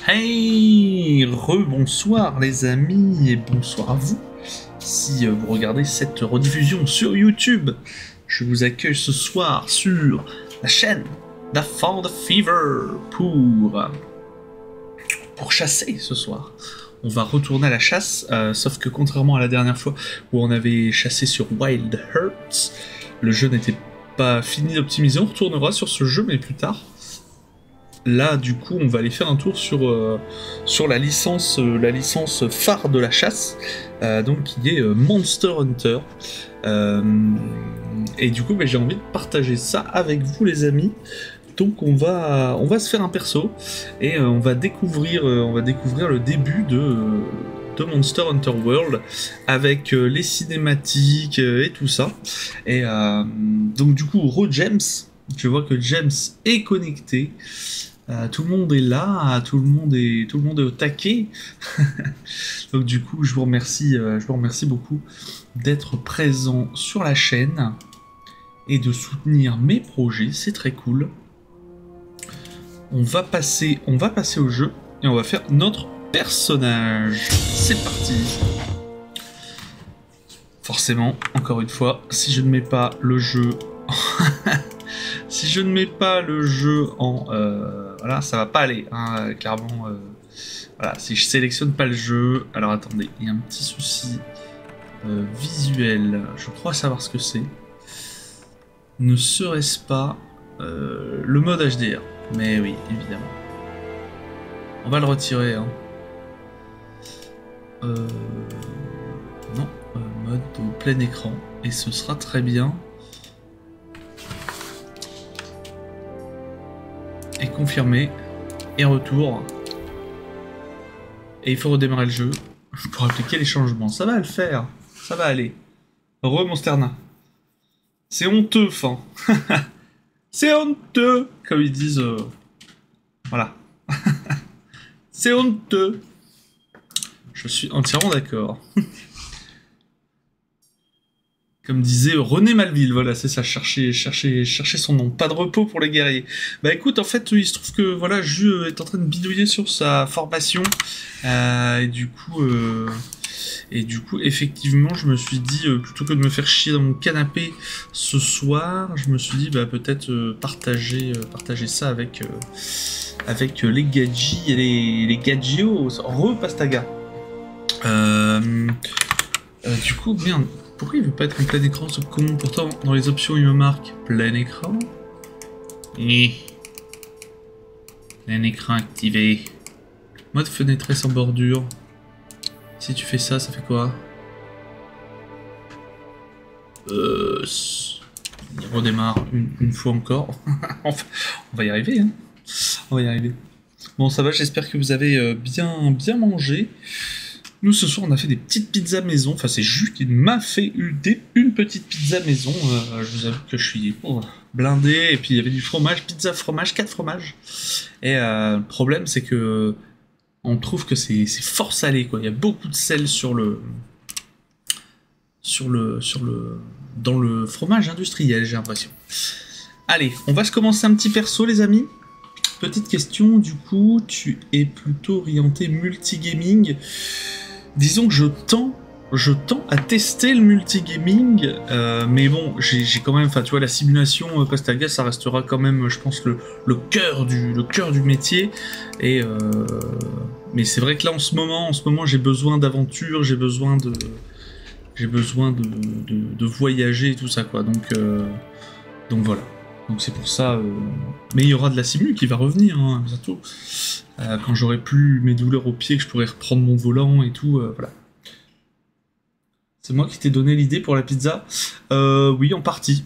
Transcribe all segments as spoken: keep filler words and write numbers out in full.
Hey, rebonsoir les amis et bonsoir à vous. Si euh, vous regardez cette rediffusion sur YouTube, je vous accueille ce soir sur la chaîne d'Afan the Fever pour, euh, pour chasser ce soir. On va retourner à la chasse, euh, sauf que contrairement à la dernière fois où on avait chassé sur Wild Hearts, le jeu n'était pas fini d'optimiser. On retournera sur ce jeu mais plus tard. Là, du coup, on va aller faire un tour sur, euh, sur la, licence, euh, la licence phare de la chasse, euh, donc qui est euh, Monster Hunter. Euh, et du coup, bah, j'ai envie de partager ça avec vous, les amis. Donc, on va, on va se faire un perso et euh, on va découvrir, euh, on va découvrir le début de, euh, de Monster Hunter World avec euh, les cinématiques euh, et tout ça. Et euh, donc, du coup, Ro James, je vois que James est connecté. Euh, tout le monde est là, tout le monde est, tout le monde est au taquet. Donc du coup, je vous remercie, euh, je vous remercie beaucoup d'être présent sur la chaîne et de soutenir mes projets, c'est très cool. On va passer, on va passer au jeu et on va faire notre personnage. C'est parti. Forcément, encore une fois, si je ne mets pas le jeu si je ne mets pas le jeu en... Euh, voilà, ça va pas aller, hein, clairement. Euh, voilà, si je sélectionne pas le jeu... Alors attendez, il y a un petit souci euh, visuel. Je crois savoir ce que c'est. Ne serait-ce pas euh, le mode H D R? Mais oui, évidemment. On va le retirer. Hein. Euh, non, euh, mode au plein écran. Et ce sera très bien. Et confirmé, et retour. Et il faut redémarrer le jeu pour appliquer les changements. Ça va le faire, ça va aller. Re Monsterna. C'est honteux, fin. C'est honteux, comme ils disent. Euh... Voilà. C'est honteux. Je suis entièrement d'accord. Comme disait René Malville, voilà, c'est ça, chercher, chercher, chercher son nom. Pas de repos pour les guerriers. Bah écoute, en fait, il se trouve que voilà, Jus est en train de bidouiller sur sa formation. Euh, et du coup, euh, et du coup, effectivement, je me suis dit, euh, plutôt que de me faire chier dans mon canapé ce soir, je me suis dit, bah peut-être euh, partager, euh, partager ça avec, euh, avec euh, les gadgets et les, les gadgios. Re-Pastaga. Euh, euh, du coup, merde. Pourquoi il veut pas être en plein écran ce con? Pourtant dans les options il me marque plein écran. Et plein écran activé. Mode fenêtré sans bordure. Si tu fais ça, ça fait quoi? Euh... Il redémarre une, une fois encore. Enfin, on va y arriver, hein. On va y arriver. Bon, ça va, j'espère que vous avez bien, bien mangé. Nous, ce soir, on a fait des petites pizzas maison. Enfin, c'est Jus qui m'a fait une, une petite pizza maison. Euh, je vous avoue que je suis oh, blindé. Et puis, il y avait du fromage, pizza fromage, quatre fromages. Et euh, le problème, c'est que on trouve que c'est fort salé, quoi. Il y a beaucoup de sel sur le... Sur le... Sur le... Dans le fromage industriel, j'ai l'impression. Allez, on va se commencer un petit perso, les amis. Petite question, du coup, tu es plutôt orienté multigaming. Disons que je tends, je tends à tester le multigaming, euh, mais bon, j'ai quand même, enfin tu vois, la simulation euh, Pastaga, ça restera quand même, je pense, le, le cœur du, le cœur du métier. Et euh, mais c'est vrai que là, en ce moment, en ce moment, j'ai besoin d'aventure, j'ai besoin de, j'ai besoin de, de, de voyager et tout ça, quoi. Donc, euh, donc voilà. Donc c'est pour ça. Euh... Mais il y aura de la simu qui va revenir hein, bientôt. Euh, quand j'aurai plus mes douleurs aux pieds, que je pourrai reprendre mon volant et tout. Euh, voilà. C'est moi qui t'ai donné l'idée pour la pizza. Euh, oui, en partie.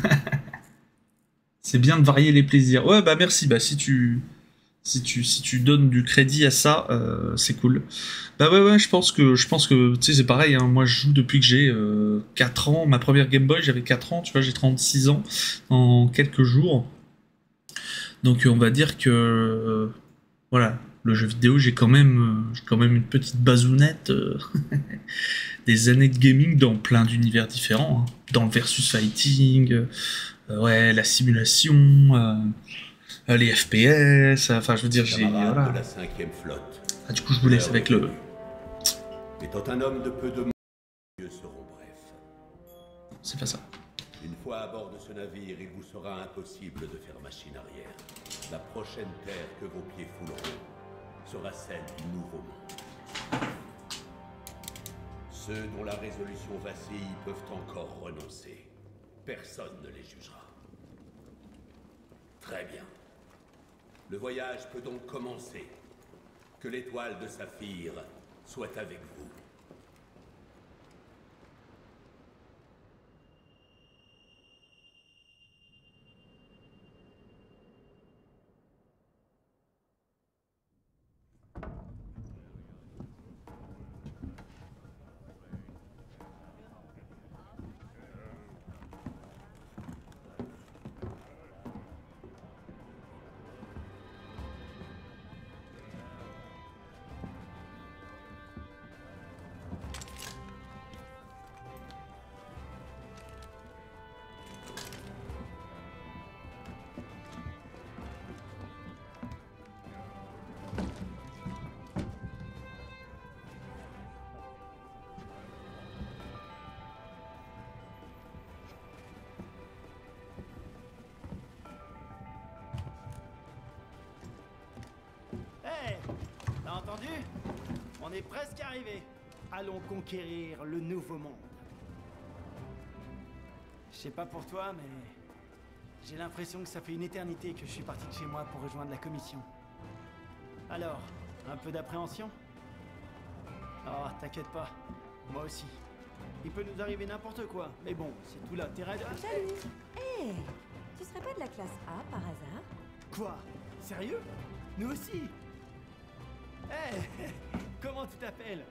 C'est bien de varier les plaisirs. Ouais, bah merci. Bah si tu, si tu, si tu donnes du crédit à ça, euh, c'est cool. Bah ouais, ouais, je pense que, je pense que, tu sais, c'est pareil. Hein, moi, je joue depuis que j'ai euh, quatre ans. Ma première Game Boy, j'avais quatre ans. Tu vois, j'ai trente-six ans en quelques jours. Donc, on va dire que, euh, voilà, le jeu vidéo, j'ai quand même, euh, j'ai quand même une petite bazounette. Euh, des années de gaming dans plein d'univers différents. Hein, dans le versus fighting, euh, ouais, la simulation. Euh, euh, les F P S, enfin je veux dire j'ai... Camarade Voilà. de la cinquième flotte. Ah, du coup je vous laisse avec le... Étant un homme de peu de mots, les yeux seront brefs. C'est pas ça. Une fois à bord de ce navire, il vous sera impossible de faire machine arrière. La prochaine terre que vos pieds fouleront sera celle du Nouveau Monde. Ceux dont la résolution vacille peuvent encore renoncer. Personne ne les jugera. Très bien. Le voyage peut donc commencer. Que l'étoile de Saphir soit avec vous. T'as entendu? On est presque arrivé. Allons conquérir le Nouveau Monde. Je sais pas pour toi, mais j'ai l'impression que ça fait une éternité que je suis parti de chez moi pour rejoindre la commission. Alors, un peu d'appréhension? Oh, t'inquiète pas, moi aussi. Il peut nous arriver n'importe quoi, mais bon, c'est tout l'intérêt de... Salut. Hé, hey, tu serais pas de la classe A par hasard? Quoi? Sérieux? Nous aussi? Hé, hey, comment tu t'appelles?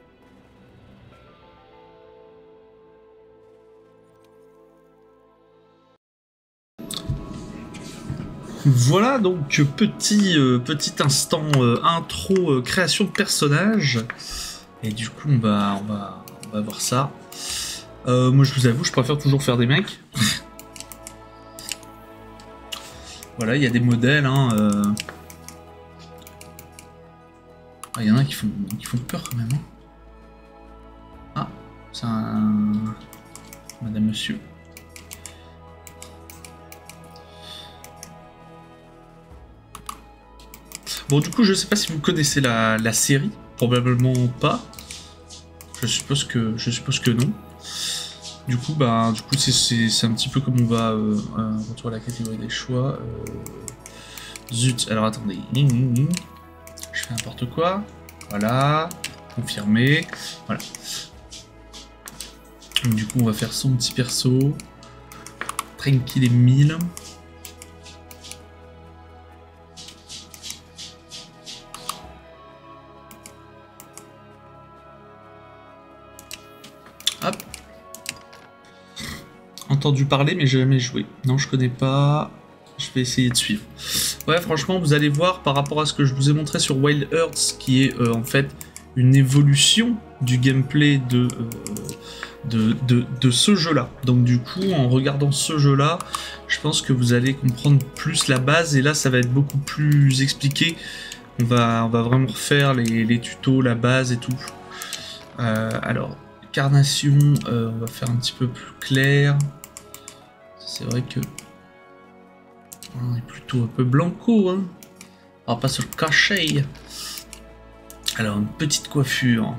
Voilà donc petit, euh, petit instant euh, intro euh, création de personnage. Et du coup on va, on va, on va voir ça. Euh, moi je vous avoue je préfère toujours faire des mecs. Voilà, il y a des modèles. Hein, euh... ah, y en a qui font, qui font peur quand même. Hein. Ah, c'est un... Madame Monsieur. Bon, du coup, je sais pas si vous connaissez la, la série, probablement pas. Je suppose que, je suppose que non. Du coup, bah, du coup, c'est un petit peu comme on va euh, euh, retour à la catégorie des choix. Euh... Zut, alors attendez. Je fais n'importe quoi. Voilà, confirmé. Voilà. Donc, du coup, on va faire son petit perso. Tranquille et mille. Hop. Entendu parler mais jamais joué. Non, je connais pas. Je vais essayer de suivre. Ouais, franchement, vous allez voir par rapport à ce que je vous ai montré sur Wild Hearts, qui est euh, en fait une évolution du gameplay de, euh, de, de, de ce jeu-là. Donc du coup, en regardant ce jeu-là, je pense que vous allez comprendre plus la base, et là, ça va être beaucoup plus expliqué. On va, on va vraiment refaire les, les tutos, la base et tout. Euh, alors... Carnation, euh, on va faire un petit peu plus clair. C'est vrai que on est plutôt un peu blanco, hein. On va pas se le cacher. Alors une petite coiffure.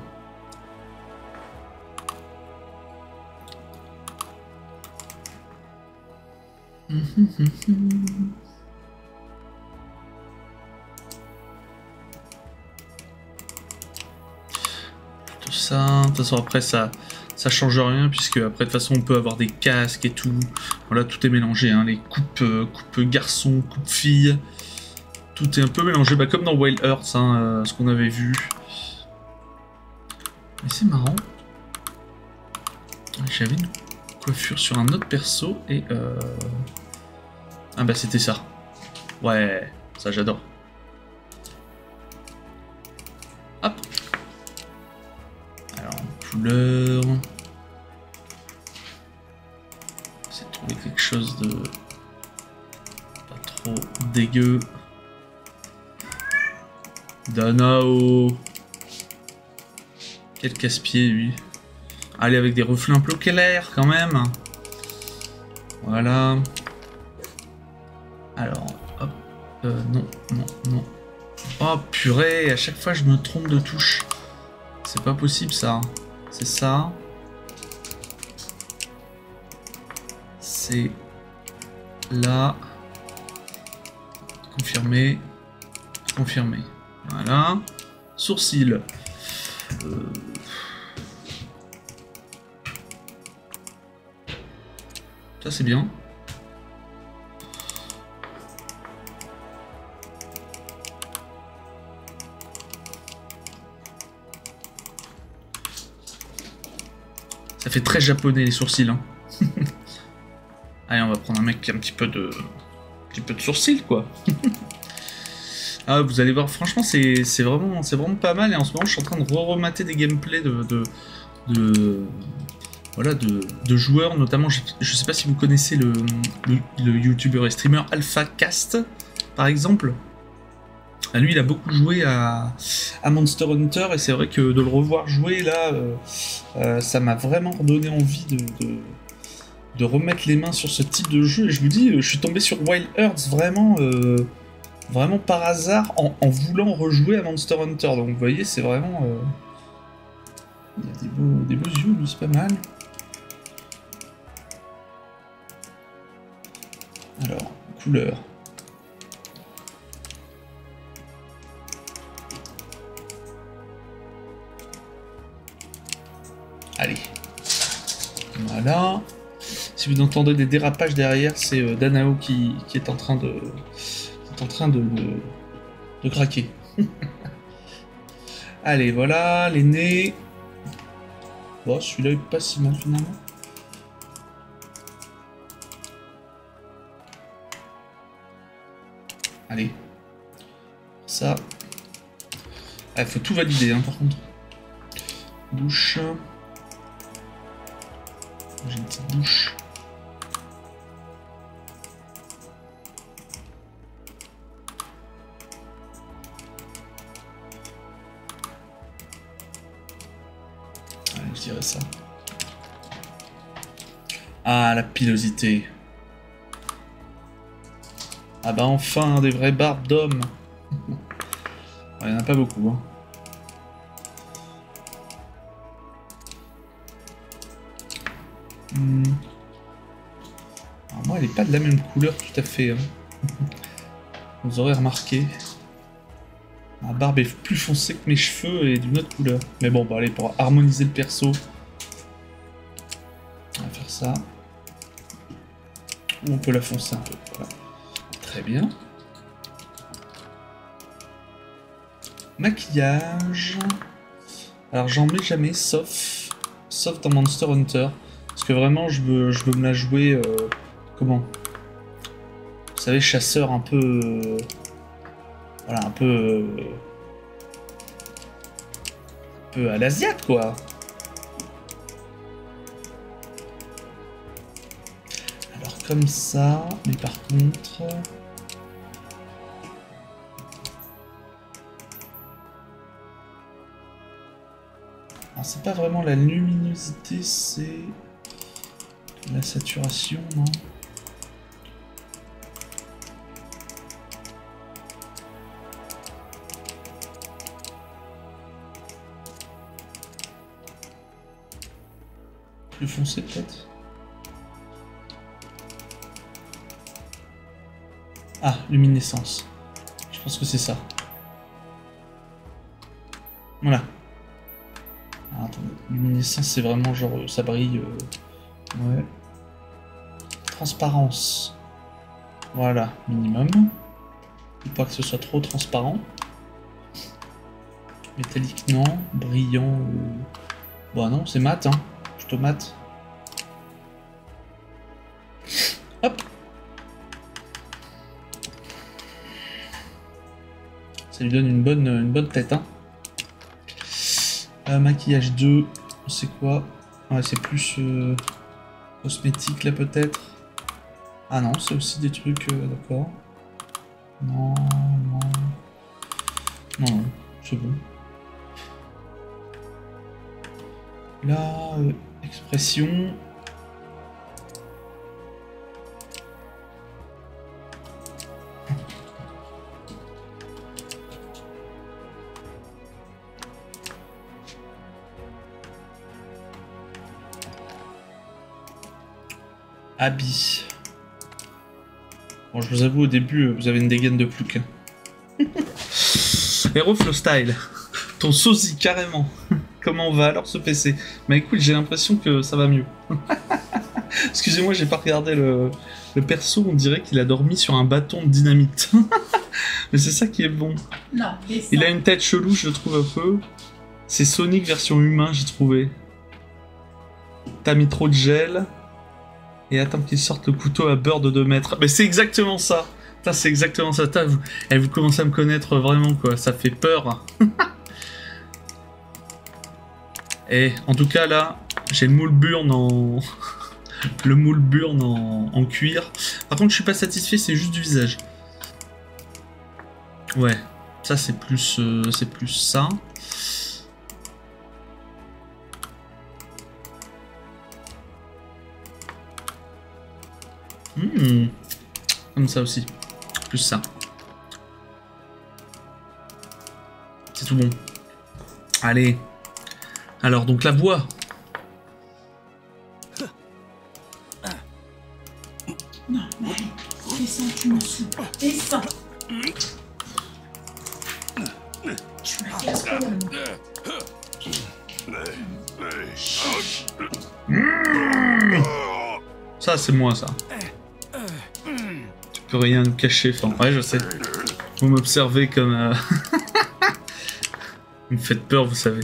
Ça. De toute façon après ça ça change rien puisque après de toute façon on peut avoir des casques et tout. Voilà, tout est mélangé, hein. Les coupes, euh, coupes garçons, coupes filles, tout est un peu mélangé, bah, comme dans Wild Hearts, hein, euh, ce qu'on avait vu. Mais c'est marrant. J'avais une coiffure sur un autre perso et euh... ah bah c'était ça. Ouais, ça j'adore. Hop. Alors, couleur. J'essaie de trouver quelque chose de pas trop dégueu. Danao. Quel casse-pied, lui. Allez, avec des reflets un peu clairs, quand même. Voilà. Alors, hop. Euh, non, non, non. Oh, purée, à chaque fois, je me trompe de touche. C'est pas possible, ça. C'est ça. C'est là. Confirmer. Confirmer. Voilà. Sourcil. Euh... Ça c'est bien. Ça fait très japonais les sourcils. Hein. Allez, on va prendre un mec qui a un petit peu de, un petit peu de sourcils quoi. Ah, vous allez voir, franchement, c'est vraiment, c'est vraiment pas mal. Et en ce moment, je suis en train de re-remater des gameplays de, de, de, voilà, de, de joueurs. Notamment, je, je sais pas si vous connaissez le, le, le youtubeur et streamer AlphaCast, par exemple. Ah, lui, il a beaucoup joué à, à Monster Hunter. Et c'est vrai que de le revoir jouer, là, euh, euh, ça m'a vraiment donné envie de, de, de remettre les mains sur ce type de jeu. Et je vous dis, je suis tombé sur Wild Hearts, vraiment... Euh, Vraiment par hasard, en, en voulant rejouer à Monster Hunter. Donc vous voyez, c'est vraiment... Euh... Il y a des beaux, des beaux yeux, lui, c'est pas mal. Alors, couleur. Allez. Voilà. Si vous entendez des dérapages derrière, c'est euh, Danao qui, qui est en train de... en train de, de, de craquer. Allez, voilà, les nez. Bon, celui-là est pas si mal finalement. Allez. Ça. Il faut tout valider, hein, par contre. Bouche. J'ai une petite bouche. Je dirais ça. Ah, la pilosité. Ah bah enfin, des vraies barbes d'hommes. Il n'y en a pas beaucoup. Hein. Hmm. Alors moi, elle n'est pas de la même couleur tout à fait. Hein. Vous aurez remarqué. Ma barbe est plus foncée que mes cheveux et d'une autre couleur. Mais bon, bah allez, pour harmoniser le perso, on va faire ça. Ou on peut la foncer un peu. Voilà. Très bien. Maquillage. Alors j'en mets jamais, sauf, sauf dans Monster Hunter. Parce que vraiment, je veux, je veux me la jouer... Euh, comment? Vous savez, chasseur un peu... Euh, Voilà, un peu... Euh, un peu à l'asiate, quoi. Alors, comme ça, mais par contre... Alors, c'est pas vraiment la luminosité, c'est... la saturation, non? Plus foncé peut-être. Ah, luminescence. Je pense que c'est ça. Voilà. Ah, attendez. Luminescence, c'est vraiment genre ça brille. Euh... Ouais. Transparence. Voilà, minimum. Il faut pas que ce soit trop transparent. Métallique, non. Brillant. Euh... Bon, non, c'est mat, hein. Tomate. Hop. Ça lui donne une bonne, une bonne tête. Hein. Euh, maquillage deux. C'est quoi? Ouais, c'est plus euh, cosmétique là peut-être. Ah non, c'est aussi des trucs... Euh, d'accord. Non, non. Non, c'est bon. Là, euh, expression. Habit. Bon, je vous avoue, au début, vous avez une dégaine de plus qu'un. Héros Flow Style. Ton sosie, carrément. Comment va alors ce P C? Bah écoute, j'ai l'impression que ça va mieux. Excusez-moi, j'ai pas regardé le, le perso, on dirait qu'il a dormi sur un bâton de dynamite. Mais c'est ça qui est bon. Non, il a une tête chelou, je trouve un peu. C'est Sonic version humain, j'ai trouvé. T'as mis trop de gel. Et attends qu'il sorte le couteau à beurre de deux mètres. Mais c'est exactement ça. Putain, c'est exactement ça. Putain, vous, eh, vous commencez à me connaître vraiment, quoi. Ça fait peur. Et en tout cas, là, j'ai le moule burn en... le moule burn en... en cuir. Par contre, je suis pas satisfait, c'est juste du visage. Ouais, ça c'est plus, euh, c'est plus ça. Mmh. Comme ça aussi. Plus ça. C'est tout bon. Allez. Alors, donc la voix. Non, mais descends, tu m'en fous. Descends. Tu m'as cassé mmh. Ça, c'est moi, ça. Tu peux rien me cacher. Enfin, ouais, je sais. Vous m'observez comme... Euh... vous me faites peur, vous savez.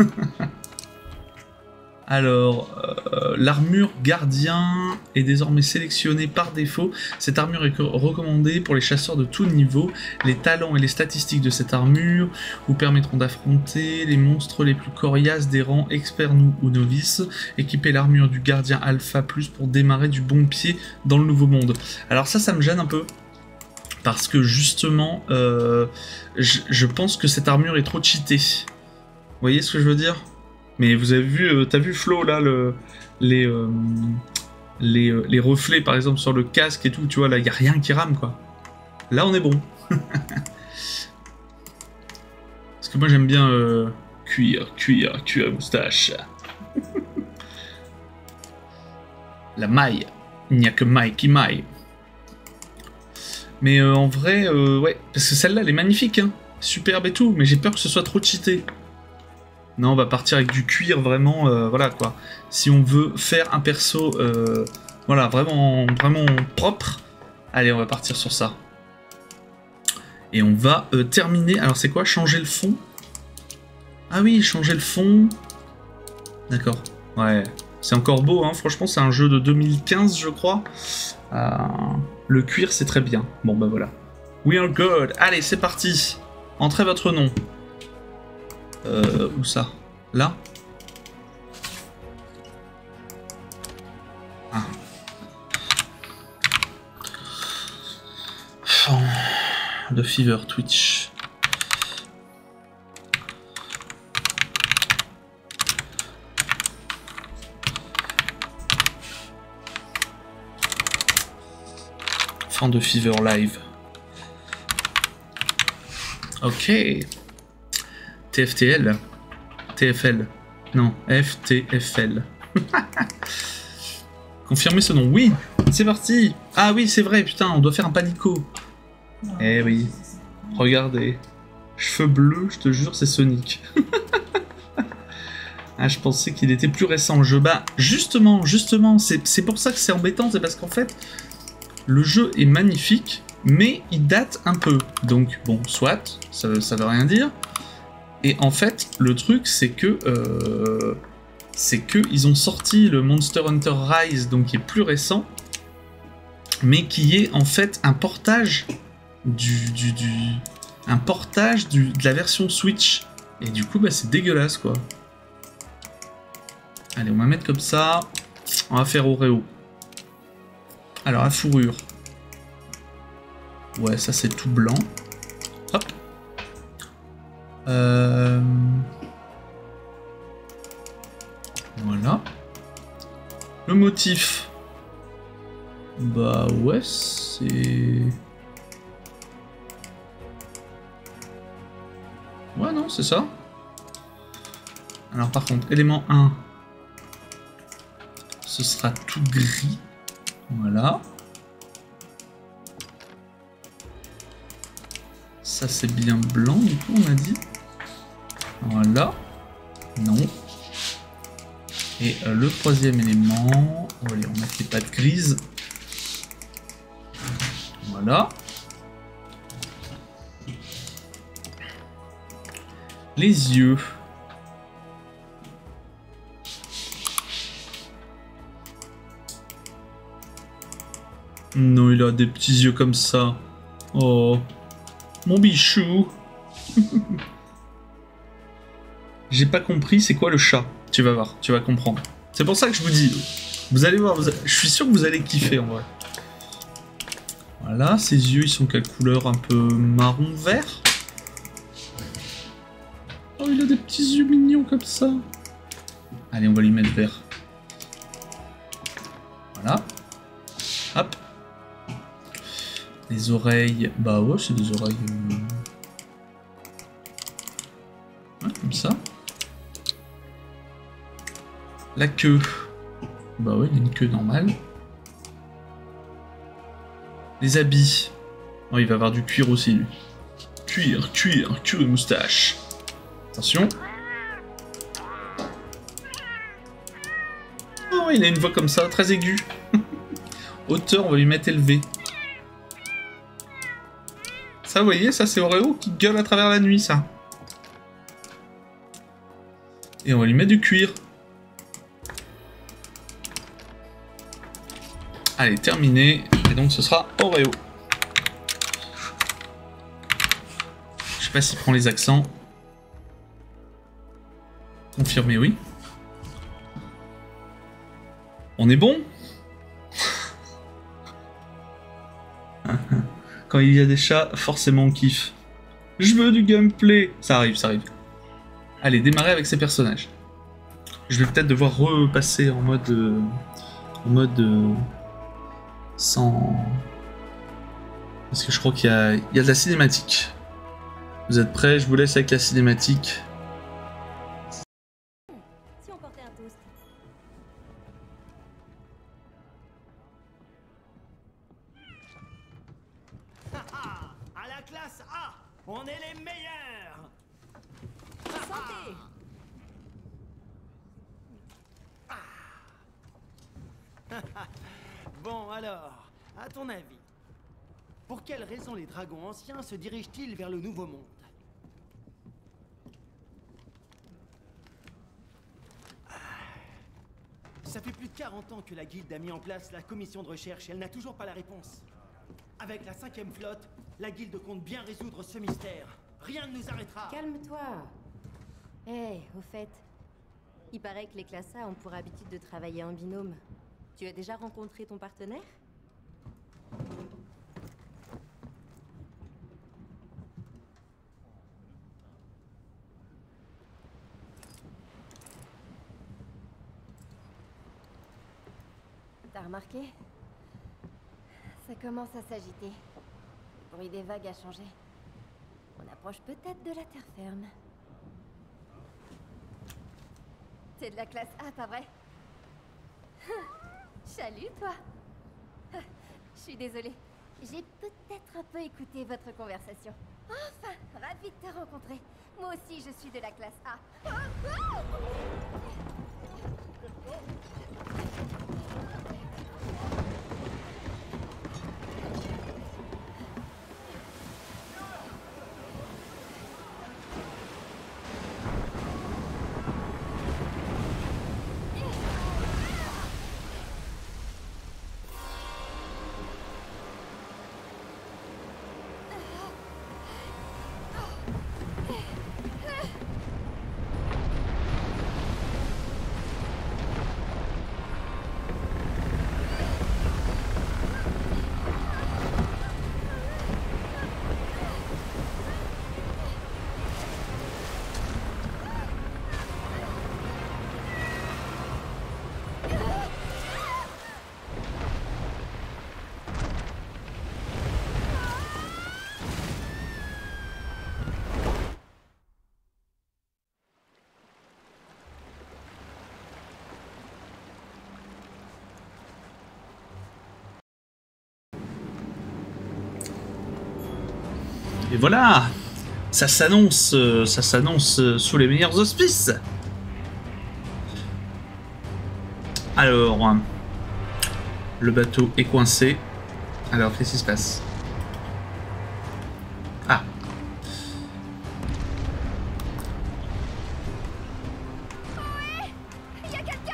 Alors, euh, l'armure gardien est désormais sélectionnée par défaut. Cette armure est recommandée pour les chasseurs de tout niveau. Les talents et les statistiques de cette armure vous permettront d'affronter les monstres les plus coriaces des rangs experts ou novices. Équipez l'armure du gardien Alpha Plus pour démarrer du bon pied dans le nouveau monde. Alors ça, ça me gêne un peu. Parce que justement, euh, je, je pense que cette armure est trop cheatée. Vous voyez ce que je veux dire ? Mais vous avez vu, euh, t'as vu Flo là, le, les, euh, les, euh, les reflets par exemple sur le casque et tout, tu vois, là y a rien qui rame quoi. Là on est bon. Parce que moi j'aime bien euh, cuir, cuir, cuir moustache. La maille, il n'y a que maille qui maille. Mais euh, en vrai, euh, ouais, parce que celle-là elle est magnifique, hein, superbe et tout, mais j'ai peur que ce soit trop cheaté. Non, on va partir avec du cuir, vraiment, euh, voilà, quoi. Si on veut faire un perso, euh, voilà, vraiment, vraiment propre, allez, on va partir sur ça. Et on va euh, terminer, alors c'est quoi, changer le fond? Ah oui, changer le fond. D'accord, ouais, c'est encore beau, hein, franchement, c'est un jeu de deux mille quinze, je crois. Euh, le cuir, c'est très bien. Bon, bah voilà. We are good, allez, c'est parti. Entrez votre nom. Euh, où ça? Là? Ah. The Fever Twitch. Fin de Fever Live. Ok. T F T L. T F L. Non, F T F L. Confirmez ce nom. Oui, c'est parti. Ah oui, c'est vrai, putain, on doit faire un panico. Non, eh oui. Regardez. Cheveux bleus, je te jure, c'est Sonic. Ah, je pensais qu'il était plus récent le jeu. Bah, justement, justement, c'est pour ça que c'est embêtant, c'est parce qu'en fait, le jeu est magnifique, mais il date un peu. Donc, bon, soit, ça, ça veut rien dire. Et en fait, le truc, c'est que... Euh, c'est que ils ont sorti le Monster Hunter Rise, donc qui est plus récent, mais qui est en fait un portage du... du, du un portage du, de la version Switch. Et du coup, bah, c'est dégueulasse, quoi. Allez, on va mettre comme ça. On va faire Oreo. Alors, la fourrure. Ouais, ça, c'est tout blanc. Hop. Euh... Voilà. Le motif. Bah ouais, c'est... Ouais, non, c'est ça. Alors par contre, élément un. Ce sera tout gris. Voilà. Ça c'est bien blanc, du coup, on a dit. Voilà. Non. Et euh, le troisième élément... Oh, allez, on a fait pas de grise. Voilà. Les yeux. Non, il a des petits yeux comme ça. Oh, mon bichou. J'ai pas compris, c'est quoi le chat? Tu vas voir, tu vas comprendre. C'est pour ça que je vous dis, vous allez voir, vous allez... je suis sûr que vous allez kiffer en vrai. Voilà, ses yeux, ils sont quelle couleur? Un peu marron vert. Oh, il a des petits yeux mignons comme ça. Allez, on va lui mettre vert. Voilà. Hop. Les oreilles, bah ouais, c'est des oreilles... Euh... Ouais, comme ça. La queue. Bah ouais, il y a une queue normale. Les habits. Oh, il va avoir du cuir aussi, lui. Cuir, cuir, cuir et moustache. Attention. Oh, il a une voix comme ça, très aiguë. Hauteur, on va lui mettre élevé. Ça, vous voyez, ça c'est Oreo qui gueule à travers la nuit, ça. Et on va lui mettre du cuir. Allez, terminé. Et donc ce sera Oreo. Je sais pas s'il prend les accents. Confirmé, oui. On est bon? Quand il y a des chats, forcément on kiffe. Je veux du gameplay. Ça arrive, ça arrive. Allez, démarrer avec ces personnages. Je vais peut-être devoir repasser en mode... Euh, en mode... Euh, sans... Parce que je crois qu'il y a, il y a de la cinématique. Vous êtes prêts? Je vous laisse avec la cinématique. Si on portait un toast. Haha, à la classe A, on est les meilleurs. Santé. Bon alors, à ton avis, pour quelles raisons les dragons anciens se dirigent-ils vers le Nouveau Monde? Ça fait plus de quarante ans que la Guilde a mis en place la commission de recherche et elle n'a toujours pas la réponse. Avec la cinquième flotte, la Guilde compte bien résoudre ce mystère. Rien ne nous arrêtera. Calme-toi. Eh, au fait, il paraît que les classes A ont pour habitude de travailler en binôme. Tu as déjà rencontré ton partenaire? T'as remarqué? Ça commence à s'agiter. Le bruit des vagues a changé. On approche peut-être de la terre ferme. T'es de la classe A, pas vrai? Salut, toi. Je suis désolée. J'ai peut-être un peu écouté votre conversation. Enfin, ravie de te rencontrer. Moi aussi, je suis de la classe A. Et voilà, ça s'annonce, euh, ça s'annonce euh, sous les meilleurs auspices. Alors, euh, le bateau est coincé. Alors, qu'est-ce qui se passe? Ah. Il y a quelqu'un.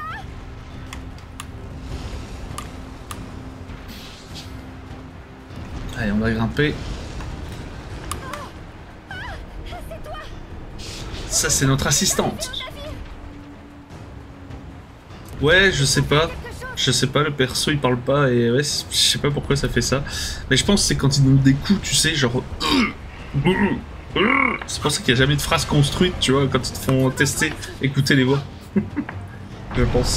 Allez, on va grimper. Ça, c'est notre assistante. Ouais, je sais pas. Je sais pas, le perso il parle pas et ouais, je sais pas pourquoi ça fait ça. Mais je pense que c'est quand il donne des coups, tu sais, genre. C'est pour ça qu'il n'y a jamais de phrase construite, tu vois, quand ils te font tester, écouter les voix. Je pense.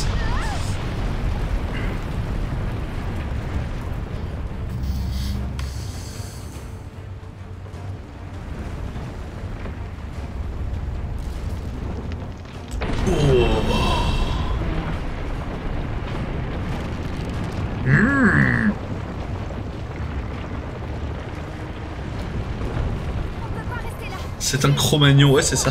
C'est un Cro-Magnon, ouais, c'est ça.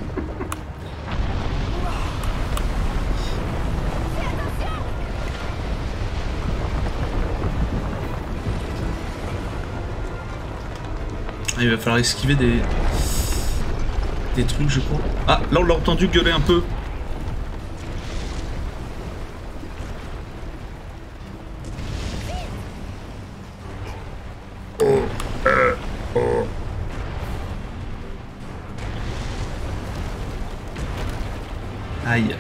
Il va falloir esquiver des... des trucs, je crois. Ah, là, on l'a entendu gueuler un peu. Aïe.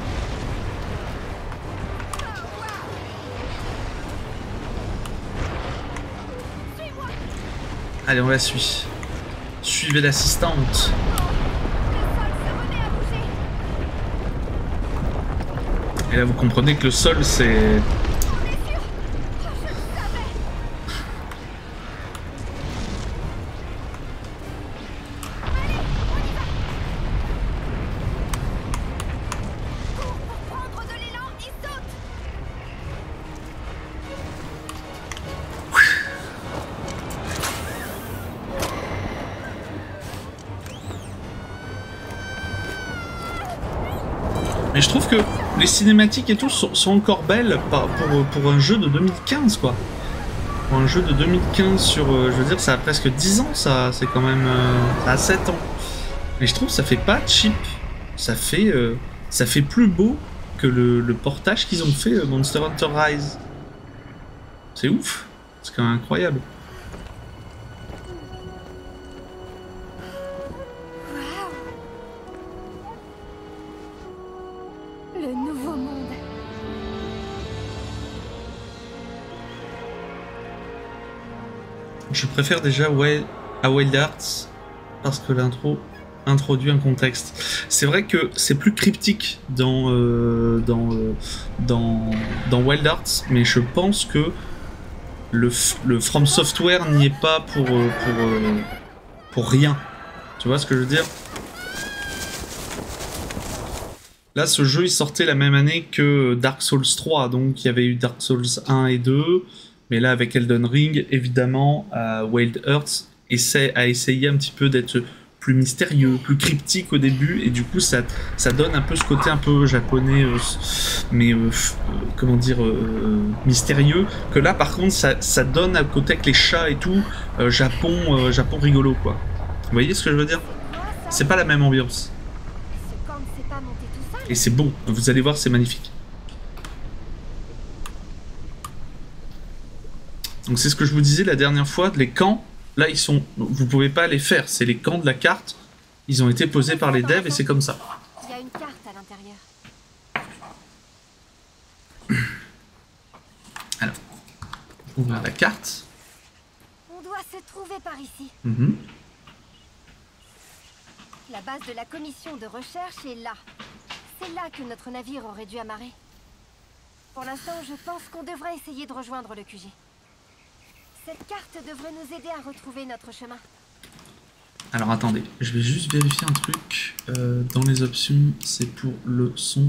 Allez, on la suit. Suivez l'assistante. Et là, vous comprenez que le sol, c'est... Mais je trouve que les cinématiques et tout sont, sont encore belles pour, pour un jeu de deux mille quinze, quoi. Pour un jeu de deux mille quinze sur... Euh, je veux dire, ça a presque dix ans, ça. C'est quand même... Euh, ça a sept ans. Mais je trouve que ça fait pas cheap. Ça fait, euh, ça fait plus beau que le, le portage qu'ils ont fait euh, Monster Hunter Rise. C'est ouf. C'est quand même incroyable. Le nouveau monde. Je préfère déjà Wild, à Wild Hearts parce que l'intro introduit un contexte. C'est vrai que c'est plus cryptique dans, euh, dans, euh, dans, dans Wild Hearts, mais je pense que le, le From Software n'y est pas pour, euh, pour, euh, pour rien. Tu vois ce que je veux dire? Là, ce jeu, il sortait la même année que Dark Souls trois, donc il y avait eu Dark Souls un et deux, mais là, avec Elden Ring, évidemment, euh, Wild Hearts essaie, a essayé un petit peu d'être plus mystérieux, plus cryptique au début, et du coup, ça, ça donne un peu ce côté un peu japonais, euh, mais, euh, euh, comment dire, euh, mystérieux, que là, par contre, ça, ça donne un côté avec les chats et tout, euh, Japon, euh, Japon rigolo, quoi. Vous voyez ce que je veux dire? C'est pas la même ambiance. Et c'est beau, vous allez voir, c'est magnifique. Donc c'est ce que je vous disais la dernière fois, les camps, là ils sont, vous pouvez pas les faire, c'est les camps de la carte, ils ont été posés par les devs et c'est comme ça. Il y a une carte à l'intérieur. Alors, ouvrir la carte. On doit se trouver par ici. Mm-hmm. La base de la commission de recherche est là. C'est là que notre navire aurait dû amarrer. Pour l'instant, je pense qu'on devrait essayer de rejoindre le Q G. Cette carte devrait nous aider à retrouver notre chemin. Alors attendez, je vais juste vérifier un truc. Euh, dans les options, c'est pour le son.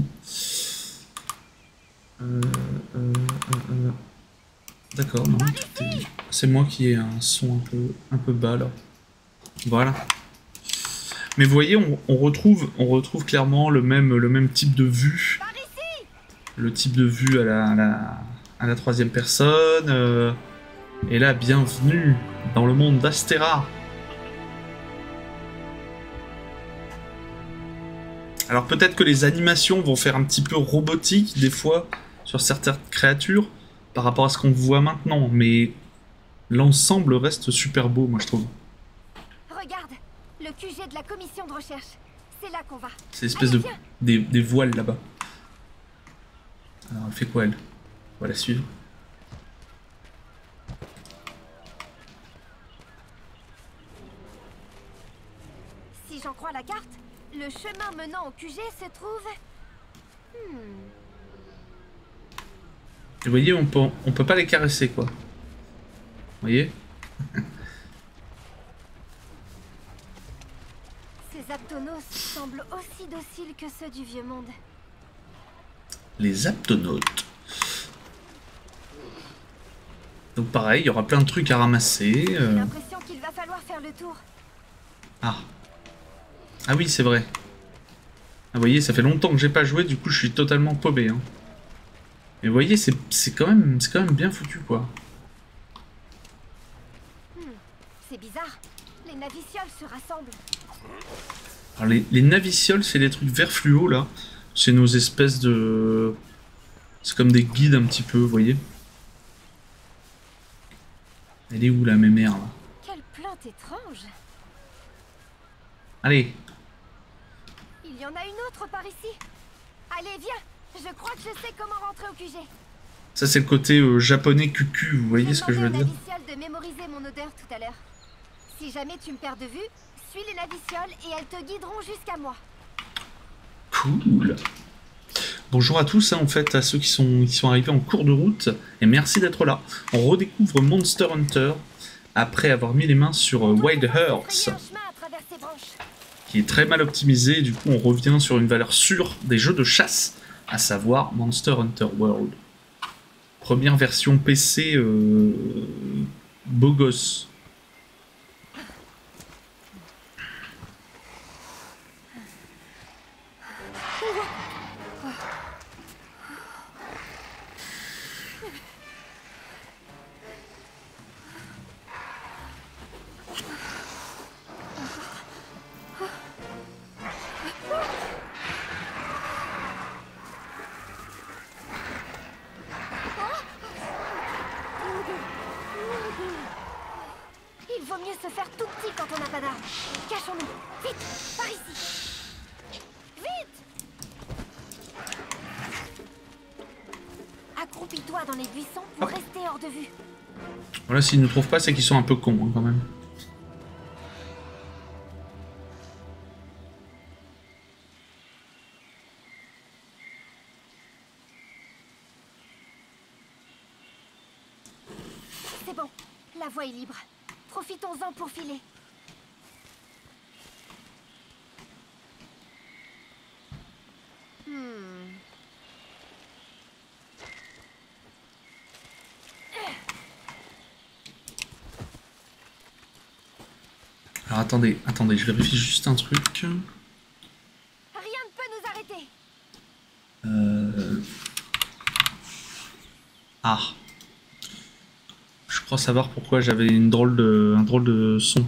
Euh, euh, euh, euh. D'accord, non. C'est moi qui ai un son un peu, un peu bas là. Voilà. Mais vous voyez, on, on, retrouve, on retrouve clairement le même, le même type de vue. Le type de vue à la, à la, à la troisième personne. Euh, et là, bienvenue dans le monde d'Astera. Alors peut-être que les animations vont faire un petit peu robotique des fois sur certaines créatures par rapport à ce qu'on voit maintenant, mais l'ensemble reste super beau, moi je trouve. Regarde, le Q G de la commission de recherche. C'est là qu'on va. C'est l'espèce de des, des voiles là-bas. Alors elle fait quoi elle? On va la suivre. Si j'en crois la carte, le chemin menant au Q G se trouve... Hmm. Vous voyez, on peut, on peut pas les caresser, quoi. Vous voyez? Ces Aptonos semblent aussi dociles que ceux du vieux monde. Les Aptonautes. Donc pareil, il y aura plein de trucs à ramasser. Euh... J'ai l'impression qu'il va falloir faire le tour. Ah. Ah oui, c'est vrai. Ah, vous voyez, ça fait longtemps que j'ai pas joué, du coup je suis totalement paumé. Hein. Et vous voyez, c'est quand même, c'est quand même bien foutu, quoi. Hmm, c'est bizarre. Les navicioles se rassemblent. Alors les, les navicioles, c'est les trucs vert fluo, là. C'est nos espèces de... C'est comme des guides un petit peu, vous voyez. Elle est où, la mémère, là? Quelle plante étrange. Allez. Il y en a une autre par ici. Allez, viens. Je crois que je sais comment rentrer au Q G. Ça, c'est le côté euh, japonais cucu, vous voyez ce que je veux dire? J'ai demandé aux navicioles de mémoriser mon odeur tout à l'heure. Si jamais tu me perds de vue, suis les navicioles et elles te guideront jusqu'à moi. Cool. Bonjour à tous, hein, en fait, à ceux qui sont, qui sont arrivés en cours de route, et merci d'être là. On redécouvre Monster Hunter après avoir mis les mains sur euh, Wild Hearts, qui est très mal optimisé. Du coup, on revient sur une valeur sûre des jeux de chasse, à savoir Monster Hunter World. Première version P C euh, beau gosse. Il vaut mieux se faire tout petit quand on n'a pas d'armes. Cachons-nous. Vite, par ici. Vite. Accroupis-toi dans les buissons pour Hop. rester hors de vue. Voilà, s'ils ne trouvent pas, c'est qu'ils sont un peu cons, hein, quand même. C'est bon, la voie est libre. Profitons-en pour filer. Hmm. Alors attendez, attendez, je vérifie juste un truc. Rien ne peut nous arrêter. Euh... Ah. Je crois savoir pourquoi j'avais une drôle de, un drôle de son.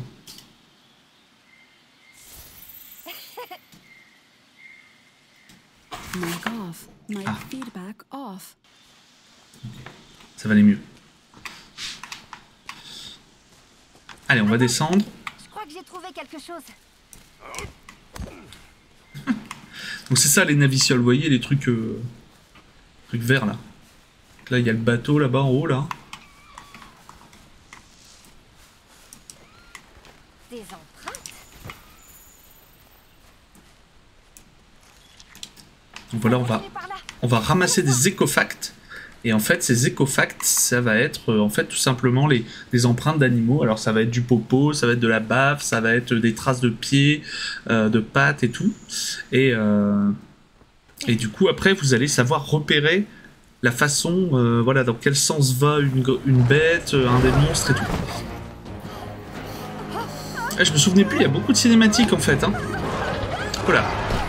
Mic off. Mic Ah. feedback off. Ça va aller mieux. Allez, on va descendre. Je crois que j'ai trouvé quelque chose. Donc c'est ça les navicioles, vous voyez les trucs, euh, trucs verts là. Donc là il y a le bateau là-bas en haut là. Des empreintes. Donc voilà, on va, Continuez par là. on va ramasser des écofacts. Et en fait, ces écofacts, ça va être euh, en fait tout simplement les, les empreintes d'animaux. Alors ça va être du popo, ça va être de la bave, ça va être des traces de pieds, euh, de pattes et tout. Et, euh, et du coup, après, vous allez savoir repérer la façon, euh, voilà, dans quel sens va une, une bête, un des monstres et tout. Ah, je me souvenais plus, il y a beaucoup de cinématiques en fait. Hein. Voilà.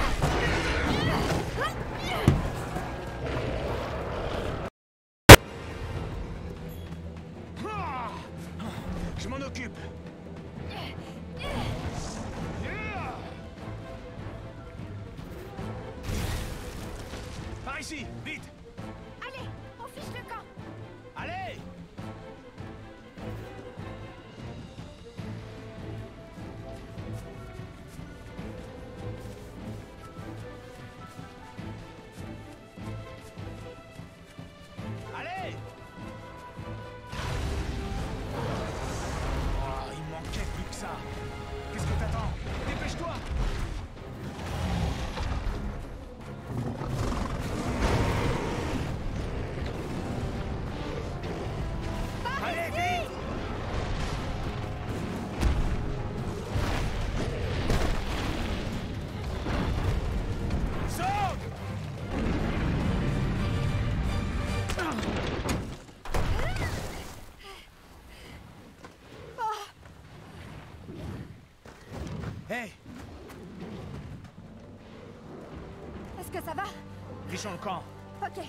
Je m'en occupe. Par ici, vite. Allez, on fiche le camp. Allez. Allez. Oh, il manquait plus que ça. Qu'est-ce que t'attends? Dépêche-toi. Allez, vite. Saute. Hey, Est-ce que ça va? fichons le camp. Ok.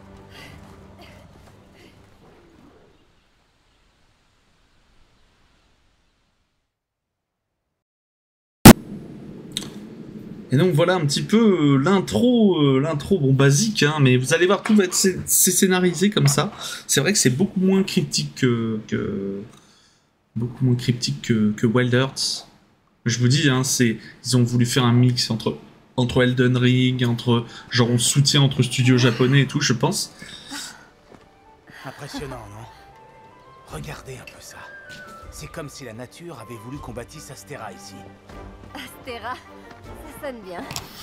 Et donc voilà un petit peu euh, l'intro, euh, l'intro bon basique, hein, mais vous allez voir tout va être c'est c'est scénarisé comme ça. C'est vrai que c'est beaucoup moins cryptique que, que beaucoup moins cryptique que, que Wild Hearts. Je vous dis, hein, c'est ils ont voulu faire un mix entre entre Elden Ring, entre genre on soutient entre studios japonais et tout, je pense. Impressionnant, non? Regardez un peu ça. C'est comme si la nature avait voulu qu'on bâtisse Astera ici. Astera, ça sonne bien.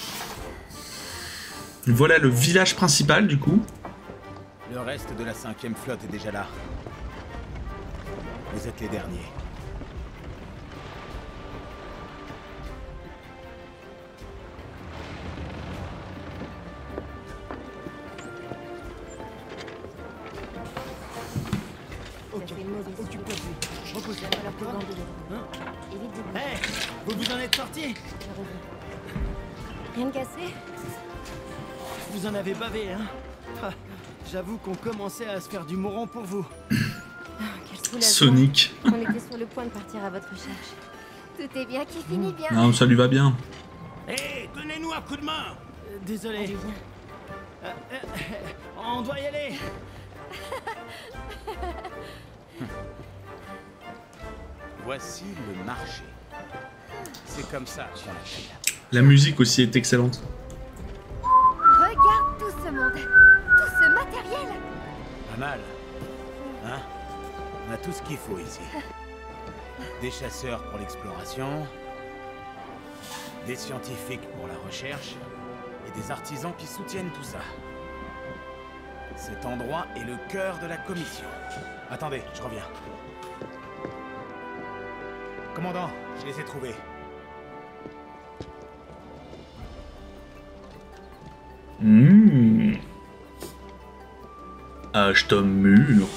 Voilà le village principal du coup. Le reste de la cinquième flotte est déjà là. Vous êtes les derniers. Hey, vous vous en êtes sortis? Rien de cassé? Vous en avez bavé, hein? Ah, j'avoue qu'on commençait à se faire du mouron pour vous. Quel soulagement. Sonic. On était sur le point de partir à votre recherche. Tout est bien qui finit bien. Non, ça lui va bien. Hé, donnez-nous un coup de main! Euh, Désolé. Allez, viens. Euh, euh, euh, on doit y aller. Voici le marché. C'est comme ça qu'on l'appelle. La musique aussi est excellente. Regarde tout ce monde. Tout ce matériel. Pas mal. Hein? On a tout ce qu'il faut ici. Des chasseurs pour l'exploration, des scientifiques pour la recherche, et des artisans qui soutiennent tout ça. Cet endroit est le cœur de la commission. Attendez, je reviens. Commandant, je les ai trouvés. Mmh. Âge d'homme mûr.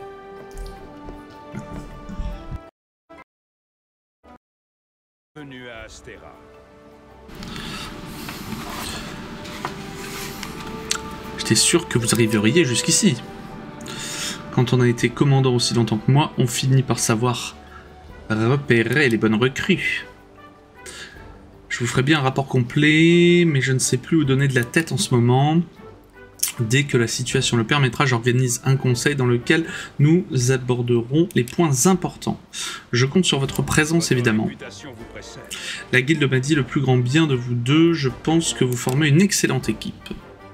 Bienvenue à Astera. J'étais sûr que vous arriveriez jusqu'ici. Quand on a été commandant aussi longtemps que moi, on finit par savoir repérer les bonnes recrues. Je vous ferai bien un rapport complet, mais je ne sais plus où donner de la tête en ce moment. Dès que la situation le permettra, j'organise un conseil dans lequel nous aborderons les points importants. Je compte sur votre présence, évidemment. La guilde m'a dit le plus grand bien de vous deux, je pense que vous formez une excellente équipe.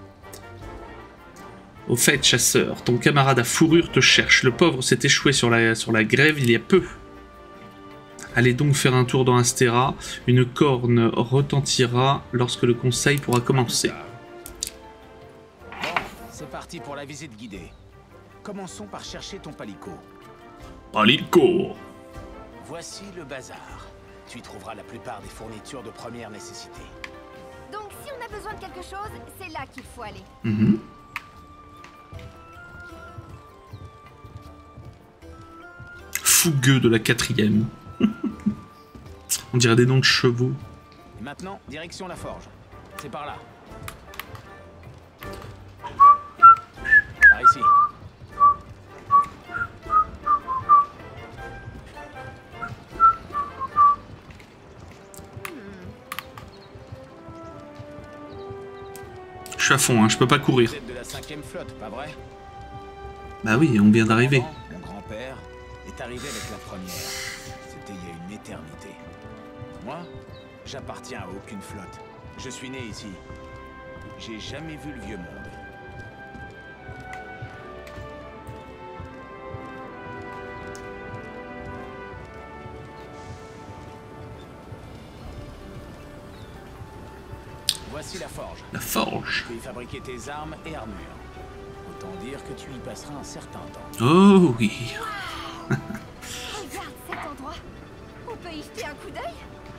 Au fait, chasseur, ton camarade à fourrure te cherche. Le pauvre s'est échoué sur la, sur la grève il y a peu. Allez donc faire un tour dans Astera. Une corne retentira lorsque le conseil pourra commencer. Bon, c'est parti pour la visite guidée. Commençons par chercher ton palico. Palico. Voici le bazar. Tu y trouveras la plupart des fournitures de première nécessité. Donc si on a besoin de quelque chose, c'est là qu'il faut aller. Mmh. Fougueux de la quatrième. On dirait des noms de chevaux. Et maintenant, direction la forge. C'est par là. Par ici. Je suis à fond, hein, je peux pas courir. Vous êtes de la cinquième flotte, pas vrai? Bah oui, on vient d'arriver. Mon grand-père est arrivé avec la première. C'était il y a une éternité. Moi, j'appartiens à aucune flotte. Je suis né ici. J'ai jamais vu le vieux monde. Voici la forge. La forge. Tu peux y fabriquer tes armes et armures. Autant dire que tu y passeras un certain temps. Oh oui. Regarde cet endroit. On peut y jeter un coup d'œil.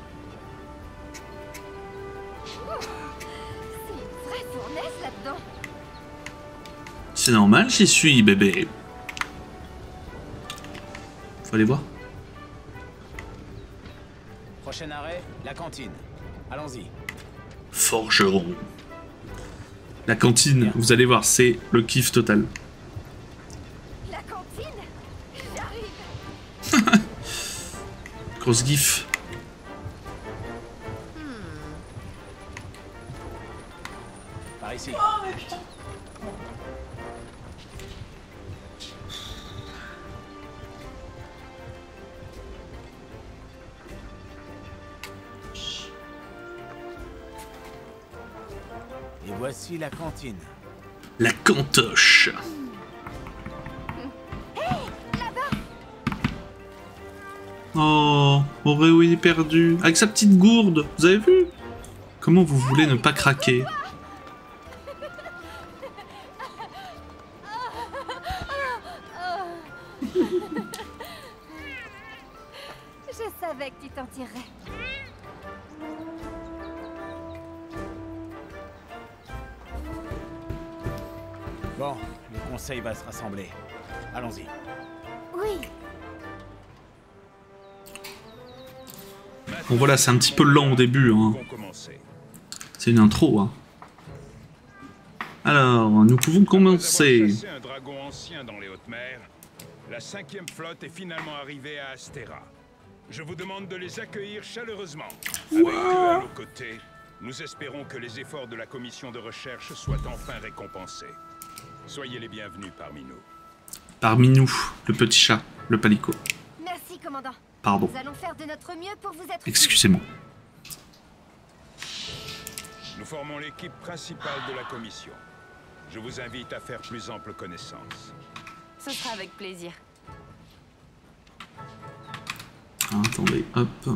Oh, c'est une vraie fournaise là-dedans. C'est normal, j'y suis, bébé. Faut aller voir. Prochain arrêt, la cantine. Allons-y. Forgeron. La cantine, vous allez voir, c'est le kiff total. La cantine. J'arrive. Grosse gif. Par ici. Oh, mais putain. Et voici la cantine. La cantoche. Oh, Oreo il est perdu. Avec sa petite gourde, vous avez vu? Comment vous voulez ne pas craquer? Je savais que tu t'en tirerais. Bon, le conseil va se rassembler. Allons-y. Oui. Bon voilà, c'est un petit peu lent au début, hein. C'est une intro, hein. Alors, nous pouvons commencer. Après avoir chassé un dragon ancien dans les hautes mers, la cinquième flotte est finalement arrivée à Astera. Je vous demande de les accueillir chaleureusement. Avec eux à nos côtés, nous espérons que les efforts de la commission de recherche soient enfin récompensés. Soyez les bienvenus parmi nous. Parmi nous, le petit chat, le palico. Merci, commandant. Pardon. Nous allons faire de notre mieux pour vous être. Excusez-moi. Nous formons l'équipe principale de la commission. Je vous invite à faire plus ample connaissance. Ce sera avec plaisir. Ah, attendez, hop.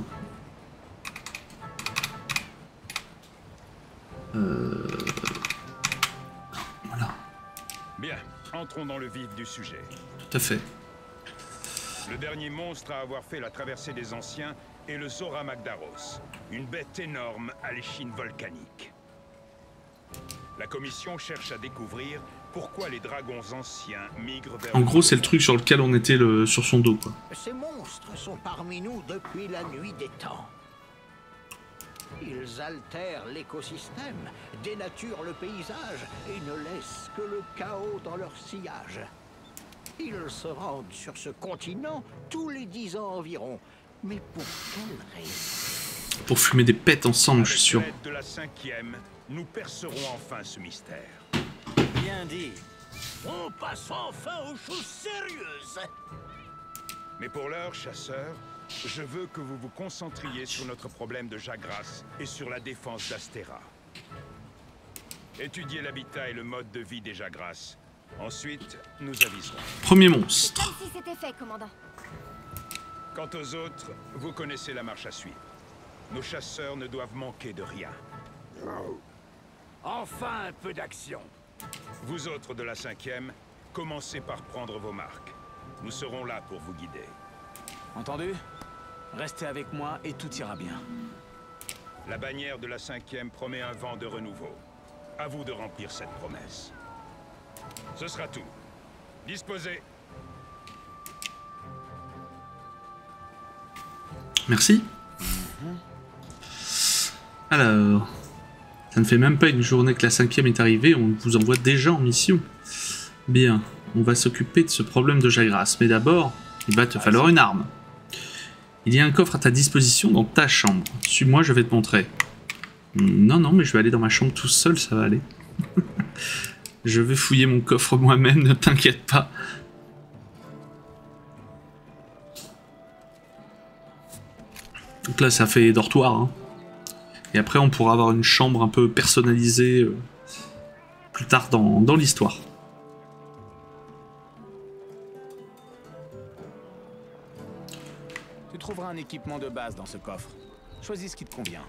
Euh... Voilà, Bien, entrons dans le vif du sujet. tout à fait. Le dernier monstre à avoir fait la traversée des anciens est le Zora Magdaros, une bête énorme à l'échine volcanique. La commission cherche à découvrir pourquoi les dragons anciens migrent vers... En gros, c'est le truc sur lequel on était le... sur son dos, quoi. Ces monstres sont parmi nous depuis la nuit des temps. Ils altèrent l'écosystème, dénaturent le paysage et ne laissent que le chaos dans leur sillage. Ils se rendent sur ce continent tous les dix ans environ. Mais pour quelle raison? Pour fumer des pets ensemble, je suis sûr. Avec l'aide de la cinquième, nous percerons enfin ce mystère. Bien dit. On passe enfin aux choses sérieuses. Mais pour l'heure, chasseurs, je veux que vous vous concentriez sur notre problème de Jagras et sur la défense d'Astera. Étudiez l'habitat et le mode de vie des Jagras. Ensuite, nous aviserons. Premier monstre. Comme si c'était fait, commandant. Quant aux autres, vous connaissez la marche à suivre. Nos chasseurs ne doivent manquer de rien. Enfin un peu d'action. Vous autres de la cinquième, commencez par prendre vos marques. Nous serons là pour vous guider. Entendu? Restez avec moi et tout ira bien. La bannière de la cinquième promet un vent de renouveau. À vous de remplir cette promesse. Ce sera tout. Disposez. Merci. Alors, ça ne fait même pas une journée que la cinquième est arrivée, on vous envoie déjà en mission. Bien, on va s'occuper de ce problème de Jagras, mais d'abord, il va te falloir une arme. Il y a un coffre à ta disposition dans ta chambre. Suis-moi, je vais te montrer. Non, non, mais je vais aller dans ma chambre tout seul, ça va aller. Je vais fouiller mon coffre moi-même, ne t'inquiète pas. Donc là, ça fait dortoir. Hein. Et après, on pourra avoir une chambre un peu personnalisée euh, plus tard dans, dans l'histoire. Tu trouveras un équipement de base dans ce coffre. Choisis ce qui te convient.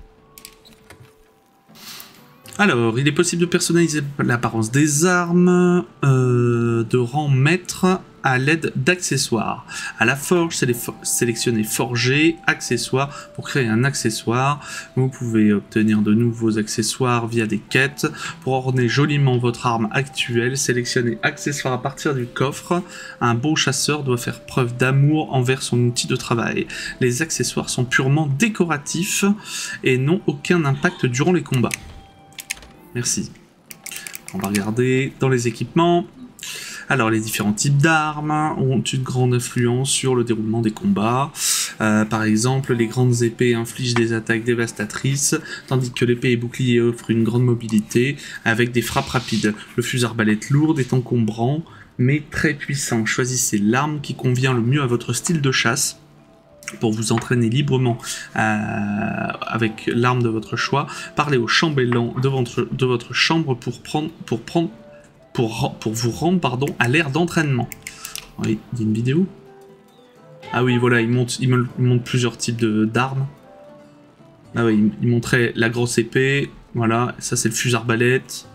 Alors, il est possible de personnaliser l'apparence des armes euh, de rang maître à l'aide d'accessoires. À la forge, sélectionnez forger, accessoires pour créer un accessoire. Vous pouvez obtenir de nouveaux accessoires via des quêtes. Pour orner joliment votre arme actuelle, sélectionnez accessoires à partir du coffre. Un beau chasseur doit faire preuve d'amour envers son outil de travail. Les accessoires sont purement décoratifs et n'ont aucun impact durant les combats. Merci. On va regarder dans les équipements. Alors, les différents types d'armes ont une grande influence sur le déroulement des combats. Euh, par exemple, les grandes épées infligent des attaques dévastatrices, tandis que l'épée et bouclier offrent une grande mobilité avec des frappes rapides. Le fusil arbalète lourd est encombrant, mais très puissant. Choisissez l'arme qui convient le mieux à votre style de chasse. Pour vous entraîner librement euh, avec l'arme de votre choix, parlez au chambellan de votre, de votre chambre pour prendre, pour prendre, pour, pour vous rendre pardon, à l'ère d'entraînement. Oui, il y a une vidéo. Ah oui, voilà, il montre, il me, il montre plusieurs types de d'armes. Ah oui, il, il montrait la grosse épée. Voilà, ça c'est le fusil arbalète.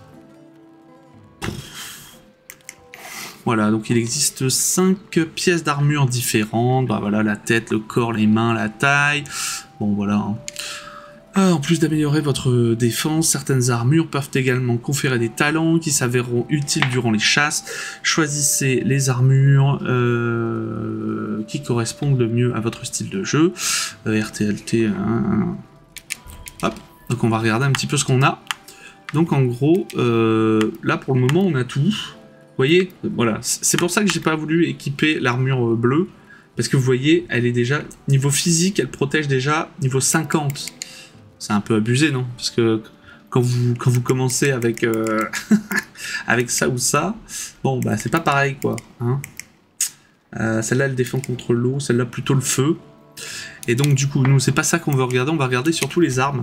Voilà, donc il existe cinq pièces d'armure différentes. Bah voilà, la tête, le corps, les mains, la taille. Bon voilà. Hein. Ah, en plus d'améliorer votre défense, certaines armures peuvent également conférer des talents qui s'avéreront utiles durant les chasses. Choisissez les armures euh, qui correspondent le mieux à votre style de jeu. Euh, R T L T. Hein. Hop. Donc on va regarder un petit peu ce qu'on a. Donc en gros, euh, là pour le moment on a tout. Vous voyez, voilà, c'est pour ça que j'ai pas voulu équiper l'armure bleue, parce que vous voyez, elle est déjà, niveau physique, elle protège déjà niveau cinquante. C'est un peu abusé, non? Parce que quand vous, quand vous commencez avec, euh, avec ça ou ça, bon, bah c'est pas pareil, quoi. Hein. Euh, celle-là, elle défend contre l'eau, celle-là plutôt le feu. Et donc, du coup, nous, c'est pas ça qu'on veut regarder, on va regarder surtout les armes.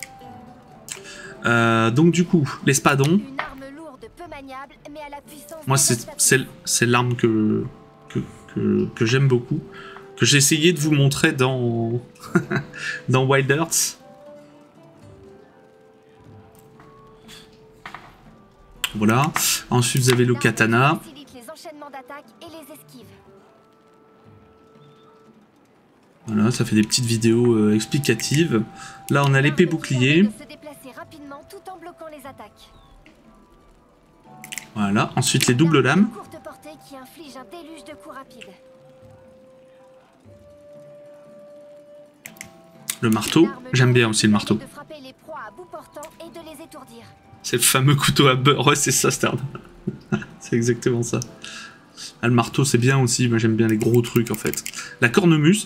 Euh, donc, du coup, l'espadon. Moi, c'est l'arme que, que, que, que j'aime beaucoup, que j'ai essayé de vous montrer dans, dans Wild Hearts. Voilà. Ensuite, vous avez le katana. Voilà, ça fait des petites vidéos euh, explicatives. Là, on a l'épée bouclier. Voilà, ensuite les doubles lames. Le marteau, j'aime bien aussi le marteau. C'est le fameux couteau à beurre, ouais c'est ça Stern. C'est exactement ça. Ah, le marteau c'est bien aussi, moi j'aime bien les gros trucs en fait. La cornemuse.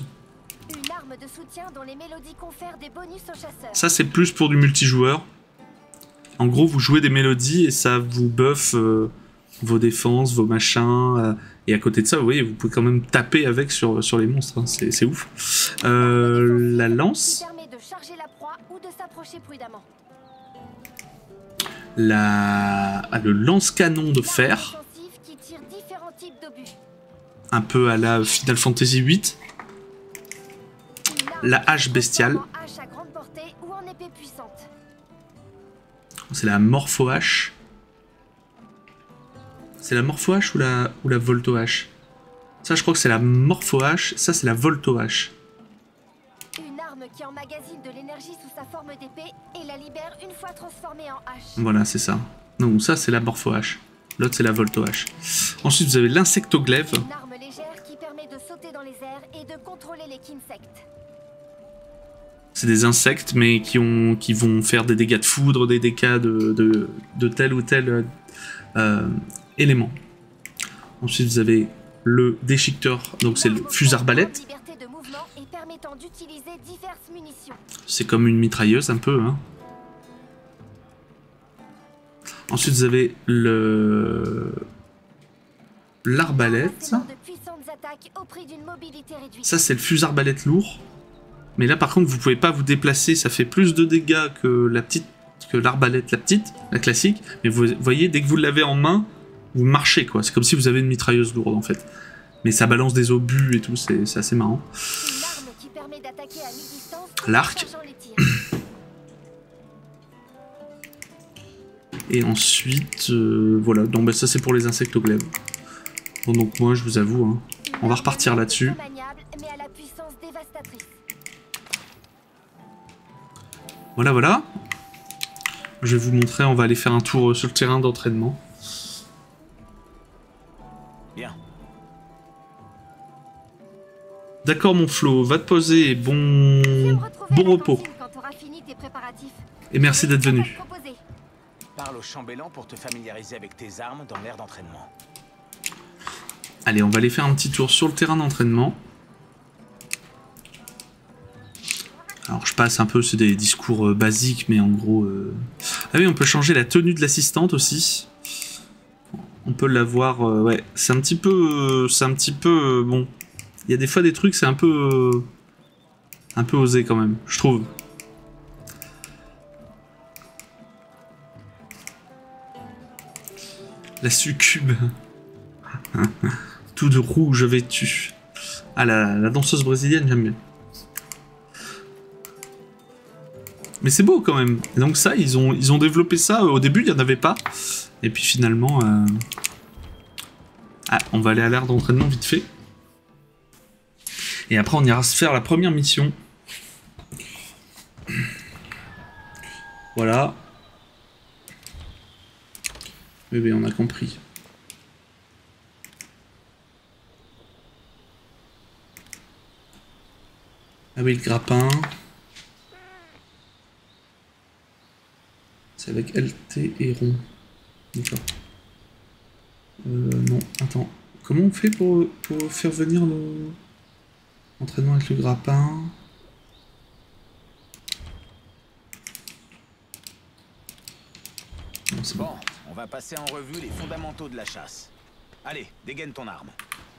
Ça c'est plus pour du multijoueur. En gros, vous jouez des mélodies et ça vous buff euh, vos défenses, vos machins. Euh, et à côté de ça, vous voyez, vous pouvez quand même taper avec sur, sur les monstres. Hein, c'est ouf. Euh, la lance. La... Ah, le lance-canon de fer. Un peu à la Final Fantasy huit. La hache bestiale. C'est la Morpho-H. C'est la Morpho-H ou la, ou la Volto-H? Ça, je crois que c'est la Morpho-H. Ça, c'est la Volto-H. Une arme qui emmagasine de l'énergie sous sa forme d'épée et la libère une fois transformée en hache. Voilà, c'est ça. Non, ça, c'est la Morpho-H. L'autre, c'est la Volto-H. Ensuite, vous avez l'insectoglaive. Une arme légère qui permet de sauter dans les airs et de contrôler les insectes. C'est des insectes, mais qui, ont, qui vont faire des dégâts de foudre, des dégâts de, de, de tel ou tel euh, élément. Ensuite, vous avez le déchiqueteur, donc c'est le fusil-arbalète. C'est comme une mitrailleuse, un peu. Hein. Ensuite, vous avez le l'arbalète. Ça, c'est le fusil-arbalète lourd. Mais là, par contre, vous pouvez pas vous déplacer. Ça fait plus de dégâts que la petite, que l'arbalète, la petite, la classique. Mais vous voyez, dès que vous l'avez en main, vous marchez, quoi. C'est comme si vous avez une mitrailleuse lourde, en fait. Mais ça balance des obus et tout. C'est assez marrant. L'arc. Et ensuite, euh, voilà. Donc, bah, ça, c'est pour les insectes au glaive. Bon, donc, moi, je vous avoue, hein, on va repartir là-dessus. Voilà, voilà. Je vais vous montrer, on va aller faire un tour sur le terrain d'entraînement. Bien. D'accord, mon Flo, va te poser, bon, bon repos. Et merci d'être venu. Parle au chambellan pour te familiariser avec tes armes dans l'aire d'entraînement. Allez, on va aller faire un petit tour sur le terrain d'entraînement. Alors je passe un peu, c'est des discours euh, basiques, mais en gros... Euh... Ah oui, on peut changer la tenue de l'assistante aussi. On peut l'avoir... Euh, ouais, c'est un petit peu... Euh, c'est un petit peu... Euh, bon, il y a des fois des trucs, c'est un peu... Euh, un peu osé quand même, je trouve. La succube. Tout de rouge vêtu. Ah, la, la danseuse brésilienne, j'aime bien. Mais c'est beau quand même. Et donc ça, ils ont, ils ont développé ça. Au début, il n'y en avait pas. Et puis finalement... Euh... Ah, on va aller à l'aire d'entraînement vite fait. Et après, on ira se faire la première mission. Voilà. Oui, oui, on a compris. Ah oui, le grappin. C'est avec L T et rond. D'accord. Euh, non, attends. Comment on fait pour, pour faire venir le... Entraînement avec le grappin? Non, c'est bon. On va passer en revue les fondamentaux de la chasse. Allez, dégaine ton arme.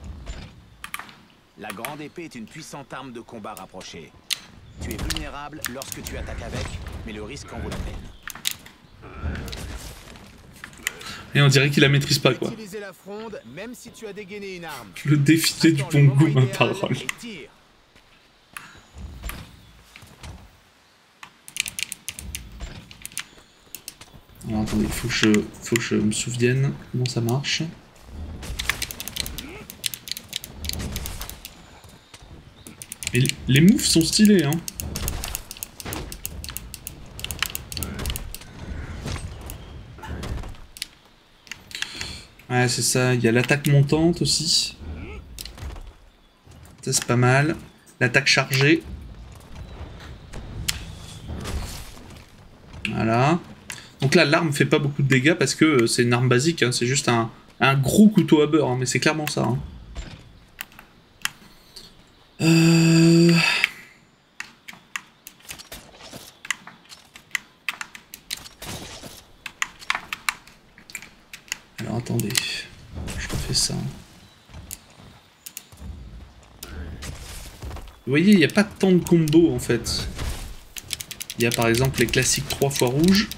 La grande épée est une puissante arme de combat rapprochée. Tu es vulnérable lorsque tu attaques avec, mais le risque en vaut la peine. Et on dirait qu'il la maîtrise pas, quoi. La fronde, même si tu as dégainé une arme. Le défilé du bon goût, ma parole. Alors attendez, il faut que je, faut que je me souvienne comment ça marche. Et les moves sont stylés, hein. Ouais, c'est ça. Il y a l'attaque montante aussi. Ça, c'est pas mal. L'attaque chargée. Voilà. Donc là, l'arme fait pas beaucoup de dégâts parce que c'est une arme basique. Hein. C'est juste un, un gros couteau à beurre. Hein. Mais c'est clairement ça. Hein. Euh... Alors attendez, je refais ça. Vous voyez, il n'y a pas tant de combos en fait. Il y a par exemple les classiques trois fois rouge.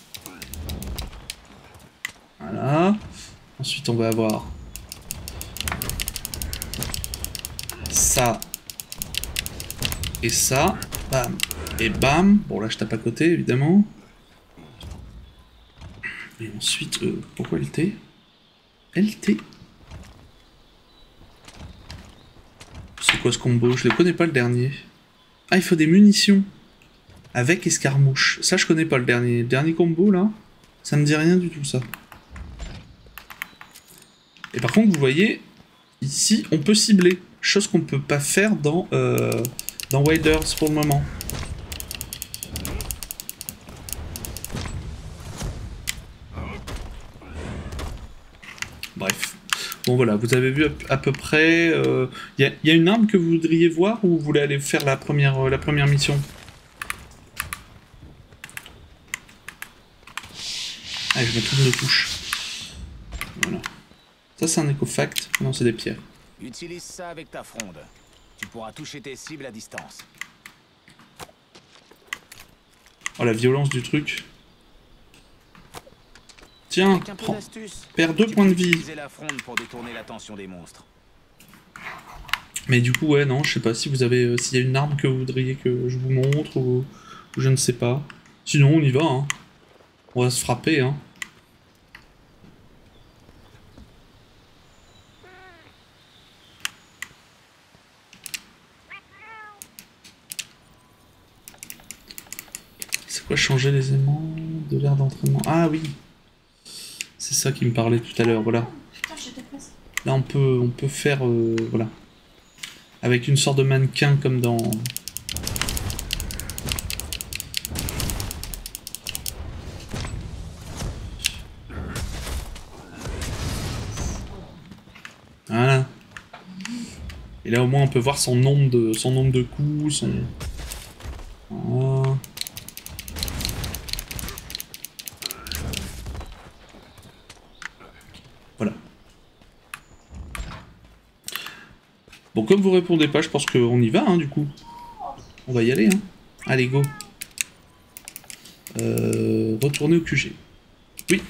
Voilà. Ensuite on va avoir ça et ça. Bam et bam. Bon là je tape à côté évidemment. Et ensuite, euh, pourquoi L T? L T? C'est quoi ce combo? Je le connais pas le dernier. Ah, il faut des munitions. Avec escarmouche. Ça, je connais pas le dernier. Le dernier combo, là, ça me dit rien du tout, ça. Et par contre, vous voyez, ici, on peut cibler. Chose qu'on peut pas faire dans, euh, dans Wilders pour le moment. Bref. Bon voilà, vous avez vu à peu près... Il euh, y, y a une arme que vous voudriez voir ou vous voulez aller faire la première, euh, la première mission? Allez, je mets toutes nos touches. Voilà. Ça c'est un écofact. Non, c'est des pierres. Utilise ça avec ta fronde. Tu pourras toucher tes cibles à distance. Oh la violence du truc. Tiens, prends. Perds deux points de vie. La fronde pour détourner l'attention des monstres. Mais du coup, ouais, non, je sais pas si vous avez, euh, s'il y a une arme que vous voudriez que je vous montre ou, ou je ne sais pas. Sinon, on y va, hein. On va se frapper, hein. C'est quoi changer les aimants de l'air d'entraînement? Ah oui. C'est ça qui me parlait tout à l'heure, voilà. Là on peut on peut faire euh, voilà. Avec une sorte de mannequin comme dans. Voilà. Et là au moins on peut voir son nombre de son nombre de coups, son. Voilà. Voilà. Bon, comme vous répondez pas, je pense qu'on y va, hein, du coup. On va y aller, hein. Allez, go. Euh, retourner au Q G. Oui.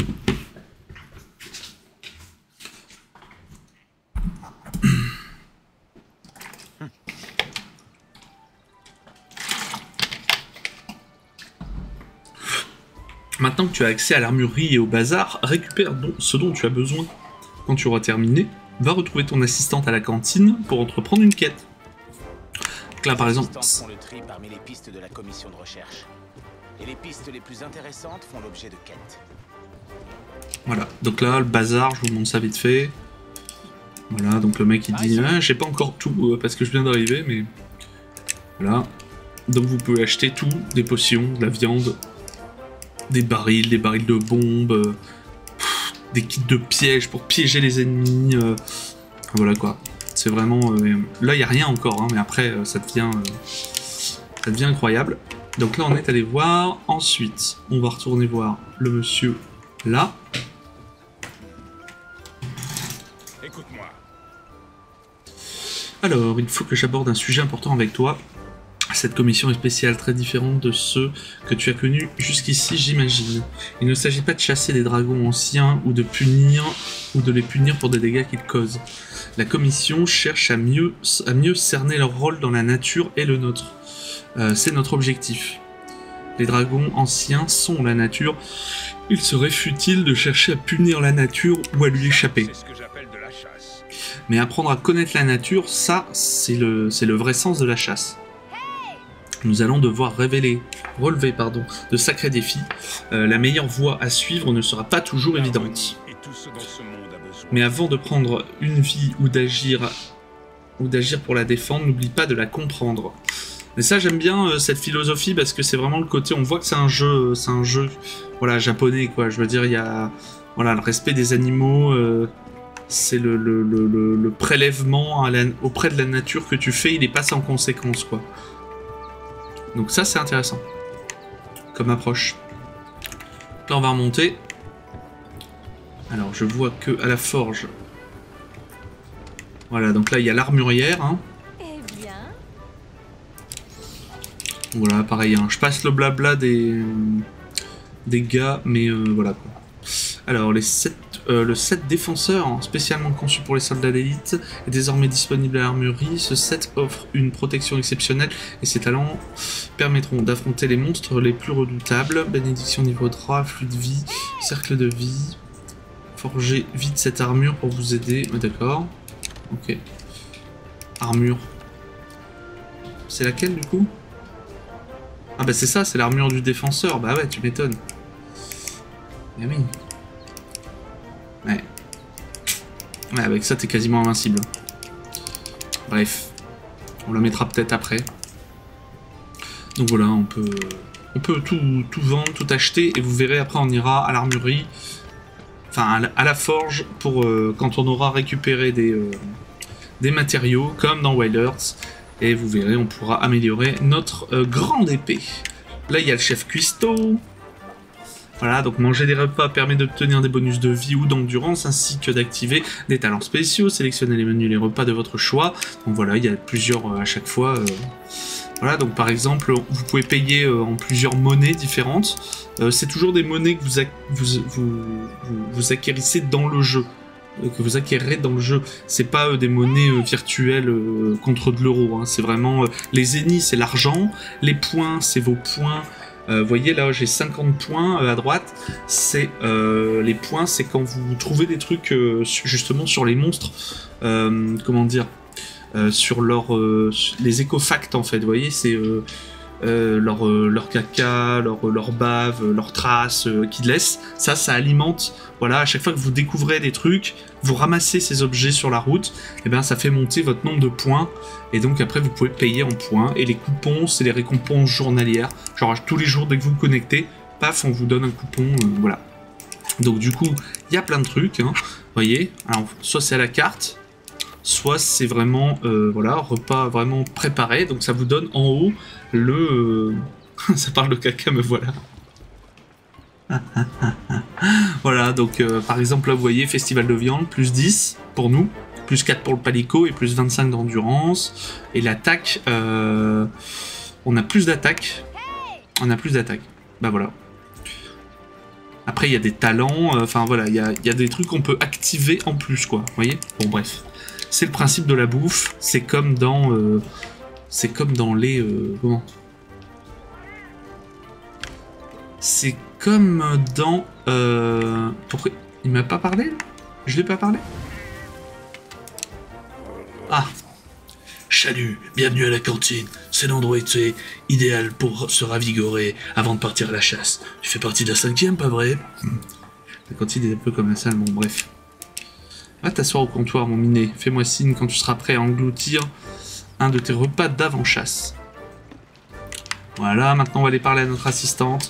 Maintenant que tu as accès à l'armurerie et au bazar, récupère donc ce dont tu as besoin. Quand tu auras terminé, va retrouver ton assistante à la cantine pour entreprendre une quête. Donc là par exemple... font le tri parmi les pistes de la commission de recherche. Et les pistes les plus intéressantes font l'objet de quêtes. Voilà, donc là le bazar, je vous montre ça vite fait. Voilà, donc le mec il dit ah, j'ai pas encore tout euh, parce que je viens d'arriver, mais... Voilà. Donc vous pouvez acheter tout, des potions, de la viande... Des barils, des barils de bombes, euh, pff, des kits de pièges pour piéger les ennemis. Euh, voilà quoi. C'est vraiment... Euh, là, il n'y a rien encore, hein, mais après, euh, ça, devient, euh, ça devient incroyable. Donc là, on est allé voir. Ensuite, on va retourner voir le monsieur là. Écoute-moi. Alors, il faut que j'aborde un sujet important avec toi. Cette commission est spéciale, très différente de ceux que tu as connus jusqu'ici, j'imagine. Il ne s'agit pas de chasser des dragons anciens ou de punir ou de les punir pour des dégâts qu'ils causent. La commission cherche à mieux, à mieux cerner leur rôle dans la nature et le nôtre. Euh, c'est notre objectif. Les dragons anciens sont la nature. Il serait futile de chercher à punir la nature ou à lui échapper. C'est ce que j'appelle de la chasse. Mais apprendre à connaître la nature, ça, c'est le, c'est le vrai sens de la chasse. Nous allons devoir révéler, relever pardon, de sacrés défis. Euh, la meilleure voie à suivre ne sera pas toujours évidente. Mais avant de prendre une vie ou d'agir ou d'agir pour la défendre, n'oublie pas de la comprendre. Mais ça, j'aime bien euh, cette philosophie parce que c'est vraiment le côté. On voit que c'est un jeu, c'est un jeu, voilà, japonais quoi. Je veux dire, il y a, voilà, le respect des animaux. Euh, c'est le, le, le, le, le prélèvement à la, auprès de la nature que tu fais. Il n'est pas sans conséquence quoi. Donc ça c'est intéressant comme approche. Là on va remonter. Alors je vois que à la forge. Voilà, donc là il y a l'armurière. Hein. Eh bien... Voilà, pareil, hein. Je passe le blabla des, des gars, mais euh, voilà quoi. Alors les sept, euh, le set défenseur, hein, spécialement conçu pour les soldats d'élite, est désormais disponible à l'armurerie. Ce set offre une protection exceptionnelle et ses talents permettront d'affronter les monstres les plus redoutables. Bénédiction niveau trois, flux de vie, cercle de vie. Forgez vite cette armure pour vous aider. Oh, d'accord. Ok. Armure. C'est laquelle du coup? Ah bah c'est ça, c'est l'armure du défenseur. Bah ouais, tu m'étonnes. Eh oui. Ouais. Ouais, avec ça, t'es quasiment invincible. Bref. On la mettra peut-être après. Donc voilà, on peut, on peut tout, tout vendre, tout acheter, et vous verrez, après on ira à l'armurerie enfin à la, à la forge, pour euh, quand on aura récupéré des, euh, des matériaux, comme dans Wild Hearts, et vous verrez, on pourra améliorer notre euh, grande épée. Là, il y a le chef cuistot. Voilà, donc manger des repas permet d'obtenir des bonus de vie ou d'endurance, ainsi que d'activer des talents spéciaux. Sélectionnez les menus, les repas de votre choix. Donc voilà, il y a plusieurs euh, à chaque fois. Euh... Voilà, donc par exemple, vous pouvez payer euh, en plusieurs monnaies différentes. Euh, c'est toujours des monnaies que vous, vous, vous, vous, vous acquérissez dans le jeu. Euh, que vous acquérerez dans le jeu. C'est pas euh, des monnaies euh, virtuelles euh, contre de l'euro. Hein. C'est vraiment... Euh, les ennemis, c'est l'argent. Les points, c'est vos points. Vous euh, voyez là j'ai cinquante points euh, à droite, c'est euh, les points, c'est quand vous trouvez des trucs euh, justement sur les monstres, euh, comment dire, euh, sur leur, euh, les écofacts en fait, vous voyez, c'est euh, euh, leur, euh, leur caca, leur, leur bave, leurs traces euh, qu'ils laissent, ça, ça alimente, voilà, à chaque fois que vous découvrez des trucs, vous ramassez ces objets sur la route, et bien ça fait monter votre nombre de points. Et donc après vous pouvez payer en points. Et les coupons, c'est les récompenses journalières. Genre tous les jours dès que vous vous connectez, paf, on vous donne un coupon, euh, voilà. Donc du coup, il y a plein de trucs, hein, voyez. Alors soit c'est à la carte, soit c'est vraiment, euh, voilà, repas vraiment préparé. Donc ça vous donne en haut le... Euh... ça parle de caca, me voilà. Voilà, donc euh, par exemple là vous voyez, festival de viande, plus dix pour nous. Plus quatre pour le palico et plus vingt-cinq d'endurance. Et l'attaque, euh, on a plus d'attaque. On a plus d'attaque. Bah voilà. Après, il y a des talents. Enfin euh, voilà, il y a, y a des trucs qu'on peut activer en plus, quoi. Vous voyez? Bon, bref. C'est le principe de la bouffe. C'est comme dans... Euh, c'est comme dans les... Euh, comment? C'est comme dans... Euh, pourquoi? Il m'a pas parlé? Je l'ai pas parlé? Ah. Salut, bienvenue à la cantine. C'est l'endroit idéal pour se ravigorer avant de partir à la chasse. Tu fais partie de la cinquième, pas vrai? La cantine est un peu comme la salle, bon bref. Va t'asseoir au comptoir, mon minet. Fais-moi signe quand tu seras prêt à engloutir un de tes repas d'avant-chasse. Voilà, maintenant on va aller parler à notre assistante.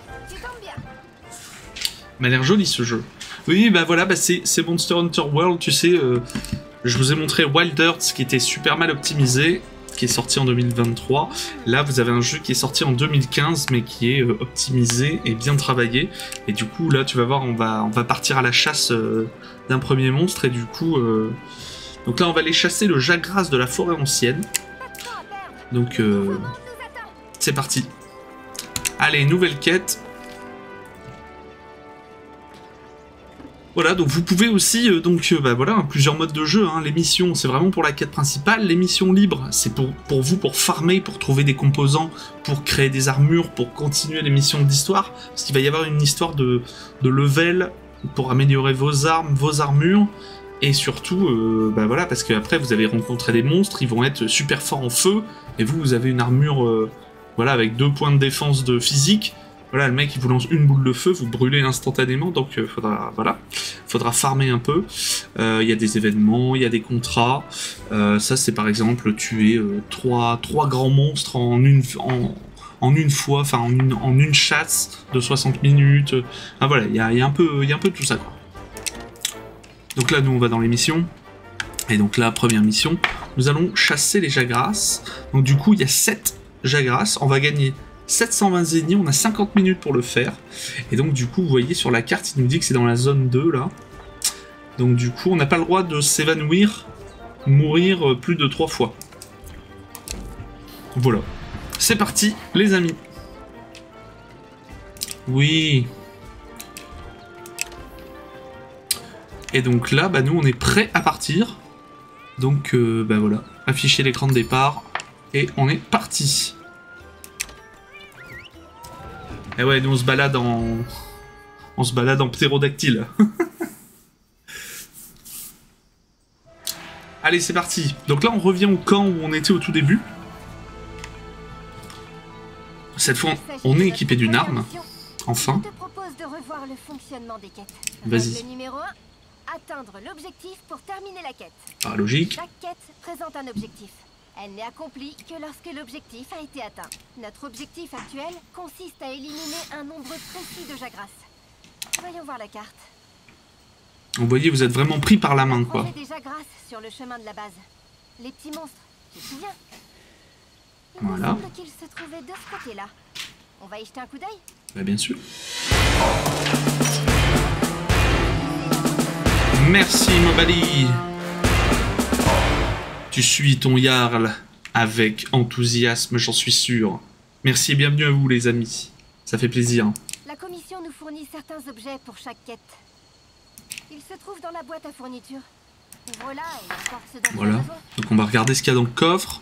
Il m'a l'air joli ce jeu. Oui, bah voilà, bah c'est Monster Hunter World, tu sais... Euh, je vous ai montré Wild Hearts qui était super mal optimisé, qui est sorti en deux mille vingt-trois. Là, vous avez un jeu qui est sorti en deux mille quinze, mais qui est euh, optimisé et bien travaillé. Et du coup, là, tu vas voir, on va, on va partir à la chasse euh, d'un premier monstre. Et du coup, euh... donc là, on va aller chasser le jagras de la forêt ancienne. Donc, euh... c'est parti. Allez, nouvelle quête. Voilà, donc vous pouvez aussi, euh, donc euh, bah voilà, plusieurs modes de jeu, hein. Les missions, c'est vraiment pour la quête principale. Les missions libres, c'est pour, pour vous, pour farmer, pour trouver des composants, pour créer des armures, pour continuer les missions d'histoire. Parce qu'il va y avoir une histoire de, de level pour améliorer vos armes, vos armures. Et surtout, euh, bah voilà, parce qu'après vous avez rencontré des monstres, ils vont être super forts en feu. Et vous, vous avez une armure, euh, voilà, avec deux points de défense de physique. Voilà, le mec il vous lance une boule de feu, vous brûlez instantanément, donc euh, faudra, voilà, faudra farmer un peu. Il euh, y a des événements, il y a des contrats. Euh, ça c'est par exemple tuer euh, trois, trois grands monstres en une, en, en une fois, enfin en une, en une chasse de soixante minutes. Ah voilà, il y a, y a un peu, y a un peu de tout ça quoi. Donc là nous on va dans les missions. Et donc là, première mission, nous allons chasser les jagras. Donc du coup il y a sept jagras, on va gagner sept cent vingt zéniths, on a cinquante minutes pour le faire. Et donc du coup, vous voyez sur la carte, il nous dit que c'est dans la zone deux, là. Donc du coup, on n'a pas le droit de s'évanouir, mourir plus de trois fois. Voilà. C'est parti, les amis. Oui. Et donc là, bah nous, on est prêts à partir. Donc, euh, bah voilà. Afficher l'écran de départ. Et on est parti. Et ouais, nous on se balade en... On se balade en ptérodactyle. Allez, c'est parti. Donc là, on revient au camp où on était au tout début. Cette fois, on est équipé d'une arme. Enfin. Je te propose de revoir le fonctionnement des quêtes. Vas-y. Le numéro un, atteindre l'objectif pour terminer la quête. Ah, logique. Chaque quête présente un objectif. Elle n'est accomplie que lorsque l'objectif a été atteint. Notre objectif actuel consiste à éliminer un nombre précis de jagras. Voyons voir la carte. Vous voyez, vous êtes vraiment pris par la main, quoi. On fait déjà grâce sur le chemin de la base. Les petits monstres, tu te souviens? Il Voilà. me semble qu'ils se trouvaient de ce côté-là. On va y jeter un coup d'œil? Bah, bien sûr. Merci, Mobali. Tu suis ton Jarl avec enthousiasme, j'en suis sûr. Merci et bienvenue à vous, les amis. Ça fait plaisir. La commission nous fournit certains objets pour chaque quête. Ils se trouvent dans la boîte à fourniture. Ouvre-la et emporte ce dont tu as Voilà. besoin. Donc on va regarder ce qu'il y a dans le coffre.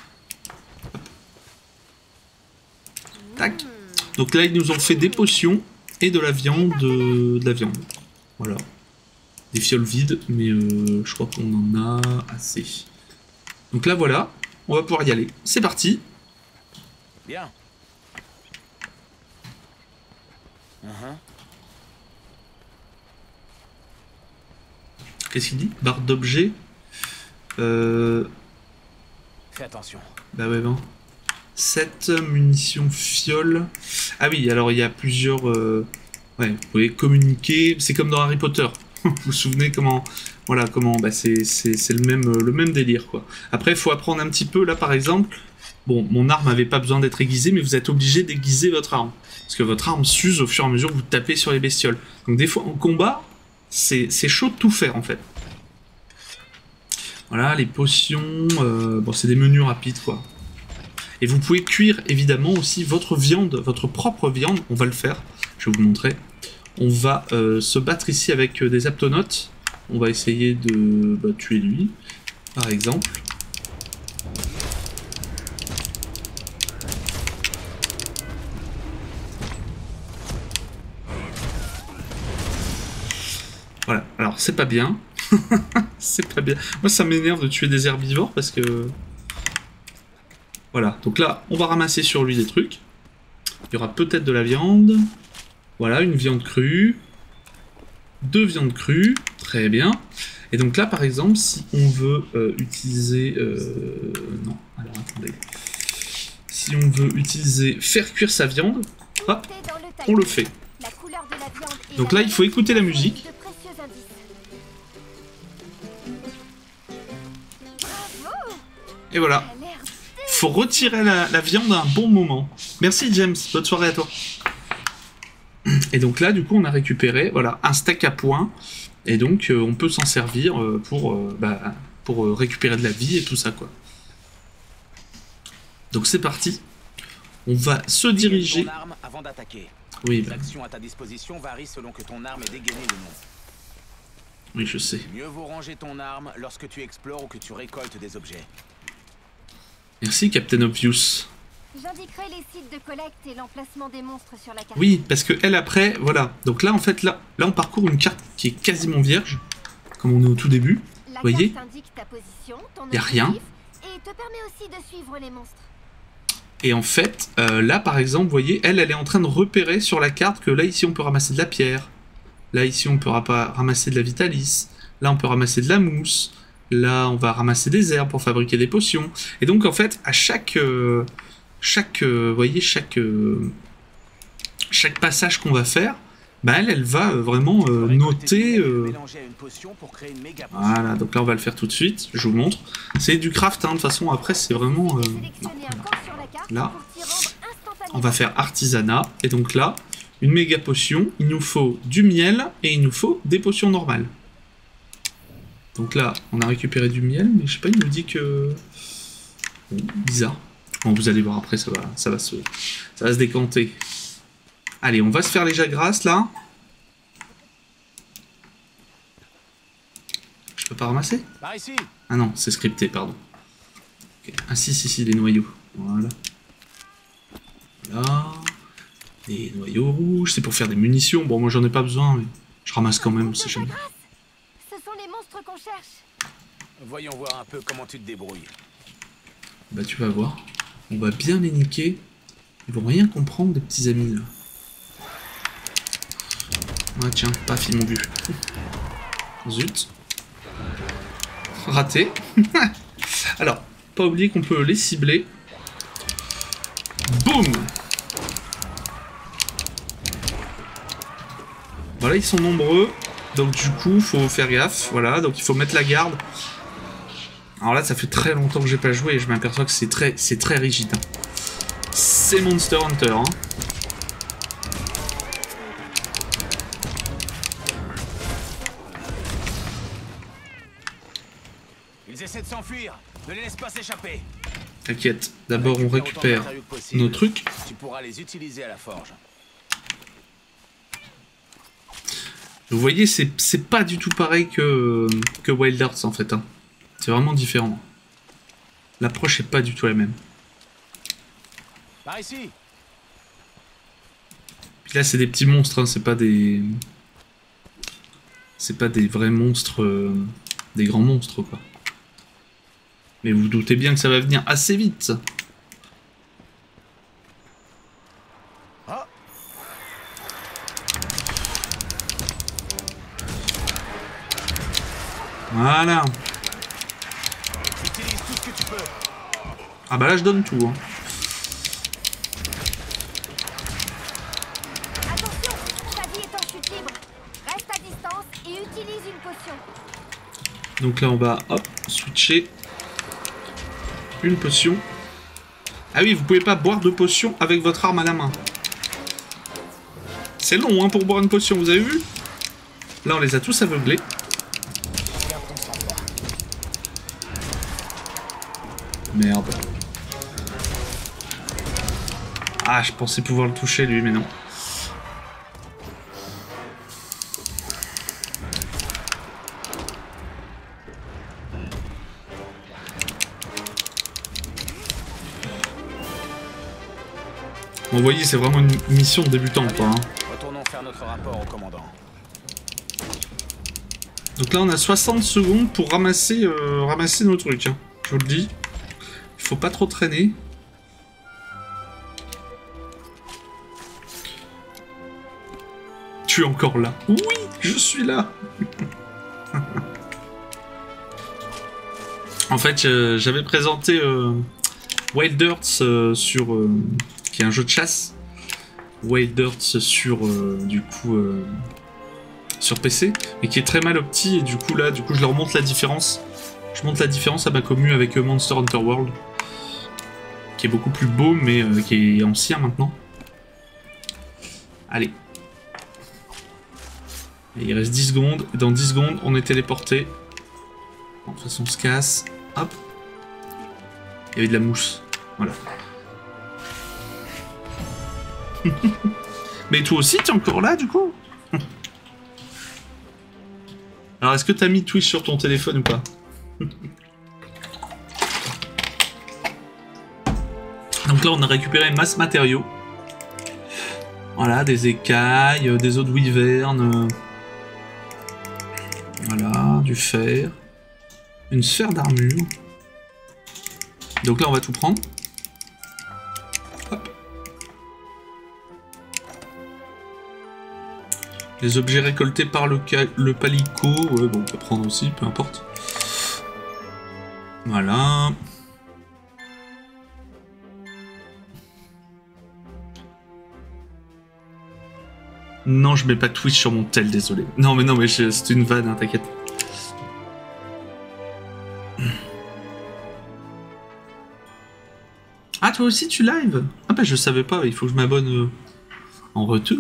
Tac. Donc là, ils nous ont fait des potions et de la viande. euh, de la viande. Voilà. Des fioles vides, mais euh, je crois qu'on en a assez. Donc là, voilà. On va pouvoir y aller. C'est parti. Bien. Uh-huh. Qu'est-ce qu'il dit? Barre d'objets. Euh... Fais attention. Bah ouais, bon. sept munitions fioles. Ah oui, alors il y a plusieurs... Euh... Ouais, vous pouvez communiquer. C'est comme dans Harry Potter. Vous vous souvenez comment... Voilà, comment... Bah c'est le même, le même délire, quoi. Après, il faut apprendre un petit peu. Là, par exemple... Bon, mon arme n'avait pas besoin d'être aiguisée, mais vous êtes obligé d'aiguiser votre arme. Parce que votre arme s'use au fur et à mesure que vous tapez sur les bestioles. Donc des fois, en combat, c'est chaud de tout faire, en fait. Voilà, les potions... Euh, bon, c'est des menus rapides, quoi. Et vous pouvez cuire, évidemment, aussi votre viande, votre propre viande. On va le faire, je vais vous montrer. On va euh, se battre ici avec euh, des aptonautes. On va essayer de bah, tuer lui, par exemple. Voilà, alors c'est pas bien. C'est pas bien. Moi ça m'énerve de tuer des herbivores parce que... Voilà, donc là on va ramasser sur lui des trucs. Il y aura peut-être de la viande. Voilà, une viande crue. Deux viandes crues. Très bien. Et donc là par exemple, si on veut euh, utiliser... Euh... Non, alors attendez. Si on veut utiliser faire cuire sa viande, hop, on le fait. Donc là il faut écouter la musique. Et voilà. Faut retirer la, la viande à un bon moment. Merci James, bonne soirée à toi. Et donc là, du coup, on a récupéré voilà, un steak à point. Et donc, euh, on peut s'en servir euh, pour, euh, bah, pour euh, récupérer de la vie et tout ça, quoi. Donc c'est parti. On va se diriger... Ton arme avant d'attaquer. Oui, bah... L'action à ta disposition varie selon que ton arme est dégainée ou non. Oui, je sais. Mieux vaut ranger ton arme lorsque tu explores ou que tu récoltes des objets. Merci, Captain Obvious. J'indiquerai les sites de collecte et l'emplacement des monstres sur la carte. Oui, parce que elle après, voilà. Donc là, en fait, là, là, on parcourt une carte qui est quasiment vierge, comme on est au tout début. Vous voyez, il n'y a rien. Et te permet aussi de suivre les monstres. Et en fait, euh, là, par exemple, vous voyez, elle, elle est en train de repérer sur la carte que là, ici, on peut ramasser de la pierre. Là, ici, on peut ramasser de la vitalis. Là, on peut ramasser de la mousse. Là, on va ramasser des herbes pour fabriquer des potions. Et donc, en fait, à chaque... Euh, chaque... Euh, vous voyez, chaque... Euh, chaque passage qu'on va faire, bah, elle, elle va euh, vraiment euh, noter... Euh... Voilà, donc là, on va le faire tout de suite. Je vous montre. C'est du craft, hein, de toute façon, après, c'est vraiment... Euh... Non, voilà. Là, on va faire artisanat. Et donc là, une méga potion. Il nous faut du miel et il nous faut des potions normales. Donc là, on a récupéré du miel, mais je sais pas, il nous dit que... Bon, bizarre. Bon, vous allez voir après, ça va, ça va se, ça va se décanter. Allez, on va se faire les jagrasses, là. Je peux pas ramasser? Par ici. Ah non, c'est scripté, pardon. Okay. Ah si, si, si, des noyaux. Voilà. Voilà. Des noyaux rouges, c'est pour faire des munitions. Bon, moi j'en ai pas besoin, mais je ramasse quand même, c'est jamais. Qu'on cherche. Voyons voir un peu comment tu te débrouilles. Bah tu vas voir. On va bien les niquer. Ils vont rien comprendre, des petits amis là. Ah tiens, paf, ils m'ont vu. Zut. Raté. Alors, pas oublier qu'on peut les cibler. Boum. Voilà, ils sont nombreux. Donc du coup, faut faire gaffe, voilà, donc il faut mettre la garde. Alors là, ça fait très longtemps que j'ai pas joué et je m'aperçois que c'est très, c'est très rigide. Hein. C'est Monster Hunter, hein. Ils essaient de s'enfuir, ne les laisse pas s'échapper. T'inquiète, d'abord on récupère nos trucs. Tu pourras les utiliser à la forge. Vous voyez, c'est pas du tout pareil que, que Wild Hearts en fait. Hein. C'est vraiment différent. L'approche est pas du tout la même. Par ici. Puis là, c'est des petits monstres, hein, c'est pas des. C'est pas des vrais monstres. Euh, des grands monstres, quoi. Mais vous, vous doutez bien que ça va venir assez vite. Voilà. Utilise tout ce que tu peux. Ah bah là je donne tout. Hein. Attention, ta vie est en chute libre. Reste à distance et utilise une potion. Donc là on va hop switcher une potion. Ah oui, vous pouvez pas boire de potion avec votre arme à la main. C'est long hein pour boire une potion, vous avez vu? Là on les a tous aveuglés. Merde. Ah, je pensais pouvoir le toucher lui, mais non. Bon, vous voyez, c'est vraiment une mission de débutant, quoi. Hein. Retournons faire notre rapport au commandant. Donc là, on a soixante secondes pour ramasser, euh, ramasser nos trucs. Hein. Je vous le dis. Il faut pas trop traîner. Tu es encore là. Oui, je suis là. En fait, euh, j'avais présenté euh, Wild Hearts euh, sur... Euh, qui est un jeu de chasse. Wild Hearts sur, euh, du coup... Euh, sur P C. Et qui est très mal opti. Et du coup, là, du coup, je leur montre la différence. Je montre la différence à ma commu avec euh, Monster Hunter World. Qui est beaucoup plus beau, mais euh, qui est ancien maintenant. Allez. Et il reste dix secondes. Et dans dix secondes, on est téléporté. Bon, de toute façon, on se casse. Hop. Il y avait de la mousse. Voilà. Mais toi aussi, t'es encore là, du coup? Alors, est-ce que t'as mis Twitch sur ton téléphone ou pas? Donc là, on a récupéré masse matériaux. Voilà, des écailles, euh, des os de wyvern. Euh, voilà, du fer. Une sphère d'armure. Donc là, on va tout prendre. Hop. Les objets récoltés par le, le palico. Ouais, bon, on peut prendre aussi, peu importe. Voilà. Non, je mets pas Twitch sur mon tel, désolé. Non, mais non, mais c'est une vanne, hein, t'inquiète. Ah, toi aussi, tu live? Ah bah, je savais pas, il faut que je m'abonne euh, en retour.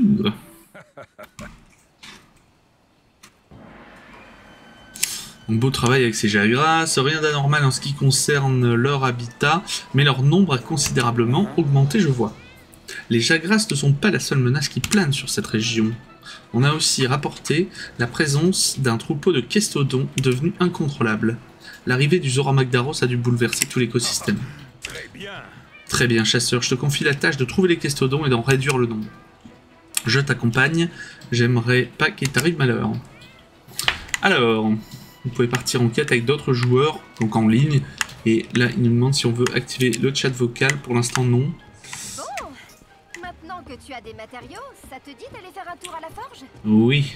Donc, beau travail avec ces Jagras, rien d'anormal en ce qui concerne leur habitat, mais leur nombre a considérablement augmenté, je vois. Les Jagras ne sont pas la seule menace qui plane sur cette région. On a aussi rapporté la présence d'un troupeau de Kestodons devenu incontrôlable. L'arrivée du Zora Magdaros a dû bouleverser tout l'écosystème. Très bien. Très bien, chasseur, je te confie la tâche de trouver les Kestodons et d'en réduire le nombre. Je t'accompagne, j'aimerais pas qu'il t'arrive malheur. Alors, vous pouvez partir en quête avec d'autres joueurs, donc en ligne, et là il nous demande si on veut activer le chat vocal, pour l'instant non. Bon, maintenant que tu as des matériaux, ça te dit d'aller faire un tour à la forge? Oui.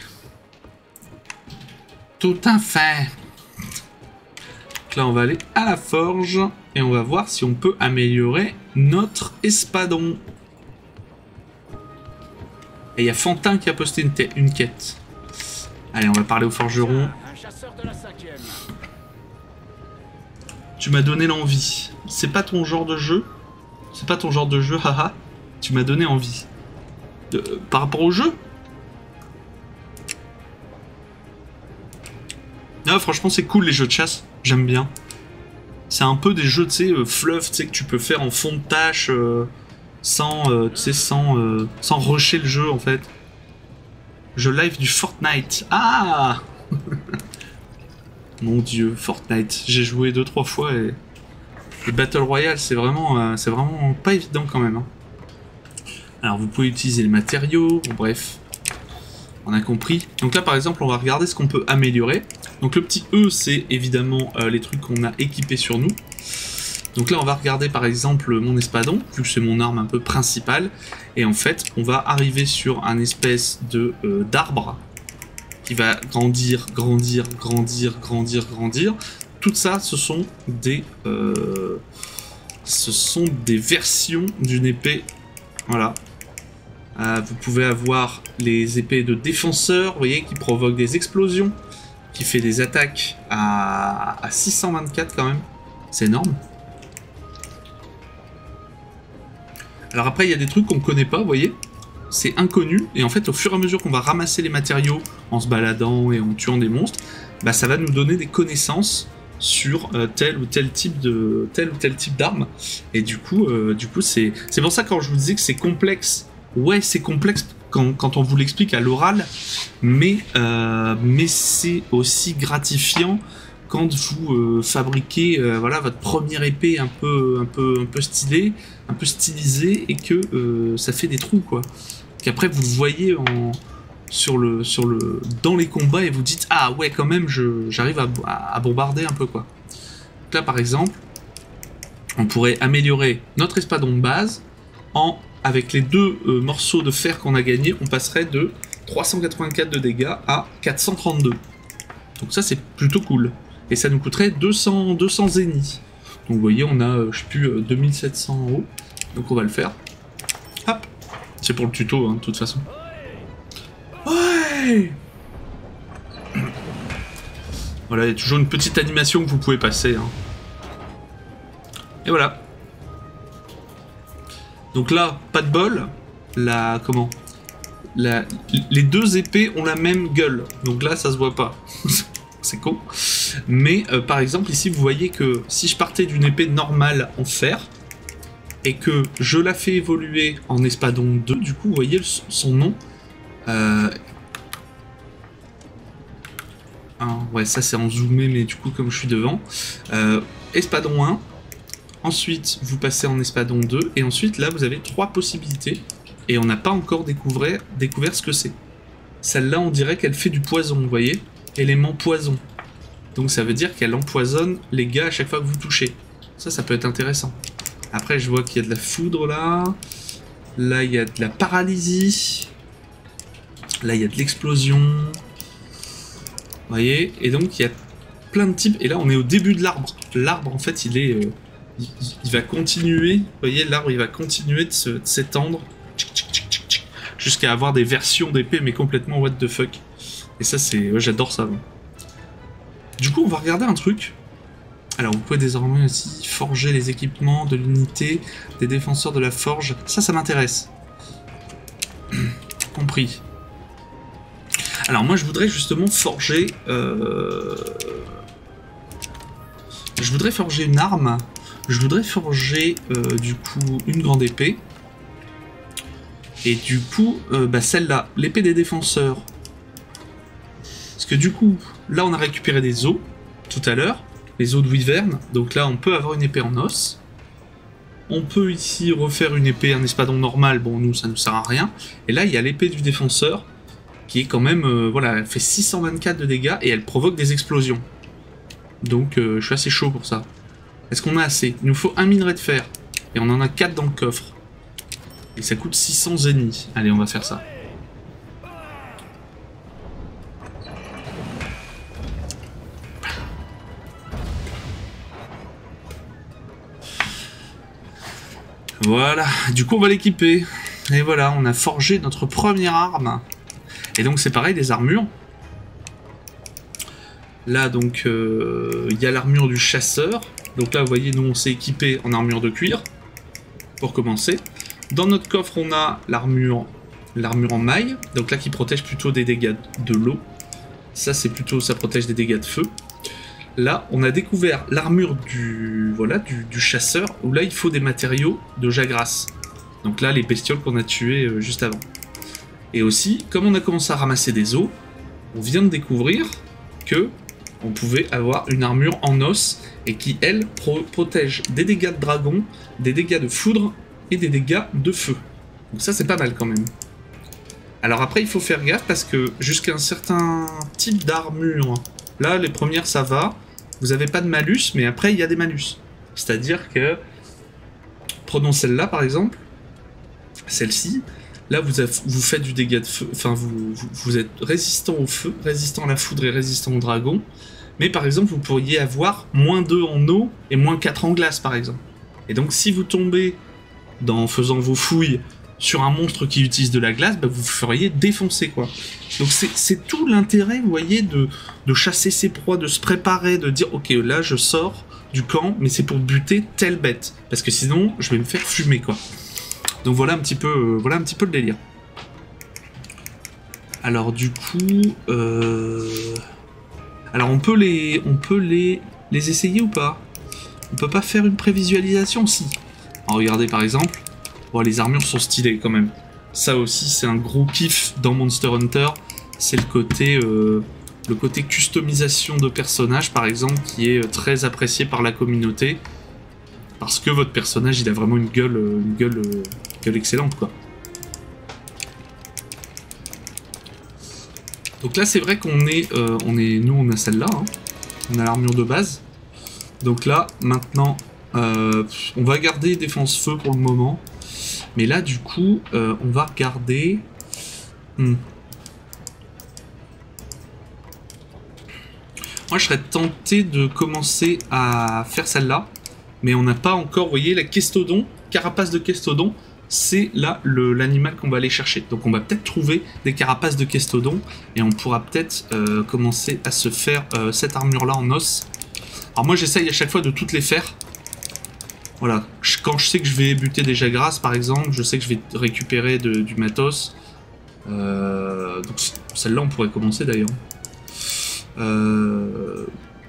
Tout à fait. Donc là on va aller à la forge, et on va voir si on peut améliorer notre espadon. Et il y a Fantin qui a posté une, une quête. Allez, on va parler au forgeron. Un chasseur de la cinquième. Tu m'as donné l'envie. C'est pas ton genre de jeu. C'est pas ton genre de jeu, haha. Tu m'as donné envie. De, euh, par rapport au jeu. Ah, franchement, c'est cool les jeux de chasse. J'aime bien. C'est un peu des jeux, tu sais, euh, fluff, tu sais, que tu peux faire en fond de tâche, euh, sans, euh, tu sais, sans, euh, sans rusher le jeu, en fait. Jeu live du Fortnite. Ah mon dieu, Fortnite. J'ai joué deux trois fois et... Le Battle Royale, c'est vraiment, euh, c'est vraiment pas évident quand même. Hein. Alors, vous pouvez utiliser les matériaux, bon, bref. On a compris. Donc là, par exemple, on va regarder ce qu'on peut améliorer. Donc le petit E, c'est évidemment euh, les trucs qu'on a équipés sur nous. Donc là, on va regarder par exemple mon espadon, vu que c'est mon arme un peu principale. Et en fait, on va arriver sur un espèce de euh, d'arbre qui va grandir, grandir, grandir, grandir, grandir. Tout ça, ce sont des, euh, ce sont des versions d'une épée. Voilà. Euh, vous pouvez avoir les épées de défenseur, vous voyez, qui provoquent des explosions, qui fait des attaques à, à six cent vingt-quatre quand même. C'est énorme. Alors après, il y a des trucs qu'on ne connaît pas, vous voyez. C'est inconnu, et en fait, au fur et à mesure qu'on va ramasser les matériaux en se baladant et en tuant des monstres, bah, ça va nous donner des connaissances sur euh, tel ou tel type de tel ou tel type d'arme. Et du coup, euh, du coup, c'est c'est pour ça que quand je vous disais que c'est complexe. Ouais, c'est complexe quand, quand on vous l'explique à l'oral, mais, euh, mais c'est aussi gratifiant quand vous euh, fabriquez euh, voilà, votre première épée un peu, un, peu, un peu stylée, un peu stylisée, et que euh, ça fait des trous, quoi. Qu'après vous voyez en, sur le, sur le, dans les combats et vous dites « Ah ouais, quand même, j'arrive à, à, à bombarder un peu, quoi. » Donc là, par exemple, on pourrait améliorer notre espadon de base en... Avec les deux euh, morceaux de fer qu'on a gagnés, on passerait de trois cent quatre-vingt-quatre de dégâts à quatre cent trente-deux. Donc ça, c'est plutôt cool. Et ça nous coûterait deux cents, deux cents zéniths. Donc vous voyez, on a, euh, je sais plus, euh, deux mille sept cents en haut. Donc on va le faire. Hop. C'est pour le tuto, hein, de toute façon. Ouais. Voilà, il y a toujours une petite animation que vous pouvez passer. Hein. Et voilà. Donc là, pas de bol, la, comment la, les deux épées ont la même gueule, donc là ça se voit pas, c'est con. Mais euh, par exemple ici vous voyez que si je partais d'une épée normale en fer, et que je la fais évoluer en espadon deux, du coup vous voyez le, son nom, euh... ah, ouais ça c'est en zoomé mais du coup comme je suis devant, euh, espadon un, ensuite, vous passez en espadon deux, et ensuite, là, vous avez trois possibilités, et on n'a pas encore découvert, découvert ce que c'est. Celle-là, on dirait qu'elle fait du poison, vous voyez? Élément poison. Donc ça veut dire qu'elle empoisonne les gars à chaque fois que vous touchez. Ça, ça peut être intéressant. Après, je vois qu'il y a de la foudre, là. Là, il y a de la paralysie. Là, il y a de l'explosion. Vous voyez? Et donc, il y a plein de types, et là, on est au début de l'arbre. L'arbre, en fait, il est... Euh, il va continuer, vous voyez, l'arbre il va continuer de s'étendre jusqu'à avoir des versions d'épées mais complètement what the fuck. Et ça c'est, ouais, j'adore ça. Du coup on va regarder un truc. Alors vous pouvez désormais aussi forger les équipements de l'unité des défenseurs de la forge. Ça, ça m'intéresse. Compris. Alors moi je voudrais justement forger... Euh... Je voudrais forger une arme. Je voudrais forger euh, du coup une grande épée. Et du coup, euh, bah, celle-là, l'épée des défenseurs. Parce que du coup, là on a récupéré des os tout à l'heure. Les os de Wyvern. Donc là on peut avoir une épée en os. On peut ici refaire une épée, un espadon normal. Bon, nous ça nous sert à rien. Et là il y a l'épée du défenseur. Qui est quand même, euh, voilà, elle fait six cent vingt-quatre de dégâts. Et elle provoque des explosions. Donc euh, je suis assez chaud pour ça. Est-ce qu'on a assez? Il nous faut un minerai de fer. Et on en a quatre dans le coffre. Et ça coûte six cents zéniths. Allez, on va faire ça. Voilà. Du coup, on va l'équiper. Et voilà, on a forgé notre première arme. Et donc c'est pareil, les armures. Là, donc, il euh, y a l'armure du chasseur. Donc là, vous voyez, nous, on s'est équipé en armure de cuir, pour commencer. Dans notre coffre, on a l'armure l'armure en maille. Donc là, qui protège plutôt des dégâts de l'eau. Ça, c'est plutôt, ça protège des dégâts de feu. Là, on a découvert l'armure du, voilà, du, du chasseur, où là, il faut des matériaux de Jagras. Donc là, les bestioles qu'on a tuées euh, juste avant. Et aussi, comme on a commencé à ramasser des os, on vient de découvrir que on pouvait avoir une armure en os et qui, elle, pro protège des dégâts de dragon, des dégâts de foudre et des dégâts de feu. Donc ça, c'est pas mal quand même. Alors après, il faut faire gaffe parce que jusqu'à un certain type d'armure, là, les premières, ça va. Vous n'avez pas de malus, mais après, il y a des malus. C'est-à-dire que, prenons celle-là, par exemple, celle-ci, là, vous, avez, vous faites du dégât de feu, enfin, vous, vous, vous êtes résistant au feu, résistant à la foudre et résistant au dragon. Mais par exemple, vous pourriez avoir moins deux en eau et moins quatre en glace, par exemple. Et donc, si vous tombez, dans, en faisant vos fouilles, sur un monstre qui utilise de la glace, bah, vous feriez défoncer, quoi. Donc c'est tout l'intérêt, vous voyez, de, de chasser ses proies, de se préparer, de dire, ok, là, je sors du camp, mais c'est pour buter telle bête. Parce que sinon, je vais me faire fumer, quoi. Donc voilà un petit peu, euh, voilà un petit peu le délire. Alors du coup... Euh... Alors on peut les, on peut les, les essayer ou pas? On peut pas faire une prévisualisation, si. Alors, regardez par exemple, bon, les armures sont stylées quand même. Ça aussi c'est un gros kiff dans Monster Hunter. C'est le côté, euh, le côté customisation de personnages par exemple qui est très apprécié par la communauté. Parce que votre personnage il a vraiment une gueule, une gueule, une gueule excellente quoi. Donc là c'est vrai qu'on est, euh, on est, nous on a celle-là, hein. On a l'armure de base. Donc là maintenant euh, on va garder défense feu pour le moment. Mais là du coup euh, on va regarder... Hmm. Moi je serais tenté de commencer à faire celle-là. Mais on n'a pas encore, vous voyez, la Kestodon, carapace de Kestodon, c'est là l'animal qu'on va aller chercher. Donc on va peut-être trouver des carapaces de Kestodon et on pourra peut-être euh, commencer à se faire euh, cette armure-là en os. Alors moi j'essaye à chaque fois de toutes les faire. Voilà, quand je sais que je vais buter des Jagras par exemple, je sais que je vais récupérer de, du matos. Euh, donc celle-là on pourrait commencer d'ailleurs. Euh...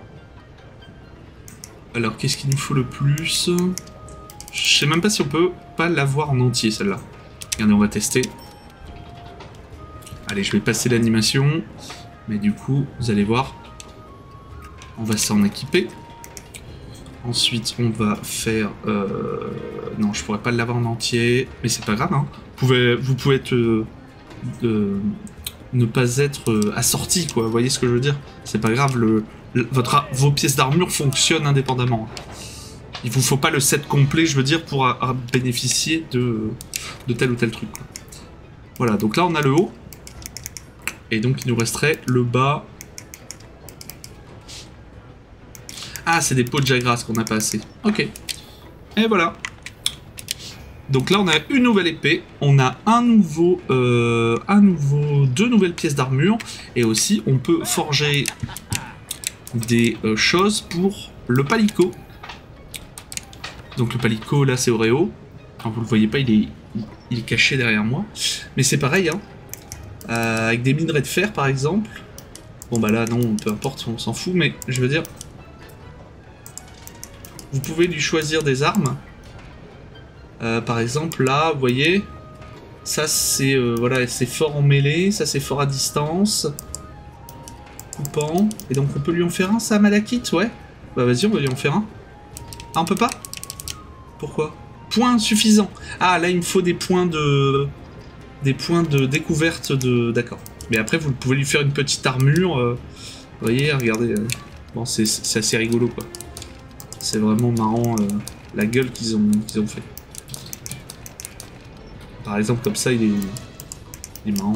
Alors, qu'est-ce qu'il nous faut le plus? Je sais même pas si on peut pas l'avoir en entier, celle-là. Regardez, on va tester. Allez, je vais passer l'animation. Mais du coup, vous allez voir. On va s'en équiper. Ensuite, on va faire... Euh... Non, je pourrais pas l'avoir en entier. Mais c'est pas grave, hein. Vous pouvez, vous pouvez être... Euh, euh, ne pas être euh, assorti, quoi. Vous voyez ce que je veux dire? C'est pas grave, le... Votre, vos pièces d'armure fonctionnent indépendamment. Il vous faut pas le set complet, je veux dire, pour à, à bénéficier de, de tel ou tel truc. Quoi. Voilà, donc là on a le haut. Et donc il nous resterait le bas. Ah, c'est des pots de Jagras qu'on n'a pas assez. Ok. Et voilà. Donc là on a une nouvelle épée, on a un nouveau, euh, un nouveau, deux nouvelles pièces d'armure. Et aussi on peut forger... des euh, choses pour le palico. Donc le palico là c'est Oreo. Alors, vous le voyez pas, il est, il est caché derrière moi. Mais c'est pareil hein. Euh, avec des minerais de fer par exemple. Bon bah là non, peu importe, on s'en fout. Mais je veux dire, vous pouvez lui choisir des armes. Euh, par exemple là, vous voyez, ça c'est euh, voilà, c'est fort en mêlée, ça c'est fort à distance. Coupant. Et donc on peut lui en faire un, ça, Malakith, ouais. Bah vas-y, on va lui en faire un. Ah, on peut pas? Pourquoi? Point suffisant. Ah, là, il me faut des points de... Des points de découverte de... D'accord. Mais après, vous pouvez lui faire une petite armure. Euh... Vous voyez, regardez. Euh... Bon, c'est assez rigolo, quoi. C'est vraiment marrant, euh, la gueule qu'ils ont, qu'ils ont fait. Par exemple, comme ça, il est... Il est marrant.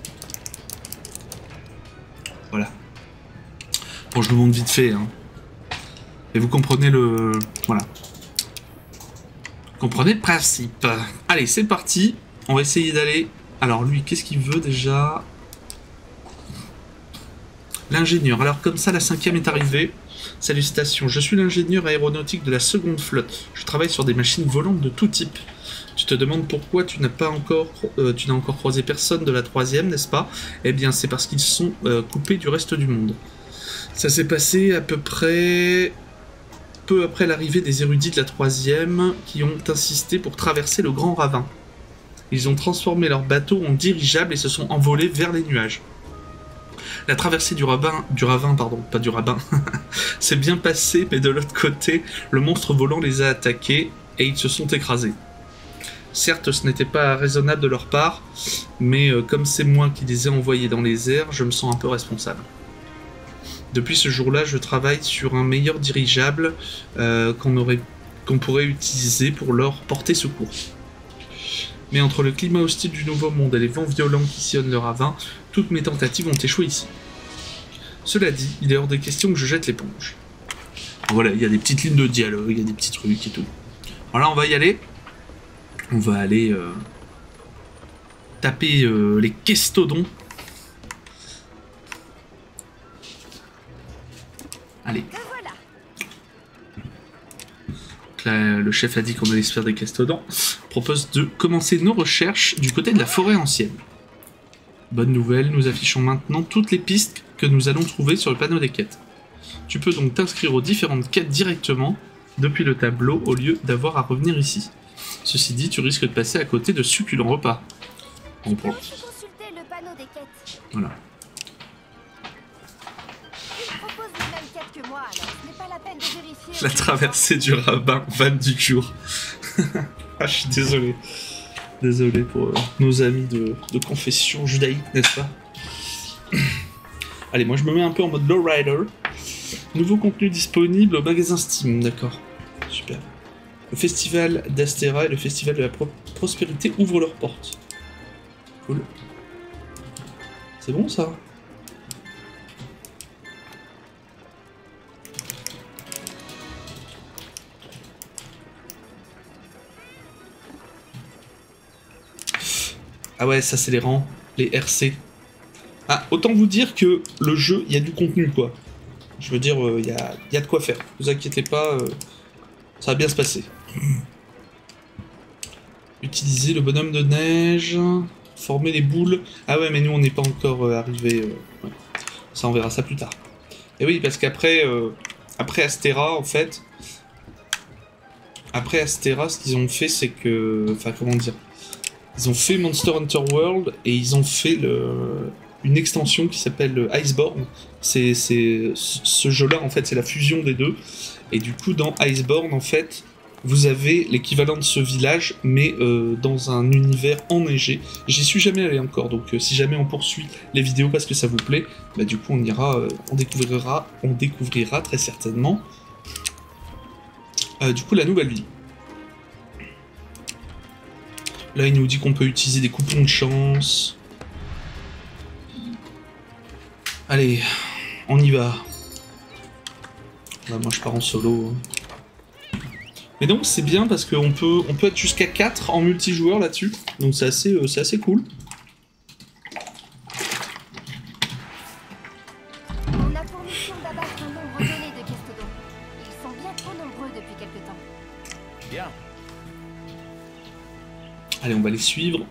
Voilà. Bon, je vous montre vite fait, hein. Et vous comprenez le... Voilà. Vous comprenez le principe. Allez, c'est parti. On va essayer d'aller... Alors lui, qu'est-ce qu'il veut déjà? L'ingénieur. Alors comme ça, la cinquième est arrivée. Salutations, je suis l'ingénieur aéronautique de la seconde flotte. Je travaille sur des machines volantes de tout type. Tu te demandes pourquoi tu n'as pas encore, euh, tu n'as encore croisé personne de la troisième, n'est-ce pas? Eh bien, c'est parce qu'ils sont euh, coupés du reste du monde. Ça s'est passé à peu près... peu après l'arrivée des érudits de la troisième, qui ont insisté pour traverser le Grand Ravin. Ils ont transformé leur bateau en dirigeable et se sont envolés vers les nuages. La traversée du ravin, du ravin, pardon, pas du rabbin, s'est bien passée, mais de l'autre côté, le monstre volant les a attaqués et ils se sont écrasés. Certes, ce n'était pas raisonnable de leur part, mais euh, comme c'est moi qui les ai envoyés dans les airs, je me sens un peu responsable. Depuis ce jour-là, je travaille sur un meilleur dirigeable euh, qu'on aurait, qu'on pourrait utiliser pour leur porter secours. Mais entre le climat hostile du Nouveau Monde et les vents violents qui sillonnent le ravin, toutes mes tentatives ont échoué ici. Cela dit, il est hors de question que je jette l'éponge. Voilà, il y a des petites lignes de dialogue, il y a des petits trucs et tout. Alors là, on va y aller. On va aller euh, taper euh, les Kestodons. Allez. Donc là, le chef a dit qu'on allait se faire des Kestodons. Propose de commencer nos recherches du côté de la forêt ancienne. Bonne nouvelle, nous affichons maintenant toutes les pistes que nous allons trouver sur le panneau des quêtes. Tu peux donc t'inscrire aux différentes quêtes directement depuis le tableau au lieu d'avoir à revenir ici. Ceci dit, tu risques de passer à côté de succulents repas. On prend. Consulter le panneau des quêtes. Voilà. Il propose les mêmes quêtes que moi, alors ce n'est pas la peine de vérifier. La traversée du rabbin, van du jour. Ah, je suis désolé. Désolé pour euh, nos amis de, de confession judaïque, n'est-ce pas? Allez, moi je me mets un peu en mode lowrider. Nouveau contenu disponible au magasin Steam, d'accord. Super. Le festival d'Astera et le festival de la pro prospérité ouvrent leurs portes. Cool. C'est bon ça? Ah ouais, ça c'est les rangs, les R C. Ah, autant vous dire que le jeu, il y a du contenu quoi. Je veux dire, il euh, y, a, y a de quoi faire. Ne vous inquiétez pas, euh, ça va bien se passer. Utiliser le bonhomme de neige, former les boules. Ah ouais, mais nous on n'est pas encore euh, arrivé. Euh, ouais. Ça on verra ça plus tard. Et oui, parce qu'après, euh, après Astera en fait, après Astera, ce qu'ils ont fait, c'est que, enfin comment dire. Ils ont fait Monster Hunter World et ils ont fait le... une extension qui s'appelle Iceborne. C'est ce jeu-là en fait, c'est la fusion des deux. Et du coup, dans Iceborne en fait, vous avez l'équivalent de ce village, mais euh, dans un univers enneigé. J'y suis jamais allé encore, donc euh, si jamais on poursuit les vidéos parce que ça vous plaît, bah du coup on ira, euh, on découvrira, on découvrira très certainement. Euh, du coup, la nouvelle ville. Là, il nous dit qu'on peut utiliser des coupons de chance. Allez, on y va. Là, moi, je pars en solo. Mais donc, c'est bien parce qu'on peut, on peut être jusqu'à quatre en multijoueur là-dessus. Donc, c'est assez, euh, c'est assez cool. On a pour mission d'abattre un nombre donné de Kestodons. Ils sont bien trop nombreux depuis quelque temps. Bien. Allez, on va les suivre.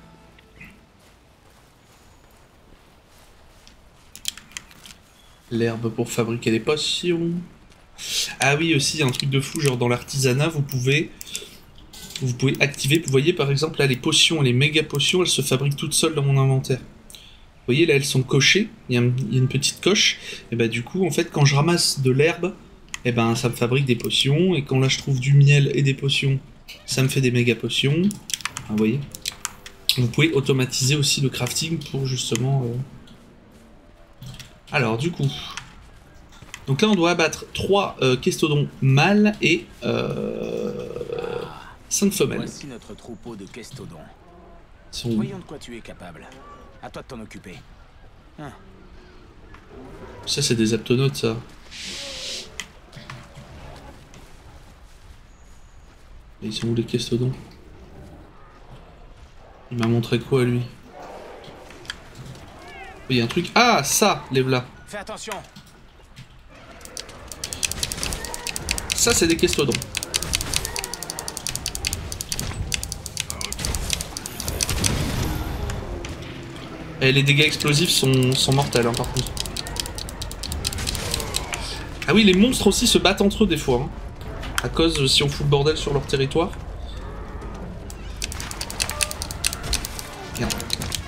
L'herbe pour fabriquer des potions. Ah oui, aussi, il y a un truc de fou, genre dans l'artisanat, vous pouvez... Vous pouvez activer, vous voyez par exemple là les potions, les méga potions, elles se fabriquent toutes seules dans mon inventaire. Vous voyez là, elles sont cochées, il y, a une petite coche, et bah du coup, en fait, quand je ramasse de l'herbe, et ben ça me fabrique des potions, et quand là je trouve du miel et des potions, ça me fait des méga potions. Vous voyez, vous pouvez automatiser aussi le crafting pour justement... Euh... Alors, du coup... Donc là, on doit abattre trois euh, Kestodons mâles et euh, cinq femelles. Voici notre troupeau de Kestodons. Sont... Voyons de quoi tu es capable. À toi de t'en occuper. Hein. Ça, c'est des aptonautes, ça. Et ils sont où les Kestodons? Il m'a montré quoi, lui? Il y a un truc... Ah, ça, les v'là. Fais attention. Ça, c'est des questodons. Et les dégâts explosifs sont, sont mortels, hein, par contre. Ah oui, les monstres aussi se battent entre eux des fois. Hein, à cause, euh, si on fout le bordel sur leur territoire. Merde.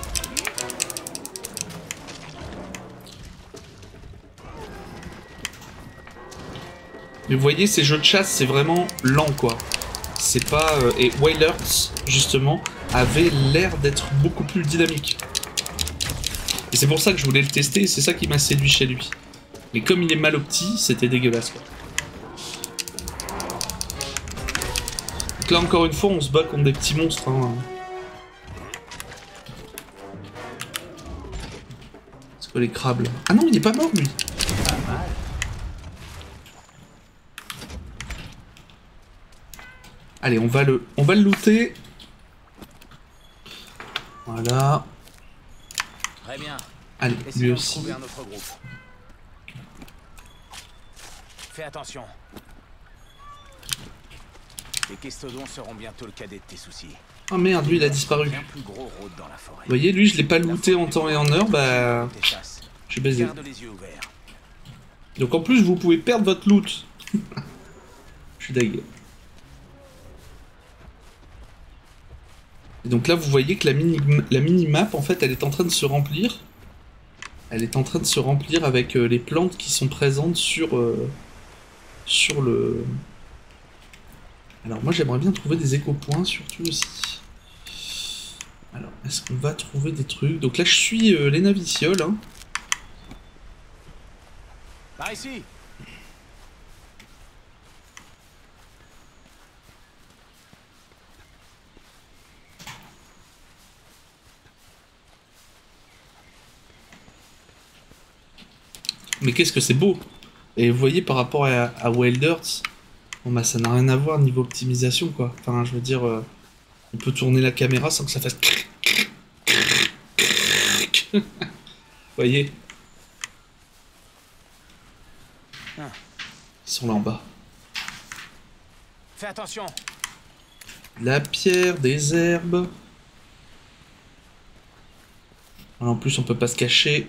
Mais vous voyez, ces jeux de chasse, c'est vraiment lent, quoi. C'est pas... Euh, et Wild Hearts, justement, avait l'air d'être beaucoup plus dynamique. Et c'est pour ça que je voulais le tester, et c'est ça qui m'a séduit chez lui. Mais comme il est mal opti, c'était dégueulasse, quoi. Donc là, encore une fois, on se bat contre des petits monstres, hein. C'est quoi les crabes, là? Ah non, il est pas mort, lui. Allez, on va le, on va le looter. Voilà. Très bien. Allez, lui aussi. Un autre groupe. Fais attention. Les questodons seront bientôt le cadet de tes soucis. Oh merde, lui il a disparu. Plus gros rôde dans la forêt. Vous voyez, lui je l'ai pas looté en temps et en heure, bah... j'ai baisé. Donc en plus vous pouvez perdre votre loot. Je suis deg. Et donc là vous voyez que la mini la mini-map en fait elle est en train de se remplir. Elle est en train de se remplir avec euh, les plantes qui sont présentes sur, euh, sur le... Alors moi j'aimerais bien trouver des éco-points surtout aussi. Alors est-ce qu'on va trouver des trucs? Donc là je suis euh, les navicioles. Hein. Par ici. Mais qu'est-ce que c'est beau! Et vous voyez par rapport à, à Wild Hearts, bon bah ça n'a rien à voir niveau optimisation quoi. Enfin je veux dire, euh, on peut tourner la caméra sans que ça fasse... Vous voyez? Ils sont là en bas. Fais attention! La pierre, des herbes... Alors, en plus on peut pas se cacher.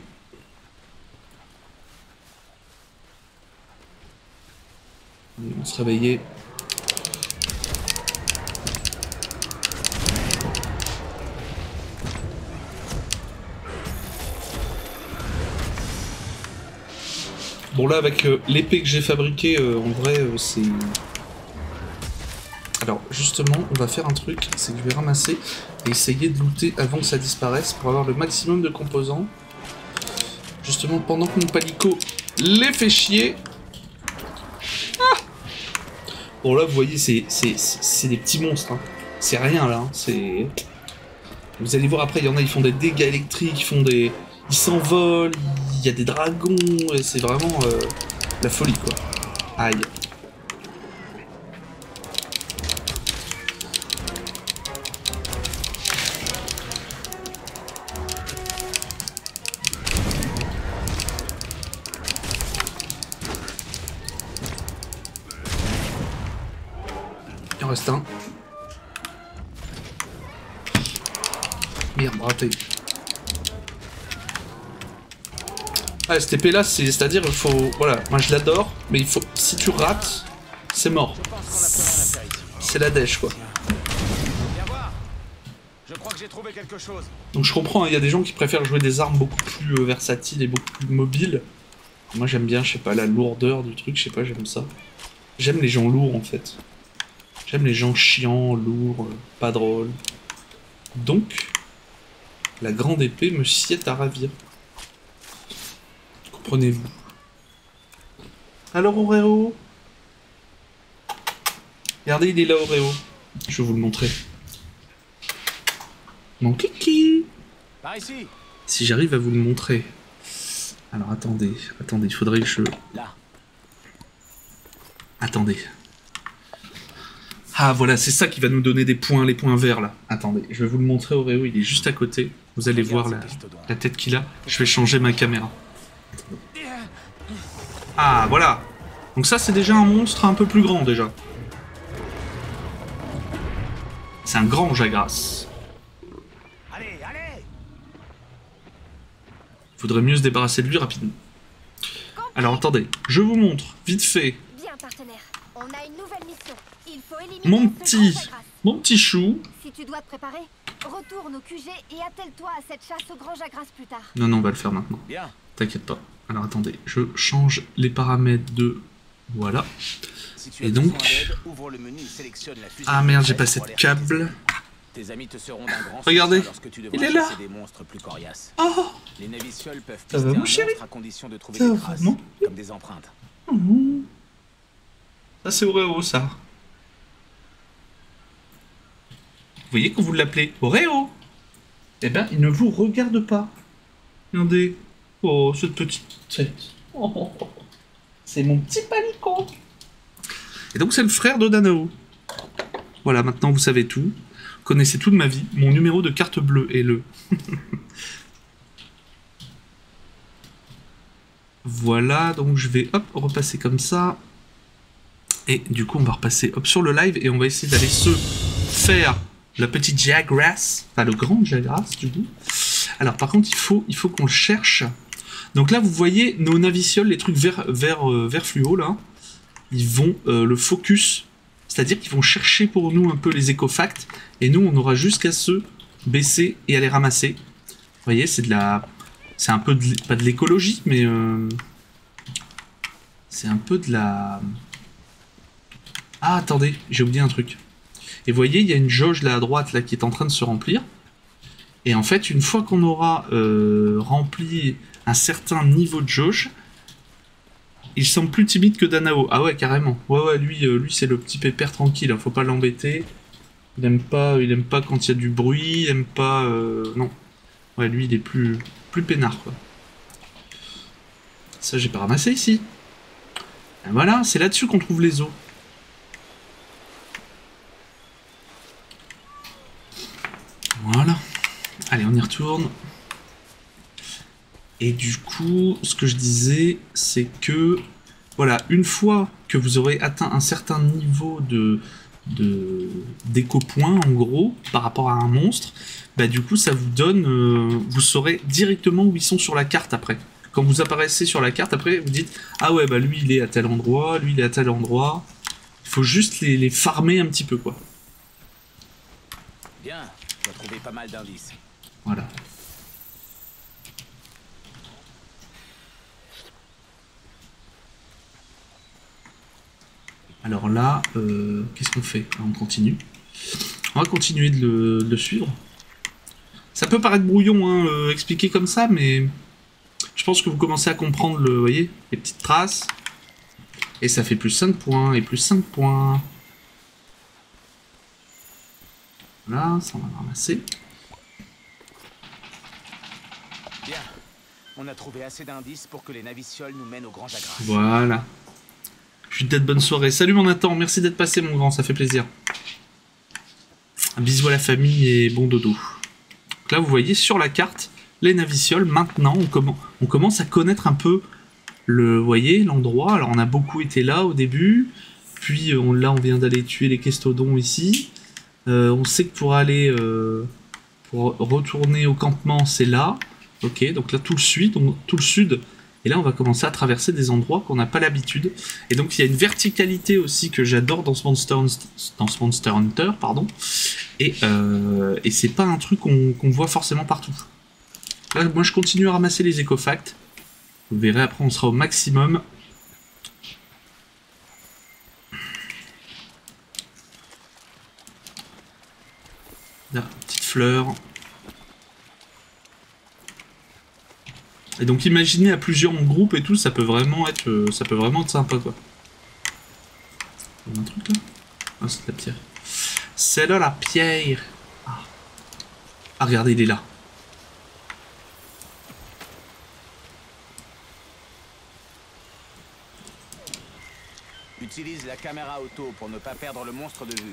On va se réveiller. Bon là avec euh, l'épée que j'ai fabriquée, euh, en vrai euh, c'est... Alors justement on va faire un truc, c'est que je vais ramasser et essayer de looter avant que ça disparaisse pour avoir le maximum de composants. Justement pendant que mon palico les fait chier. Bon là vous voyez c'est des petits monstres, hein. C'est rien là, hein. C'est... Vous allez voir après il y en a, ils font des dégâts électriques, ils font des... Ils s'envolent, il y a des dragons, c'est vraiment euh, la folie quoi. Aïe. Il en reste un. Merde, raté. Ah, cette épée là, c'est-à-dire il faut... Voilà, moi je l'adore, mais il faut... Si tu rates, c'est mort. C'est la dèche quoi. Je crois que j'ai trouvé quelque chose. Donc je comprends, il hein, y a des gens qui préfèrent jouer des armes beaucoup plus euh, versatiles et beaucoup plus mobiles. Moi j'aime bien, je sais pas, la lourdeur du truc, je sais pas, j'aime ça. J'aime les gens lourds en fait. J'aime les gens chiants, lourds, euh, pas drôles. Donc, la grande épée me sied à ravir. Comprenez-vous? Alors Oreo? Regardez, il est là Oreo. Je vais vous le montrer. Mon kiki. Par ici. Si j'arrive à vous le montrer. Alors attendez, attendez, il faudrait que je... Là. Attendez. Ah voilà, c'est ça qui va nous donner des points, les points verts là. Attendez, je vais vous le montrer Oreo, il est juste à côté. Vous allez voir la, la tête qu'il a. Je vais changer ma caméra. Ah, voilà. Donc ça, c'est déjà un monstre un peu plus grand, déjà. C'est un grand Jagras. Allez, allez! Faudrait mieux se débarrasser de lui rapidement. Alors, attendez. Je vous montre, vite fait. Bien, partenaire. On a une nouvelle mission. Il faut éliminer Mon ce petit... grand Jagras. Mon petit chou. Si tu dois te préparer, retourne au Q G et attelle-toi à cette chasse au grand Jagras plus tard. Non, non, on va le faire maintenant. Bien. T'inquiète pas. Alors, attendez. Je change les paramètres de... Voilà. Si tu as Et donc... besoin d'aide, ouvre le menu et sélectionne la fusée Ah merde, j'ai de pas cette pour câble. Tes amis te seront d'un grand Regardez, soutien lorsque tu devras il est là. chasser des monstres plus coriaces. Oh, Les navicioles peuvent ça va, pister mon un chéri? monstre à condition de trouver Ça des va traces, vraiment? comme des empreintes. Mmh. Ça, c'est Oreo, ça. Vous voyez quand vous l'appelez Oreo, eh ben, il ne vous regarde pas. Regardez. Oh, cette petite tête. Oh, oh, oh. C'est mon petit panico. Et donc, c'est le frère de Danao. Voilà, maintenant, vous savez tout. Vous connaissez tout de ma vie. Mon numéro de carte bleue est le... Voilà, donc je vais, hop, repasser comme ça. Et du coup, on va repasser, hop, sur le live. Et on va essayer d'aller se faire... la petite Jagras, enfin le grand Jagras du coup. Alors par contre il faut, il faut qu'on le cherche. Donc là vous voyez nos navicioles, les trucs vert, vert, euh, vert fluo là, ils vont euh, le focus, c'est-à-dire qu'ils vont chercher pour nous un peu les écofacts, et nous on aura juste qu'à se baisser et aller ramasser. Vous voyez, c'est de la... c'est un peu de... pas de l'écologie, mais... Euh, c'est un peu de la... Ah attendez, j'ai oublié un truc. Et vous voyez, il y a une jauge là à droite là qui est en train de se remplir. Et en fait, une fois qu'on aura euh, rempli un certain niveau de jauge, il semble plus timide que Danao. Ah ouais, carrément. Ouais, ouais, lui, euh, lui c'est le petit pépère tranquille, hein, faut pas l'embêter. Il aime pas, il aime pas quand il y a du bruit, il aime pas... Euh, non. Ouais, lui, il est plus, plus peinard, quoi. Ça, j'ai pas ramassé ici. Et voilà, c'est là-dessus qu'on trouve les os. Voilà. Allez, on y retourne. Et du coup, ce que je disais, c'est que, voilà, une fois que vous aurez atteint un certain niveau de de d'éco-points, en gros, par rapport à un monstre, bah du coup, ça vous donne, euh, vous saurez directement où ils sont sur la carte après. Quand vous apparaissez sur la carte, après, vous dites, ah ouais, bah lui, il est à tel endroit, lui, il est à tel endroit. Il faut juste les, les farmer un petit peu, quoi. Bien, tu as trouvé pas mal d'indices. Voilà. Alors là, euh, qu'est-ce qu'on fait? On continue. On va continuer de le, de le suivre. Ça peut paraître brouillon, hein, euh, expliqué comme ça, mais je pense que vous commencez à comprendre le, vous voyez, les petites traces. Et ça fait plus cinq points, et plus cinq points. Voilà, ça on va le ramasser. Bien, on a trouvé assez d'indices pour que les navicioles nous mènent au grand Jagras. Voilà. Je suis d'être bonne soirée. Salut mon Nathan, merci d'être passé mon grand, ça fait plaisir. Un bisou à la famille et bon dodo. Donc là vous voyez sur la carte, les navicioles, maintenant on, comm on commence à connaître un peu le, vous voyez, l'endroit. Alors on a beaucoup été là au début, puis on, là on vient d'aller tuer les Kestodons ici. Euh, on sait que pour aller, euh, pour retourner au campement c'est là. Ok, donc là tout le sud, on, tout le sud. Et là, on va commencer à traverser des endroits qu'on n'a pas l'habitude. Et donc, il y a une verticalité aussi que j'adore dans ce Monster, dans ce Monster Hunter, pardon. Et, euh, et c'est pas un truc qu'on qu'on voit forcément partout. Là, moi, je continue à ramasser les écofacts. Vous verrez, après, on sera au maximum. Là, petite fleur. Et donc imaginez à plusieurs en groupe et tout, ça peut vraiment être, euh, ça peut vraiment être sympa quoi. Il y a un truc là? Ah c'est la pierre. C'est là la pierre. Ah. Ah regardez, il est là. Utilise la caméra auto pour ne pas perdre le monstre de vue.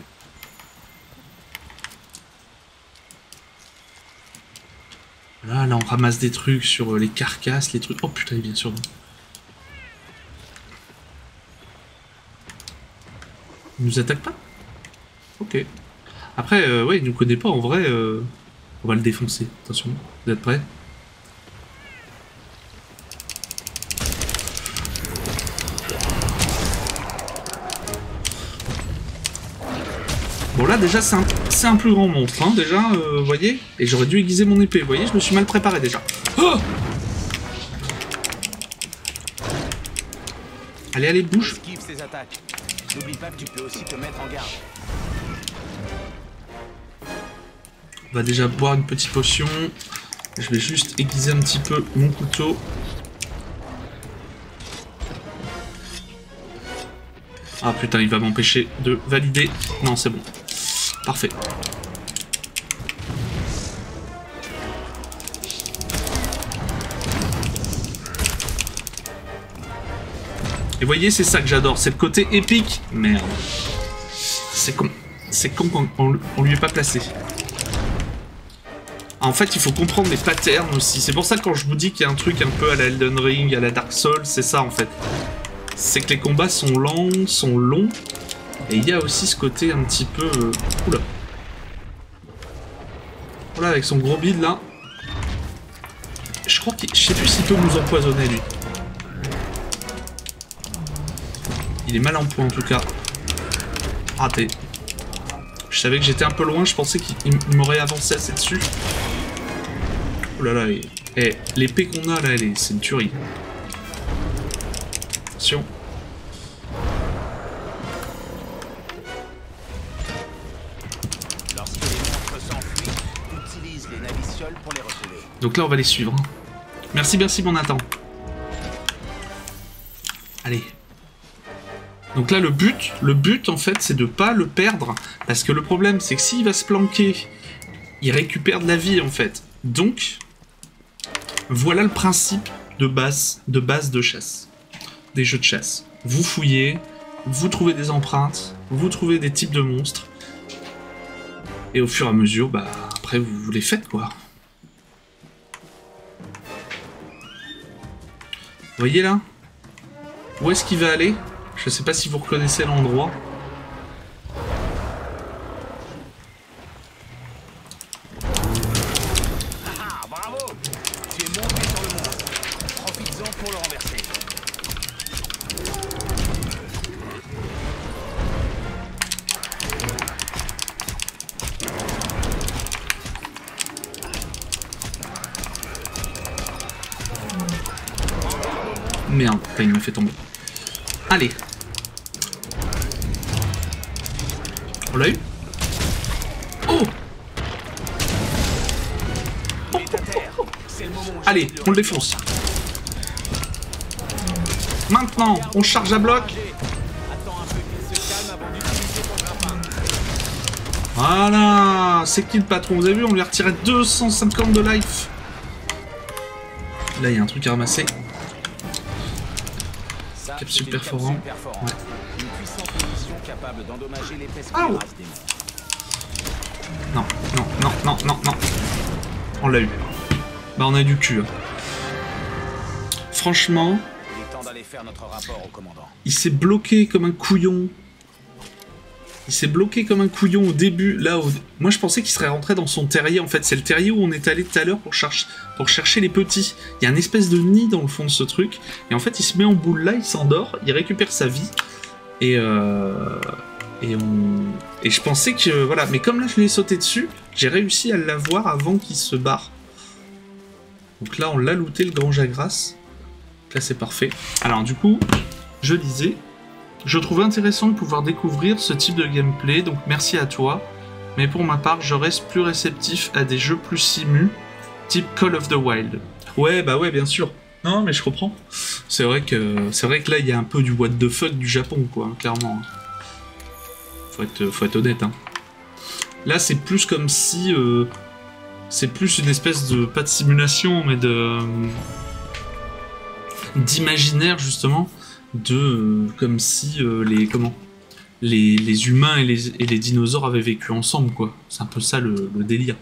Là, là, on ramasse des trucs sur les carcasses, les trucs... Oh putain, il vient sur nous. Il nous attaque pas? Ok. Après, euh, ouais, il nous connaît pas, en vrai, euh, on va le défoncer. Attention, vous êtes prêts? Bon là déjà c'est un, c'est un plus grand monstre, hein, déjà, vous euh, voyez. Et j'aurais dû aiguiser mon épée, vous voyez, je me suis mal préparé déjà. Oh, allez, allez, bouge. Esquive ces attaques. N'oublie pas que tu peux aussi te mettre en garde. On va déjà boire une petite potion. Je vais juste aiguiser un petit peu mon couteau. Ah putain, il va m'empêcher de valider. Non, c'est bon. Parfait. Et voyez, c'est ça que j'adore, c'est le côté épique. Merde. C'est con. C'est con qu'on on, on lui est pas placé. Ah, en fait, il faut comprendre les patterns aussi. C'est pour ça que quand je vous dis qu'il y a un truc un peu à la Elden Ring, à la Dark Souls, c'est ça en fait. C'est que les combats sont lents, sont longs. Et il y a aussi ce côté un petit peu... Euh... Oula. Voilà, avec son gros bide là. Je crois qu'il... Je sais plus s'il peut nous empoisonner lui. Il est mal en point en tout cas. Raté. Je savais que j'étais un peu loin, je pensais qu'il m'aurait avancé assez dessus. Oh là là, et... eh, l'épée qu'on a là, elle est... c'est une tuerie. Attention. Donc là, on va les suivre. Merci, merci, mon Nathan. Allez. Donc là, le but, le but, en fait, c'est de pas le perdre. Parce que le problème, c'est que s'il va se planquer, il récupère de la vie, en fait. Donc, voilà le principe de base, de base de chasse. Des jeux de chasse. Vous fouillez, vous trouvez des empreintes, vous trouvez des types de monstres. Et au fur et à mesure, bah, après, vous, vous les faites, quoi. Vous voyez là? Où est-ce qu'il va aller? Je sais pas si vous reconnaissez l'endroit. Ah, bravo! Tu es monté sur le monstre. Profites-en pour le renverser. Merde, il m'a fait tomber. Allez. On l'a eu? Oh, oh, oh, oh. Allez, on le défonce. Maintenant, on charge à bloc. Voilà. C'est qui le patron? Vous avez vu, on lui a retiré deux cent cinquante de life. Là, il y a un truc à ramasser. Capsule perforant. Ouais. Une puissante munition capable d'endommager les pestes oh. des morts. Non, non, non, non, non, non. On l'a eu. Bah on a du cul. Hein. Franchement, Il est temps d'aller faire notre rapport au commandant. Il s'est bloqué comme un couillon. Il s'est bloqué comme un couillon au début. Là, au... moi je pensais qu'il serait rentré dans son terrier. En fait, c'est le terrier où on est allé tout à l'heure pour, chercher... pour chercher les petits. Il y a une espèce de nid dans le fond de ce truc. Et en fait, il se met en boule là, il s'endort, il récupère sa vie. Et euh... et on... Et je pensais que... Voilà, mais comme là je lui ai sauté dessus, j'ai réussi à l'avoir avant qu'il se barre. Donc là, on l'a looté, le grand Jagras. Là, c'est parfait. Alors du coup, je disais... Je trouvais intéressant de pouvoir découvrir ce type de gameplay, donc merci à toi. Mais pour ma part, je reste plus réceptif à des jeux plus simu, type Call of the Wild. Ouais, bah ouais, bien sûr. Non, mais je comprends. C'est vrai que c'est vrai que là, il y a un peu du what the fuck du Japon, quoi, hein, clairement. Faut être, faut être honnête, hein. Là, c'est plus comme si... Euh, c'est plus une espèce de... Pas de simulation, mais de... d'imaginaire, justement. De euh, comme si euh, les comment les, les humains et les, et les dinosaures avaient vécu ensemble, quoi. C'est un peu ça le, le délire.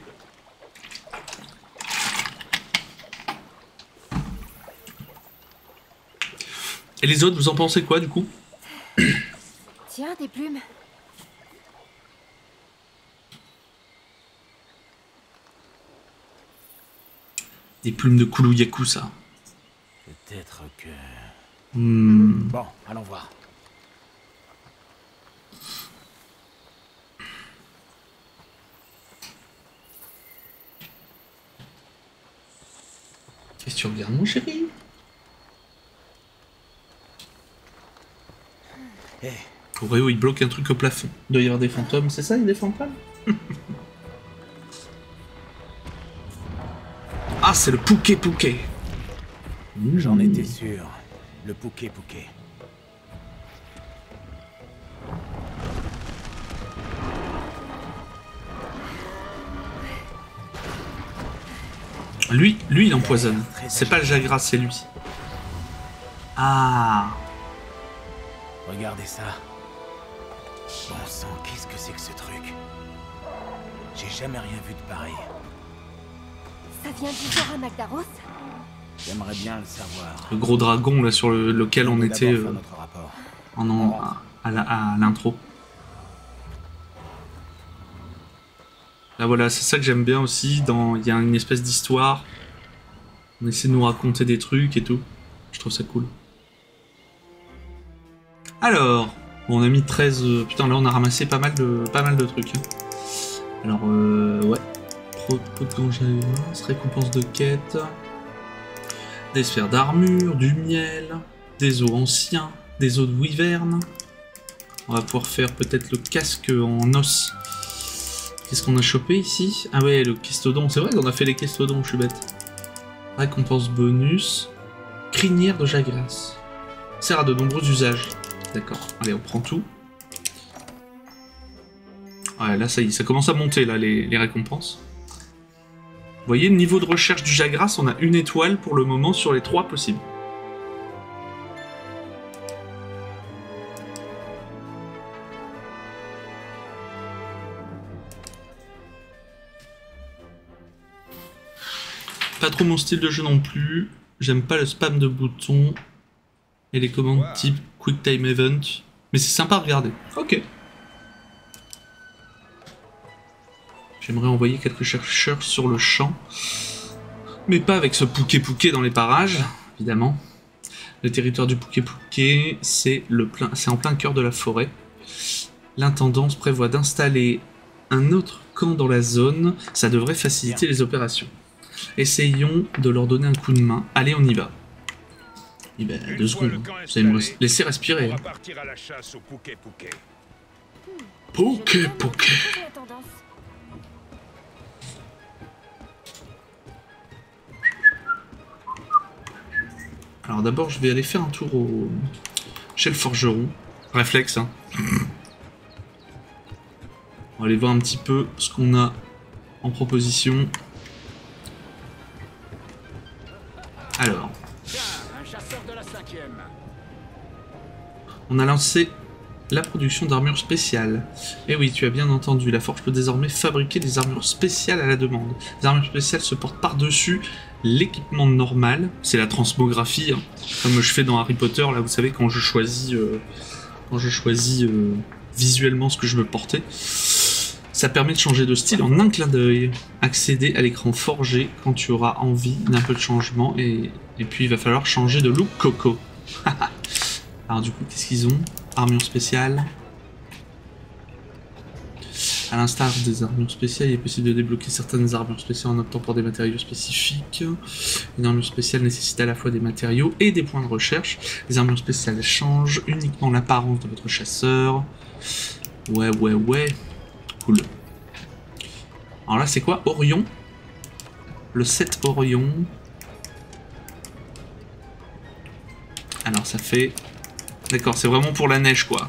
Et les autres, vous en pensez quoi du coup? Tiens, des plumes. Des plumes de Kulu-Yaku, ça. Peut-être que... Hmm. Bon, allons voir. Qu'est-ce que tu regardes, mon chéri? Hey. Ouais, oui, il bloque un truc au plafond. Il doit y avoir des fantômes, c'est ça, il y a des fantômes? Ah, c'est le Pouké Pouké. J'en étais sûr. Le Pouké Pouké. Lui, lui, il empoisonne. C'est pas le Jagras, c'est lui. Ah. Regardez ça. Bon sang, qu'est-ce que c'est que ce truc? J'ai jamais rien vu de pareil. Ça vient du Zora Magdaros? J'aimerais bien le savoir. Le gros dragon là sur le, lequel on, on était euh, en, en, à, à l'intro. Là voilà, c'est ça que j'aime bien aussi. Dans, il y a une espèce d'histoire. On essaie de nous raconter des trucs et tout. Je trouve ça cool. Alors, bon, on a mis treize... Euh, putain, là on a ramassé pas mal de, pas mal de trucs. Hein. Alors, euh, ouais. Pot de gangéance, récompense de quête. Des sphères d'armure, du miel, des os anciens, des os de wyvern. On va pouvoir faire peut-être le casque en os. Qu'est-ce qu'on a chopé ici? Ah ouais, le kestodon. C'est vrai qu'on a fait les kestodons, je suis bête. Récompense bonus. Crinière de Jagras. Sert à de nombreux usages. D'accord. Allez, on prend tout. Ouais, là, ça y est, ça commence à monter, là, les, les récompenses. Vous voyez, le niveau de recherche du Jagras, on a une étoile pour le moment sur les trois possibles. Pas trop mon style de jeu non plus. J'aime pas le spam de boutons et les commandes type Quick Time Event. Mais c'est sympa à regarder. Ok. J'aimerais envoyer quelques chercheurs sur le champ. Mais pas avec ce Pouké Pouké dans les parages, évidemment. Le territoire du Pouké Pouké, c'est en plein cœur de la forêt. L'intendance prévoit d'installer un autre camp dans la zone. Ça devrait faciliter les opérations. Essayons de leur donner un coup de main. Allez, on y va. Et ben, deux secondes. Vous allez me laisser respirer. On va partir à la chasse au Pouké Pouké. Pouké Pouké. Alors d'abord, je vais aller faire un tour au... chez le forgeron. Réflexe, hein. On va aller voir un petit peu ce qu'on a en proposition. Alors. On a lancé la production d'armures spéciales. Et oui, tu as bien entendu, la forge peut désormais fabriquer des armures spéciales à la demande. Les armures spéciales se portent par-dessus l'équipement normal. C'est la transmographie, hein, comme je fais dans Harry Potter, là, vous savez, quand je choisis, euh, quand je choisis euh, visuellement ce que je veux porter. Ça permet de changer de style en un clin d'œil. Accéder à l'écran forgé quand tu auras envie d'un peu de changement. Et, et puis il va falloir changer de look coco. Alors du coup, qu'est-ce qu'ils ont? Armure spéciale. A l'instar des armures spéciales, il est possible de débloquer certaines armures spéciales en optant pour des matériaux spécifiques. Une armure spéciale nécessite à la fois des matériaux et des points de recherche. Les armures spéciales changent uniquement l'apparence de votre chasseur. Ouais, ouais, ouais. Cool. Alors là, c'est quoi? Orion. Le sept Orion. Alors ça fait... D'accord, c'est vraiment pour la neige, quoi.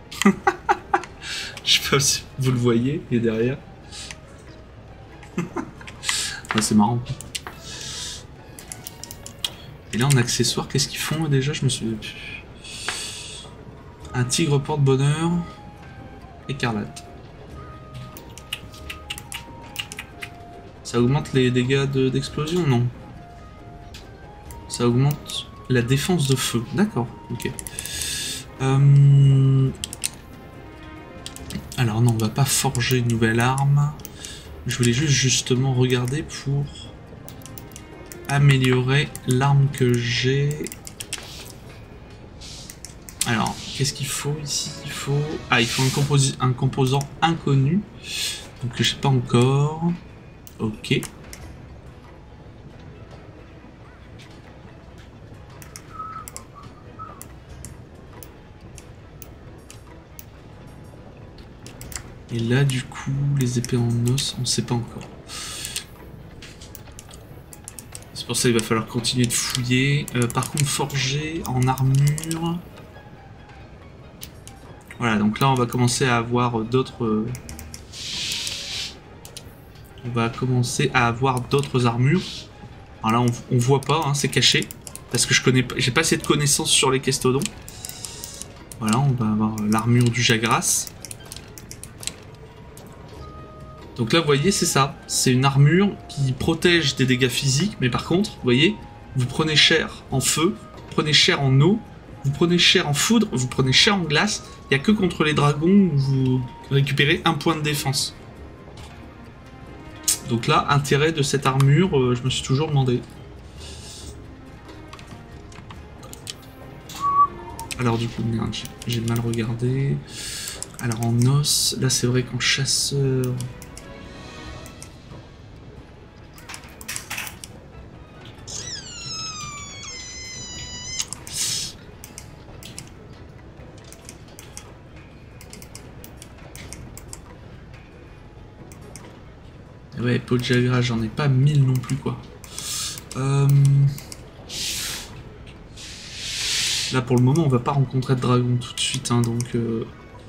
Je sais pas si vous le voyez, il est derrière. Ah, c'est marrant. Et là, en accessoire, qu'est-ce qu'ils font déjà? Je me souviens plus. Un tigre porte-bonheur. Écarlate. Ça augmente les dégâts d'explosion? De, non. Ça augmente la défense de feu. D'accord, ok. Euh... Alors non, on va pas forger une nouvelle arme. Je voulais juste justement regarder pour... améliorer l'arme que j'ai. Alors, qu'est-ce qu'il faut ici? Il faut... Ah, il faut un, composi... un composant inconnu. Donc, je sais pas encore. Ok. Et là, du coup, les épées en os, on sait pas encore. C'est pour ça qu'il va falloir continuer de fouiller. Euh, par contre, forger en armure... Voilà, donc là on va commencer à avoir d'autres... Euh... On va commencer à avoir d'autres armures. Alors là on, on voit pas, hein, c'est caché. Parce que je connais pas, j'ai pas assez de connaissances sur les Kestodons. Voilà, on va avoir l'armure du Jagras. Donc là vous voyez c'est ça. C'est une armure qui protège des dégâts physiques. Mais par contre, vous voyez, vous prenez cher en feu, vous prenez cher en eau, vous prenez cher en foudre, vous prenez cher en glace. Il n'y a que contre les dragons où vous récupérez un point de défense. Donc là, intérêt de cette armure, euh, je me suis toujours demandé. Alors du coup, merde, j'ai mal regardé. Alors en os, là c'est vrai qu'en chasseur... Ouais, peau de Jagras, j'en ai pas mille non plus, quoi. Euh... Là, pour le moment, on va pas rencontrer de dragon tout de suite, hein, donc... Euh...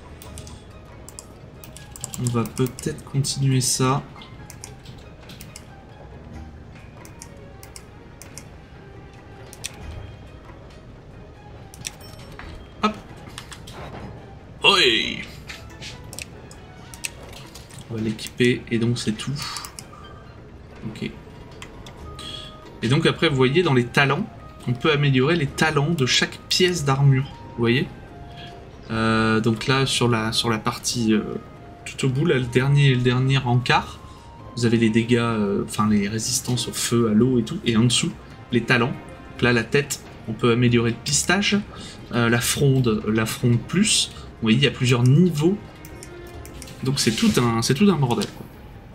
On va peut-être continuer ça. Hop. Oui. On va l'équiper, et donc c'est tout. Ok. Et donc après, vous voyez, dans les talents, on peut améliorer les talents de chaque pièce d'armure. Vous voyez euh, donc là, sur la, sur la partie euh, tout au bout, là, le dernier, le dernier encart, vous avez les dégâts, euh, enfin les résistances au feu, à l'eau et tout. Et en dessous, les talents. Donc là, la tête, on peut améliorer le pistage. Euh, la fronde, la fronde plus. Vous voyez, il y a plusieurs niveaux. Donc c'est tout un, c'est tout un bordel, quoi.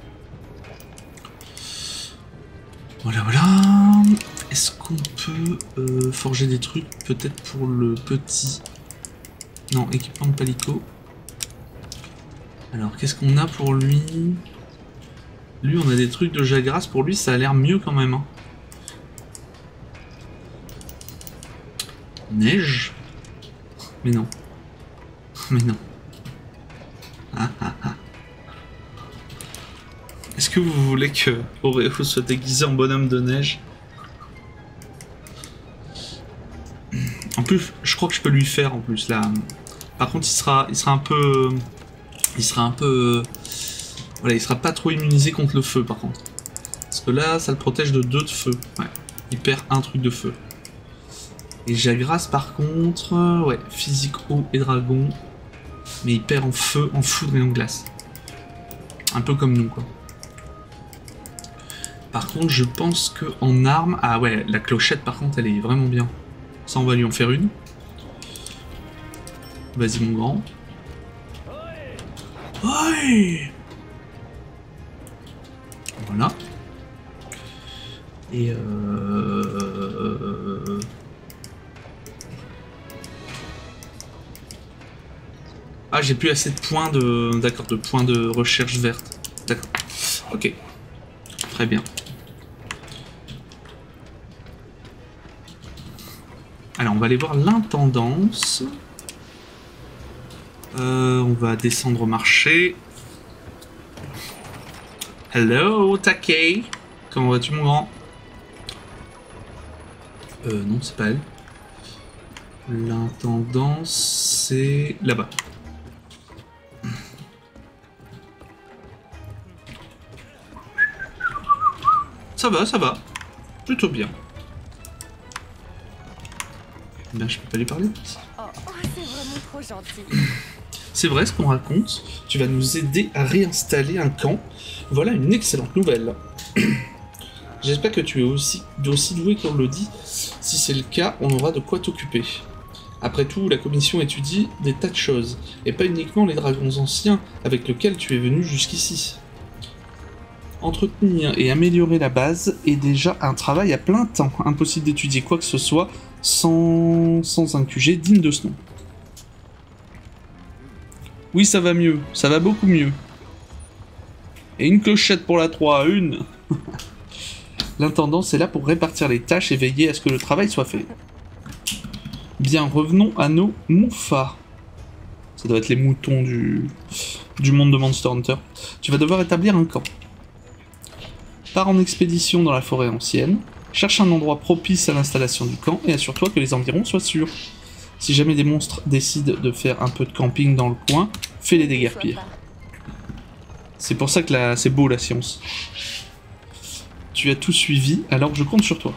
Voilà, voilà. Est-ce qu'on peut euh, forger des trucs, peut-être pour le petit... Non, équipement de Palico. Alors, qu'est-ce qu'on a pour lui? Lui, on a des trucs de Jagras. Pour lui, ça a l'air mieux quand même, hein. Neige? Mais non. Mais non. Ah, ah, ah. Est-ce que vous voulez que Oreo soit déguisé en bonhomme de neige? En plus, je crois que je peux lui faire en plus là. Par contre, il sera, il sera un peu, il sera un peu, voilà, il sera pas trop immunisé contre le feu par contre. Parce que là, ça le protège de deux de feu. Ouais, il perd un truc de feu. Et Jagras par contre, ouais, physique eau et dragon. Mais il perd en feu, en foudre et en glace. Un peu comme nous, quoi. Par contre, je pense que en arme... Ah ouais, la clochette, par contre, elle est vraiment bien. Ça, on va lui en faire une. Vas-y, mon grand. Ouais. Voilà. Et euh... Ah, j'ai plus assez de points de... D'accord, de points de recherche verte. D'accord. Ok. Très bien. Alors, on va aller voir l'intendance. Euh, on va descendre au marché. Hello, Takei. Comment vas-tu, mon grand? Euh, non, c'est pas elle. L'intendance, c'est là-bas. Ça va, ça va. Plutôt bien. Ben, je peux pas lui parler. Oh, oh c'est vraiment trop gentil. C'est vrai ce qu'on raconte. Tu vas nous aider à réinstaller un camp. Voilà une excellente nouvelle. J'espère que tu es aussi, aussi doué qu'on le dit. Si c'est le cas, on aura de quoi t'occuper. Après tout, la commission étudie des tas de choses, et pas uniquement les dragons anciens avec lesquels tu es venu jusqu'ici. Entretenir et améliorer la base est déjà un travail à plein temps. Impossible d'étudier quoi que ce soit sans, sans un Q G digne de ce nom. Oui, ça va mieux. Ça va beaucoup mieux. Et une clochette pour la trois, une. L'intendant est là pour répartir les tâches et veiller à ce que le travail soit fait. Bien, revenons à nos moufas. Ça doit être les moutons du, du monde de Monster Hunter. Tu vas devoir établir un camp. Pars en expédition dans la forêt ancienne. Cherche un endroit propice à l'installation du camp et assure-toi que les environs soient sûrs. Si jamais des monstres décident de faire un peu de camping dans le coin, fais-les déguerpir. C'est pour ça que la... c'est beau la science. Tu as tout suivi, alors je compte sur toi.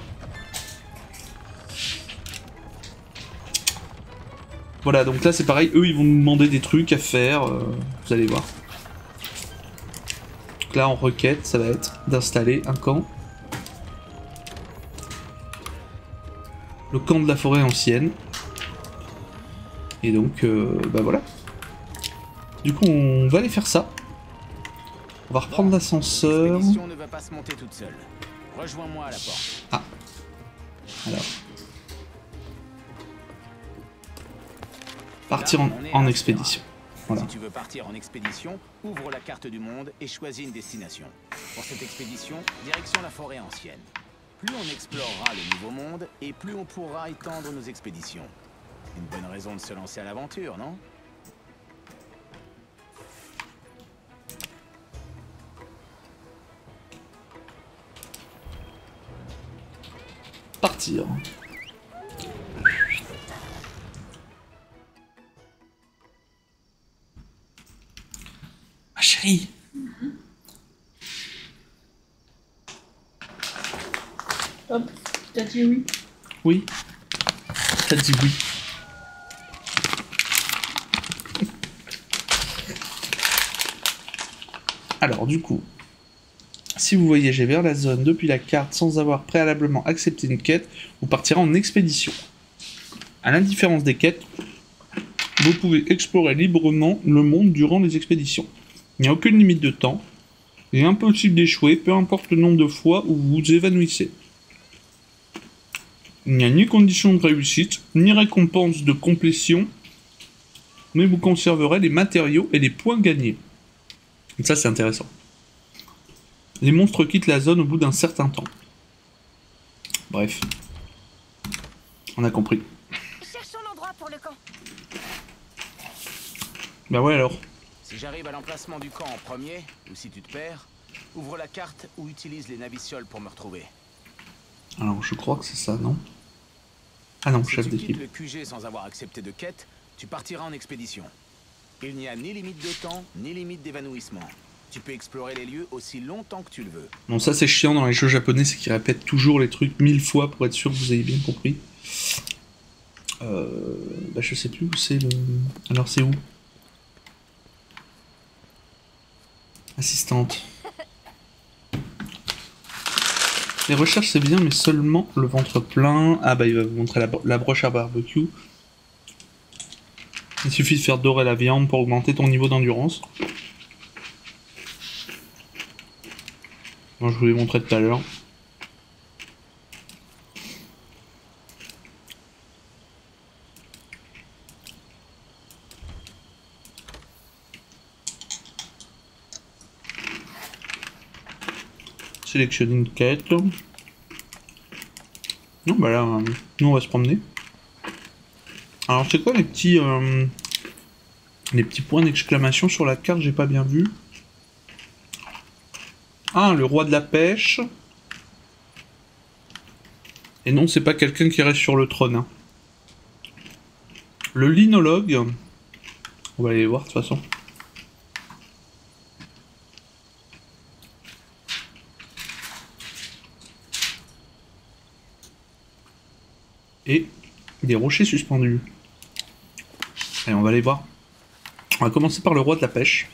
Voilà, donc là c'est pareil, eux ils vont nous demander des trucs à faire, euh, vous allez voir. Donc là en requête, ça va être d'installer un camp. Le camp de la forêt ancienne. Et donc, euh, bah voilà. Du coup, on va aller faire ça. On va reprendre l'ascenseur. L'expédition ne va pas se monter toute seule. Rejoins-moi à la porte. Ah. Alors. Partir en, en expédition. Voilà. Si tu veux partir en expédition, ouvre la carte du monde et choisis une destination. Pour cette expédition, direction la forêt ancienne. Plus on explorera le nouveau monde, et plus on pourra étendre nos expéditions. Une bonne raison de se lancer à l'aventure, non? Partir. Ma chérie. Mm-hmm. Hop, t'as dit oui. Oui. T'as dit oui. Alors du coup, si vous voyagez vers la zone depuis la carte sans avoir préalablement accepté une quête, vous partirez en expédition. À la différence des quêtes, vous pouvez explorer librement le monde durant les expéditions. Il n'y a aucune limite de temps. Il est impossible d'échouer, peu importe le nombre de fois où vous vous évanouissez. Il n'y a ni condition de réussite, ni récompense de complétion, mais vous conserverez les matériaux et les points gagnés. Et ça, c'est intéressant. Les monstres quittent la zone au bout d'un certain temps. Bref. On a compris. Cherchons l'endroit pour le camp. Bah ouais alors. Si j'arrive à l'emplacement du camp en premier, ou si tu te perds, ouvre la carte ou utilise les navicioles pour me retrouver. Alors je crois que c'est ça, non? Ah non, si chef tu d'équipe. quittes le Q G sans avoir accepté de quête, tu partiras en expédition. Il n'y a ni limite de temps, ni limite d'évanouissement. Tu peux explorer les lieux aussi longtemps que tu le veux. Bon, ça c'est chiant dans les jeux japonais, c'est qu'ils répètent toujours les trucs mille fois pour être sûr que vous avez bien compris. Euh... Bah je sais plus où c'est le... Alors c'est où? Assistante. Les recherches c'est bien, mais seulement le ventre plein. Ah bah il va vous montrer la, la broche à barbecue. Il suffit de faire dorer la viande pour augmenter ton niveau d'endurance. Moi je vous l'ai montré tout à l'heure. Sélectionner une quête. Non bah là, euh, nous on va se promener. Alors c'est quoi les petits euh, les petits points d'exclamation sur la carte, j'ai pas bien vu. Ah, le roi de la pêche. Et non, c'est pas quelqu'un qui reste sur le trône. Hein. Le linologue. On va aller voir de toute façon. Et des rochers suspendus. Allez, on va aller voir. On va commencer par le roi de la pêche.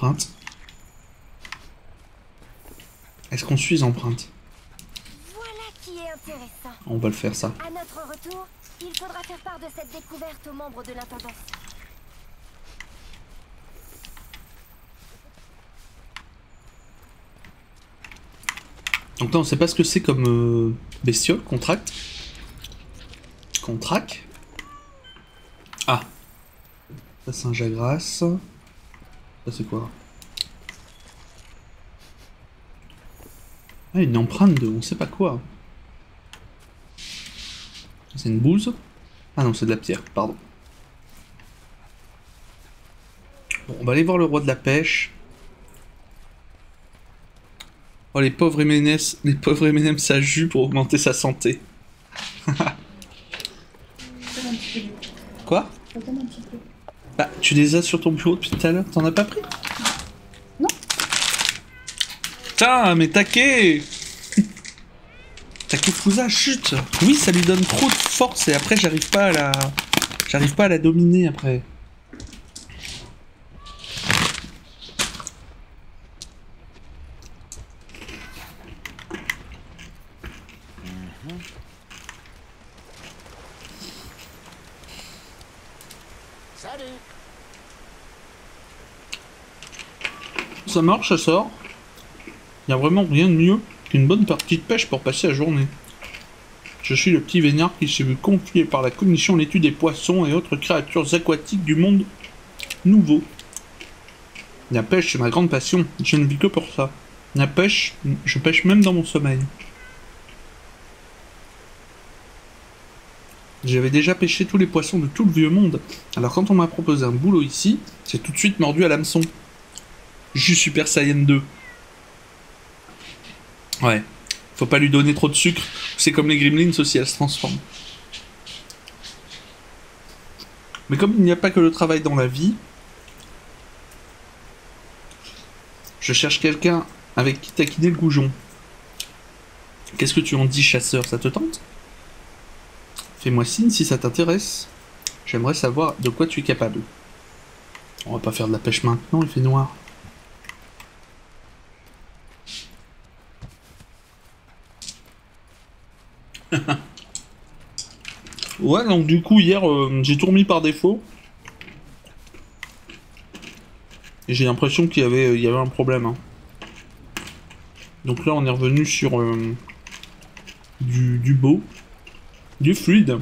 empreintes. Est-ce qu'on suit les empreintes? Voilà qui est intéressant. On va le faire ça. À notre retour, il faudra faire part de cette découverte aux membres de l'intendance. Donc là on sait pas ce que c'est comme euh, bestiole qu'on tracte. Qu'on traque. Ah. Ça c'est un jagras. Ça c'est quoi? Ah, une empreinte de on sait pas quoi. C'est une bouse? Ah non, c'est de la pierre, pardon. Bon, on va aller voir le roi de la pêche. Oh, les pauvres M and S, les pauvres M and M ça jus pour augmenter sa santé. Quoi? Bah, tu les as sur ton bureau depuis tout à l'heure, t'en as pas pris? Non. Putain, mais Take Takefusa, chut. Oui, ça lui donne trop de force et après j'arrive pas à la... J'arrive pas à la dominer après. Salut. Ça marche, ça sort. Y a vraiment rien de mieux qu'une bonne partie de pêche pour passer la journée. Je suis le petit vénard qui s'est vu confier par la commission l'étude des poissons et autres créatures aquatiques du monde nouveau. La pêche, c'est ma grande passion. Je ne vis que pour ça. La pêche, je pêche même dans mon sommeil. J'avais déjà pêché tous les poissons de tout le vieux monde. Alors quand on m'a proposé un boulot ici, j'ai tout de suite mordu à l'hameçon. Jus Super Saiyan deux. Ouais. Faut pas lui donner trop de sucre. C'est comme les Gremlins aussi, elle se transforme. Mais comme il n'y a pas que le travail dans la vie, je cherche quelqu'un avec qui taquiner le goujon. Qu'est-ce que tu en dis, chasseur? Ça te tente? Fais-moi signe si ça t'intéresse. J'aimerais savoir de quoi tu es capable. On va pas faire de la pêche maintenant, il fait noir. Ouais, donc du coup, hier, euh, j'ai tout remis par défaut. Et j'ai l'impression qu'il y avait, il y avait un problème. Hein. Donc là, on est revenu sur euh, du, du beau, du fluide.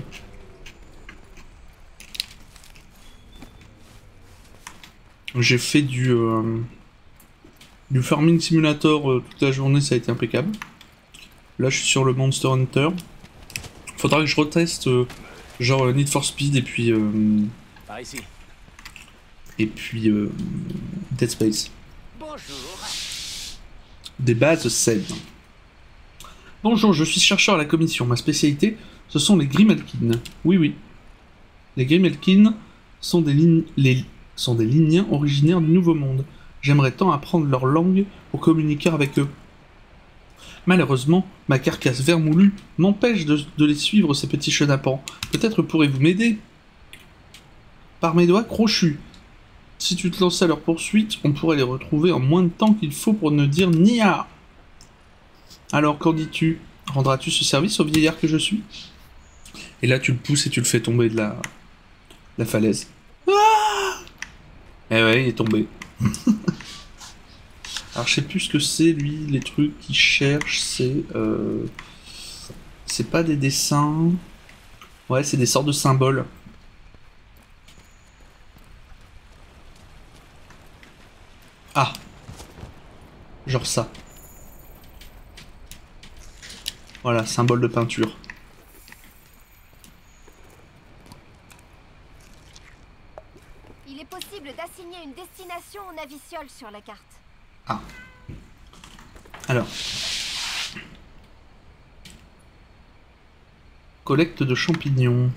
J'ai fait du, euh, du Farming Simulator euh, toute la journée, ça a été impeccable. Là, je suis sur le Monster Hunter. Faudra que je reteste euh, genre Need for Speed et puis euh, Par ici. et puis euh, Dead Space. Bonjour. Des bases saines. Bonjour, je suis chercheur à la commission. Ma spécialité, ce sont les Grimalkin. Oui, oui. Les Grimalkin sont des lignes, les sont des Ligniens originaires du Nouveau Monde. J'aimerais tant apprendre leur langue pour communiquer avec eux. Malheureusement, ma carcasse vermoulue m'empêche de, de les suivre, ces petits chenapans. Peut-être pourrez-vous m'aider? Par mes doigts crochus. Si tu te lançais à leur poursuite, on pourrait les retrouver en moins de temps qu'il faut pour ne dire nia. Alors, qu'en dis-tu? Rendras-tu ce service au vieillard que je suis? Et là, tu le pousses et tu le fais tomber de la, de la falaise. Ah! Eh ouais, il est tombé. Alors je sais plus ce que c'est lui, les trucs qu'il cherche, c'est... Euh... C'est pas des dessins... Ouais, c'est des sortes de symboles. Ah! Genre ça. Voilà, symbole de peinture. Il est possible d'assigner une destination aux navicioles sur la carte. Ah. Alors. Collecte de champignons.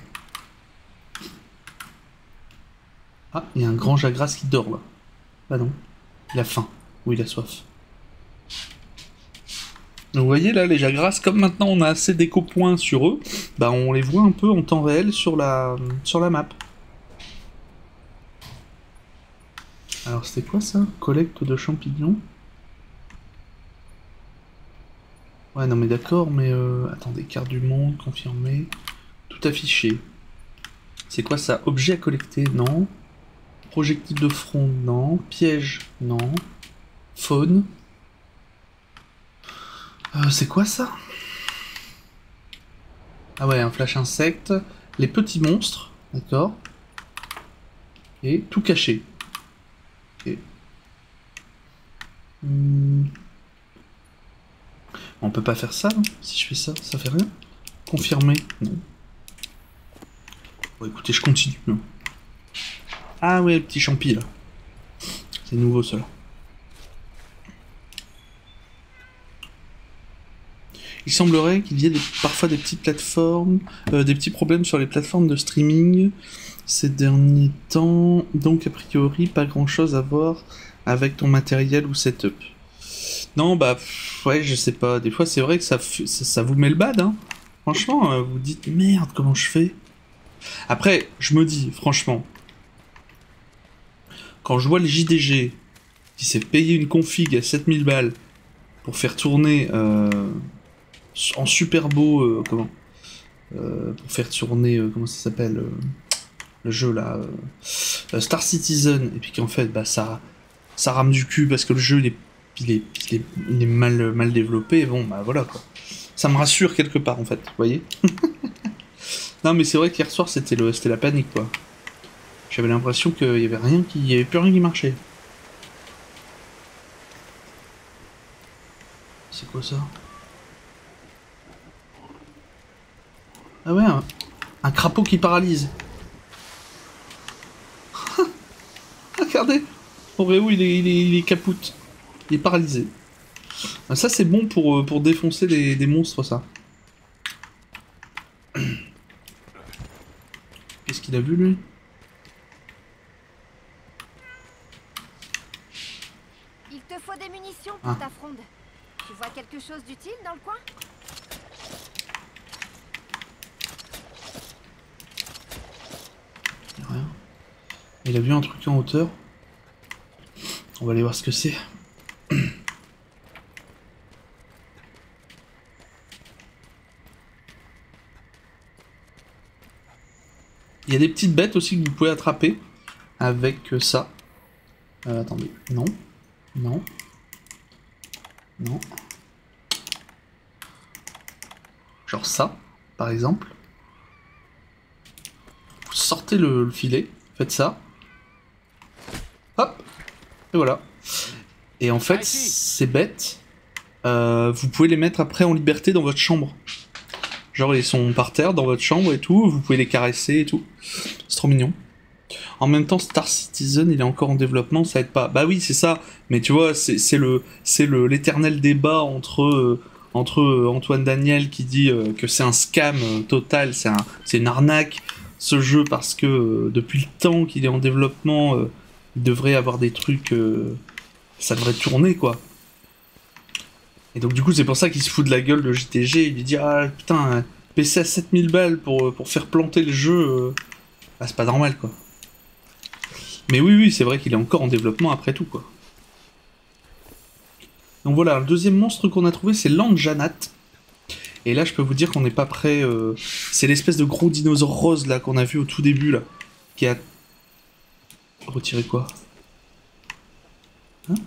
Ah, il y a un grand jagras qui dort là. Bah non. Il a faim. Ou il a soif. Donc, vous voyez là, les jagras, comme maintenant on a assez d'éco-points sur eux, bah on les voit un peu en temps réel sur la, sur la map. Alors Alors c'était quoi ça? Collecte de champignons. Ouais non mais d'accord, mais euh... attendez, carte du monde, confirmé. Tout affiché. C'est quoi ça? Objet à collecter? Non. Projectile de front? Non. Piège? Non. Faune? Euh, c'est quoi ça? Ah ouais, un flash insecte. Les petits monstres, d'accord. Et tout caché. Ok. Hmm. On peut pas faire ça, non? Si je fais ça, ça fait rien? Confirmer? Non. Bon écoutez, je continue. Non. Ah ouais, le petit champi là. C'est nouveau cela. Il semblerait qu'il y ait des, parfois des petites plateformes, euh, des petits problèmes sur les plateformes de streaming ces derniers temps, donc a priori pas grand chose à voir avec ton matériel ou setup. Non bah pff, ouais je sais pas, des fois c'est vrai que ça, ça, ça vous met le bad hein. Franchement euh, vous dites merde comment je fais. Après je me dis franchement, quand je vois le J D G qui s'est payé une config à sept mille balles pour faire tourner euh, en super beau, euh, comment euh, pour faire tourner, euh, comment ça s'appelle euh, le jeu là, euh, Star Citizen, et puis qu'en fait bah ça, ça rame du cul parce que le jeu il est, il est, il est, il est mal, mal développé, bon bah voilà quoi. Ça me rassure quelque part en fait, vous voyez. Non mais c'est vrai qu'hier soir c'était le, c'était la panique quoi. J'avais l'impression qu'il y avait rien qui, il y avait plus rien qui marchait. C'est quoi ça? Ah ouais, un, un crapaud qui paralyse. Regardez, Oreo il est, il est, il est capoute. Il est paralysé. Ah, ça c'est bon pour, pour défoncer des, des monstres ça. Qu'est-ce qu'il a vu lui? Il te faut des munitions pour ah. ta fronde. Tu vois quelque chose d'utile dans le coin? Rien. Il a vu un truc en hauteur. On va aller voir ce que c'est. Il y a des petites bêtes aussi que vous pouvez attraper avec ça. Euh, attendez, non, non, non. Genre ça, par exemple. Vous sortez le, le filet, faites ça. Hop, et voilà. Et en fait, ces bêtes, euh, vous pouvez les mettre après en liberté dans votre chambre. Genre ils sont par terre dans votre chambre et tout, vous pouvez les caresser et tout. C'est trop mignon. En même temps, Star Citizen, il est encore en développement, ça aide pas. Bah oui, c'est ça. Mais tu vois, c'est le, c'est le l'éternel débat entre euh, entre euh, Antoine Daniel qui dit euh, que c'est un scam euh, total, c'est un, c'est une arnaque ce jeu parce que euh, depuis le temps qu'il est en développement, euh, il devrait avoir des trucs, euh, ça devrait tourner quoi. Et donc du coup c'est pour ça qu'il se fout de la gueule de J T G, il lui dit ah putain, P C à sept mille balles pour, pour faire planter le jeu, euh... ah c'est pas normal quoi. Mais oui oui c'est vrai qu'il est encore en développement après tout quoi. Donc voilà, le deuxième monstre qu'on a trouvé c'est l'Anjanat. Et là je peux vous dire qu'on n'est pas prêt, euh... c'est l'espèce de gros dinosaure rose là qu'on a vu au tout début là, qui a... Retiré quoi? Hein?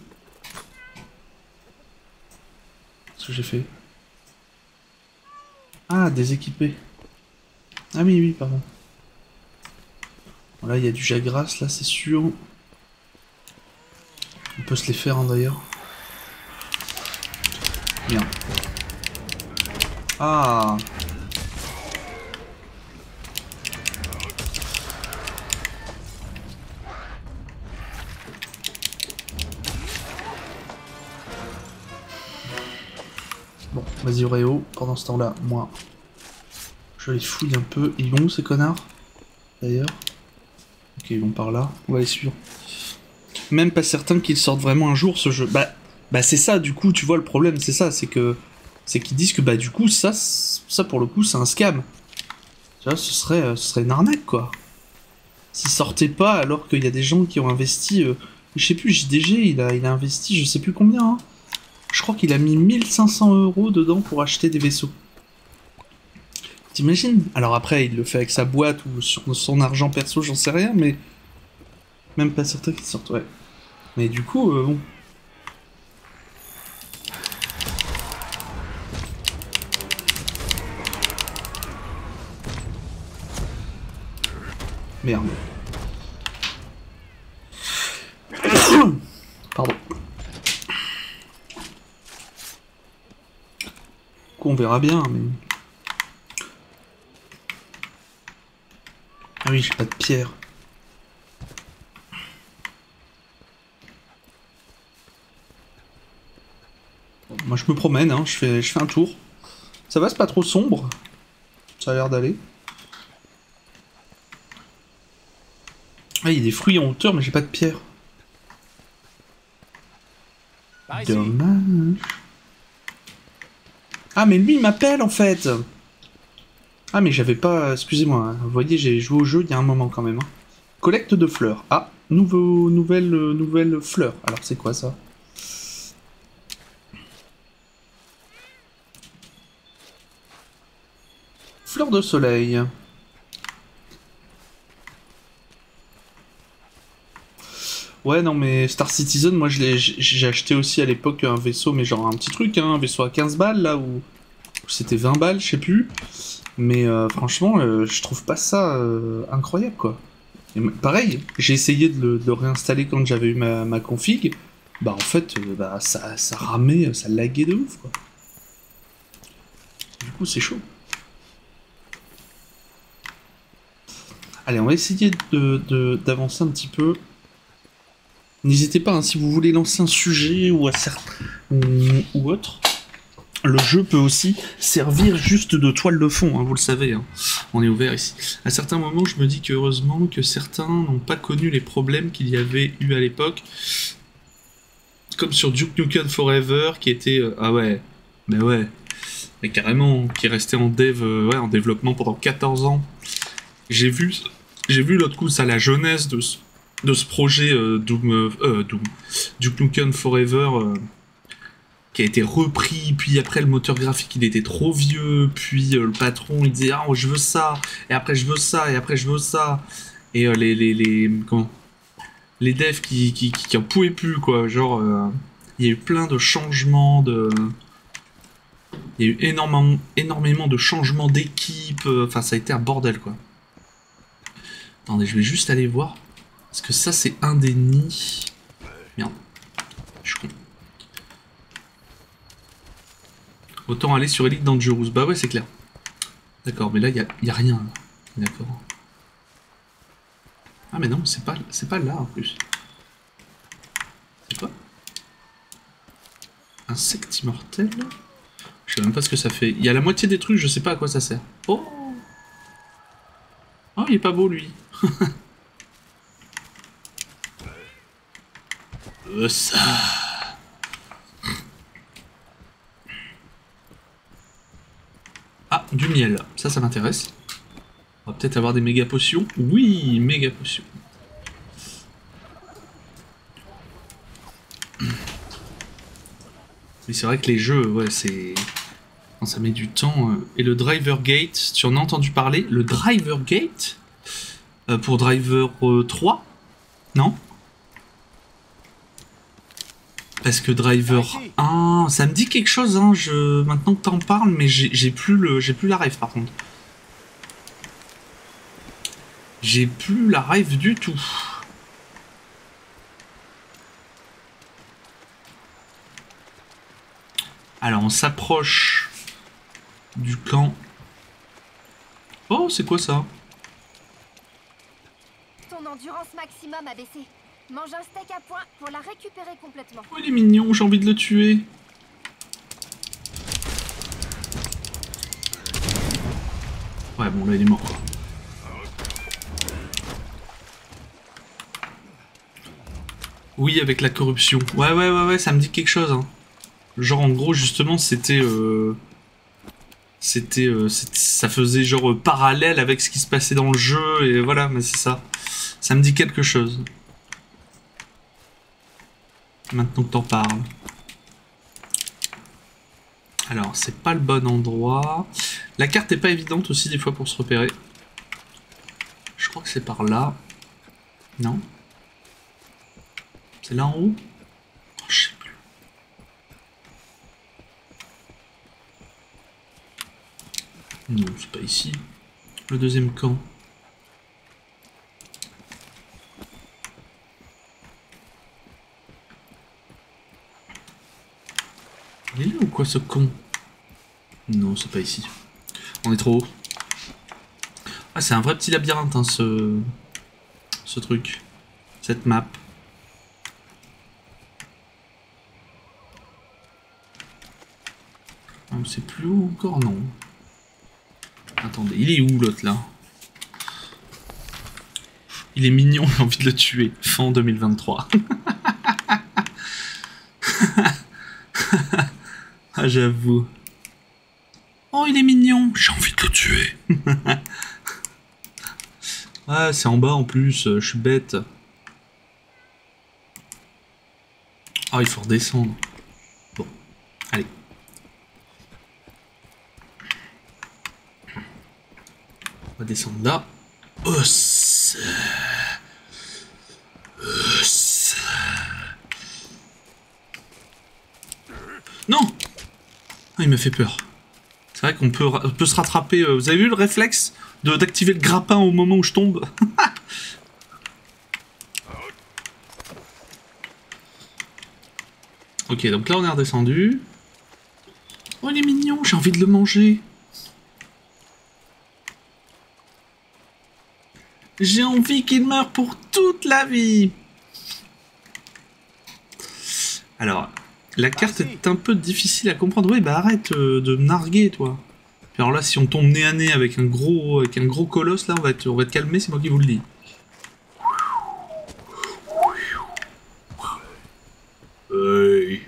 Qu'est-ce que j'ai fait? Ah, déséquipé. Ah oui, oui, pardon. Bon, là, il y a du Jagras, là, c'est sûr. On peut se les faire, hein, d'ailleurs. Bien. Ah. Bon, vas-y Oreo, pendant ce temps-là, moi, je les fouille un peu. Ils vont où ces connards, d'ailleurs? Ok, ils vont par là, on va les suivre. Même pas certain qu'ils sortent vraiment un jour, ce jeu. Bah, bah c'est ça, du coup, tu vois, le problème, c'est ça, c'est que... C'est qu'ils disent que, bah, du coup, ça, ça pour le coup, c'est un scam. Tu vois, ce serait, ce serait une arnaque, quoi. S'ils sortaient pas, alors qu'il y a des gens qui ont investi euh, Je sais plus, J D G, il a, il a investi je sais plus combien. Hein. Je crois qu'il a mis mille cinq cents euros dedans pour acheter des vaisseaux. T'imagines? Alors après, il le fait avec sa boîte ou sur son argent perso, j'en sais rien, mais... Même pas certain qu'il sorte, ouais. Mais du coup, euh, bon... Merde. Pardon. On verra bien, mais... Ah oui, j'ai pas de pierre. Bon, moi je me promène, hein, je fais, je fais un tour. Ça va, c'est pas trop sombre. Ça a l'air d'aller. Ah, il y a des fruits en hauteur, mais j'ai pas de pierre. Dommage. Ah, mais lui, il m'appelle, en fait. Ah, mais j'avais pas... Excusez-moi, hein. Vous voyez, j'ai joué au jeu il y a un moment, quand même. Hein. Collecte de fleurs. Ah, nouveau, nouvelle, euh, nouvelle fleur. Alors, c'est quoi, ça? Fleur de soleil. Ouais, non, mais Star Citizen, moi, j'ai acheté aussi à l'époque un vaisseau, mais genre un petit truc, hein, un vaisseau à quinze balles, là, où, où c'était vingt balles, je sais plus. Mais euh, franchement, euh, je trouve pas ça euh, incroyable, quoi. Et pareil, j'ai essayé de le, de le réinstaller quand j'avais eu ma, ma config. Bah, en fait, euh, bah, ça, ça ramait, ça laguait de ouf, quoi. Du coup, c'est chaud. Allez, on va essayer de, de, d'avancer un petit peu. N'hésitez pas, hein, si vous voulez lancer un sujet ou, à certes, ou, ou autre. Le jeu peut aussi servir juste de toile de fond, hein, vous le savez. Hein. On est ouvert ici. À certains moments, je me dis que heureusement que certains n'ont pas connu les problèmes qu'il y avait eu à l'époque. Comme sur Duke Nukem Forever, qui était... Euh, ah ouais, mais ouais. Mais carrément, qui est resté en dev, euh, ouais, en développement pendant quatorze ans. J'ai vu, j'ai vu l'autre coup, ça, la jeunesse de ce... de ce projet euh, Doom, euh, Doom, Duke Nukem Forever euh, qui a été repris, puis après le moteur graphique il était trop vieux, puis euh, le patron il disait ah oh, je veux ça, et après je veux ça, et après je veux ça, et euh, les, les, les, comment les devs qui, qui, qui, qui en pouvaient plus quoi, genre euh, il y a eu plein de changements, de... il y a eu énormément, énormément de changements d'équipe, enfin euh, ça a été un bordel quoi. Attendez, je vais juste aller voir. Parce que ça, c'est un des nids. Merde. Je suis con. Autant aller sur Elite Dangerous. Bah ouais, c'est clair. D'accord, mais là, il n'y a, y a rien. D'accord. Ah, mais non, c'est pas, c'est pas là, en plus. C'est quoi? Insecte immortel? Je sais même pas ce que ça fait. Il y a la moitié des trucs, je sais pas à quoi ça sert. Oh! Oh, il est pas beau, lui. Euh, ça. Ah, du miel. Ça, ça m'intéresse. On va peut-être avoir des méga potions. Oui, méga potions. Mais c'est vrai que les jeux, ouais, c'est... ça met du temps. Et le Driver Gate, tu en as entendu parler? Le Driver Gate euh, pour Driver euh, trois? Non? Parce que Driver un, ça me dit quelque chose, hein, je... maintenant que t'en parles, mais j'ai plus le, j'ai plus la rêve par contre. J'ai plus la rêve du tout. Alors on s'approche du camp. Oh, c'est quoi ça? Ton endurance maximum a baissé. Mange un steak à point pour la récupérer complètement. Oh, il est mignon, j'ai envie de le tuer. Ouais, bon, là, il est mort, quoi. Oui, avec la corruption. Ouais, ouais, ouais, ouais, ça me dit quelque chose, hein. Genre, en gros, justement, c'était... Euh... C'était... Euh, ça faisait, genre, euh, parallèle avec ce qui se passait dans le jeu, et voilà, mais c'est ça. Ça me dit quelque chose. Maintenant que t'en parles. Alors, c'est pas le bon endroit. La carte est pas évidente aussi des fois pour se repérer. Je crois que c'est par là. Non? C'est là en haut? Oh, je sais plus. Non, c'est pas ici. Le deuxième camp. Il est là ou quoi ce con? Non, c'est pas ici. On est trop haut. Ah, c'est un vrai petit labyrinthe, hein, ce... ce truc. Cette map. On sait plus où encore, non. Attendez, il est où l'autre là? Il est mignon, j'ai envie de le tuer. Fin deux mille vingt-trois. Ah, j'avoue. Oh, il est mignon, j'ai envie de le tuer. Ah, c'est en bas en plus, je suis bête. Ah, il faut redescendre. Bon, allez. On va descendre là. Os. Os. Non! Ah, il m'a fait peur. C'est vrai qu'on peut, peut se rattraper. Vous avez vu le réflexe de d'activer le grappin au moment où je tombe? Ok, donc là on est redescendu. Oh, il est mignon, j'ai envie de le manger. J'ai envie qu'il meure pour toute la vie. Alors, la carte ah, si. est un peu difficile à comprendre. Oui, bah arrête euh, de me narguer, toi. Alors là, si on tombe nez à nez avec un gros, avec un gros colosse, là, on va être, on va être calmé, c'est moi qui vous le dis. Hey.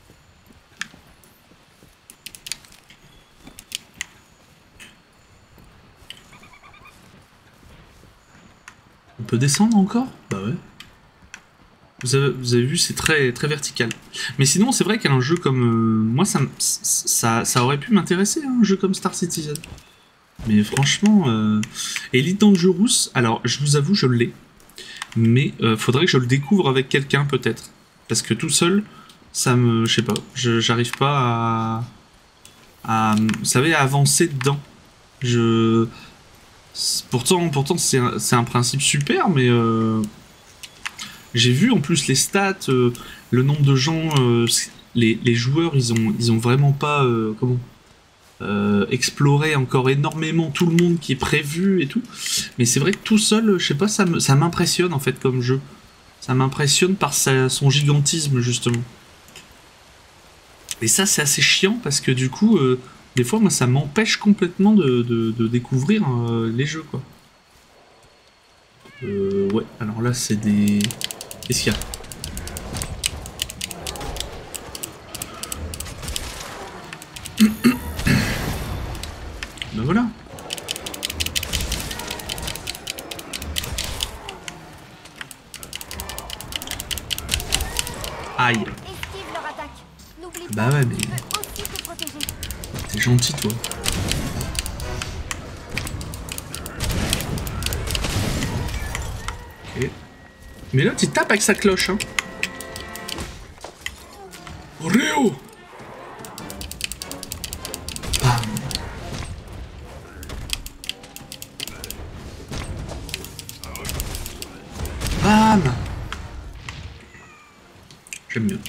On peut descendre encore? Bah ouais. Vous avez, vous avez vu, c'est très, très vertical. Mais sinon, c'est vrai qu'un jeu comme... Euh, moi, ça, ça, ça aurait pu m'intéresser, hein, un jeu comme Star Citizen. Mais franchement... Euh... Elite Dangerous, alors, je vous avoue, je l'ai. Mais euh, faudrait que je le découvre avec quelqu'un, peut-être. Parce que tout seul, ça me... Je sais pas, j'arrive pas à... à... Vous savez, à avancer dedans. Je... Pourtant, pourtant c'est un, un principe super, mais... Euh... J'ai vu en plus les stats, euh, le nombre de gens, euh, les, les joueurs, ils ont, ils ont vraiment pas euh, comment, euh, exploré encore énormément tout le monde qui est prévu et tout. Mais c'est vrai que tout seul, je sais pas, ça m'impressionne en fait comme jeu. Ça m'impressionne par sa, son gigantisme justement. Et ça c'est assez chiant parce que du coup, euh, des fois moi ça m'empêche complètement de, de, de découvrir euh, les jeux quoi. Euh, ouais, alors là c'est des... Qu'est-ce qu'il y a? Ben voilà. Aïe. Bah ouais mais... T'es gentil toi. Ok. Mais là, tu tapes avec sa cloche, hein. Réo. Bam. Bam. J'aime mieux.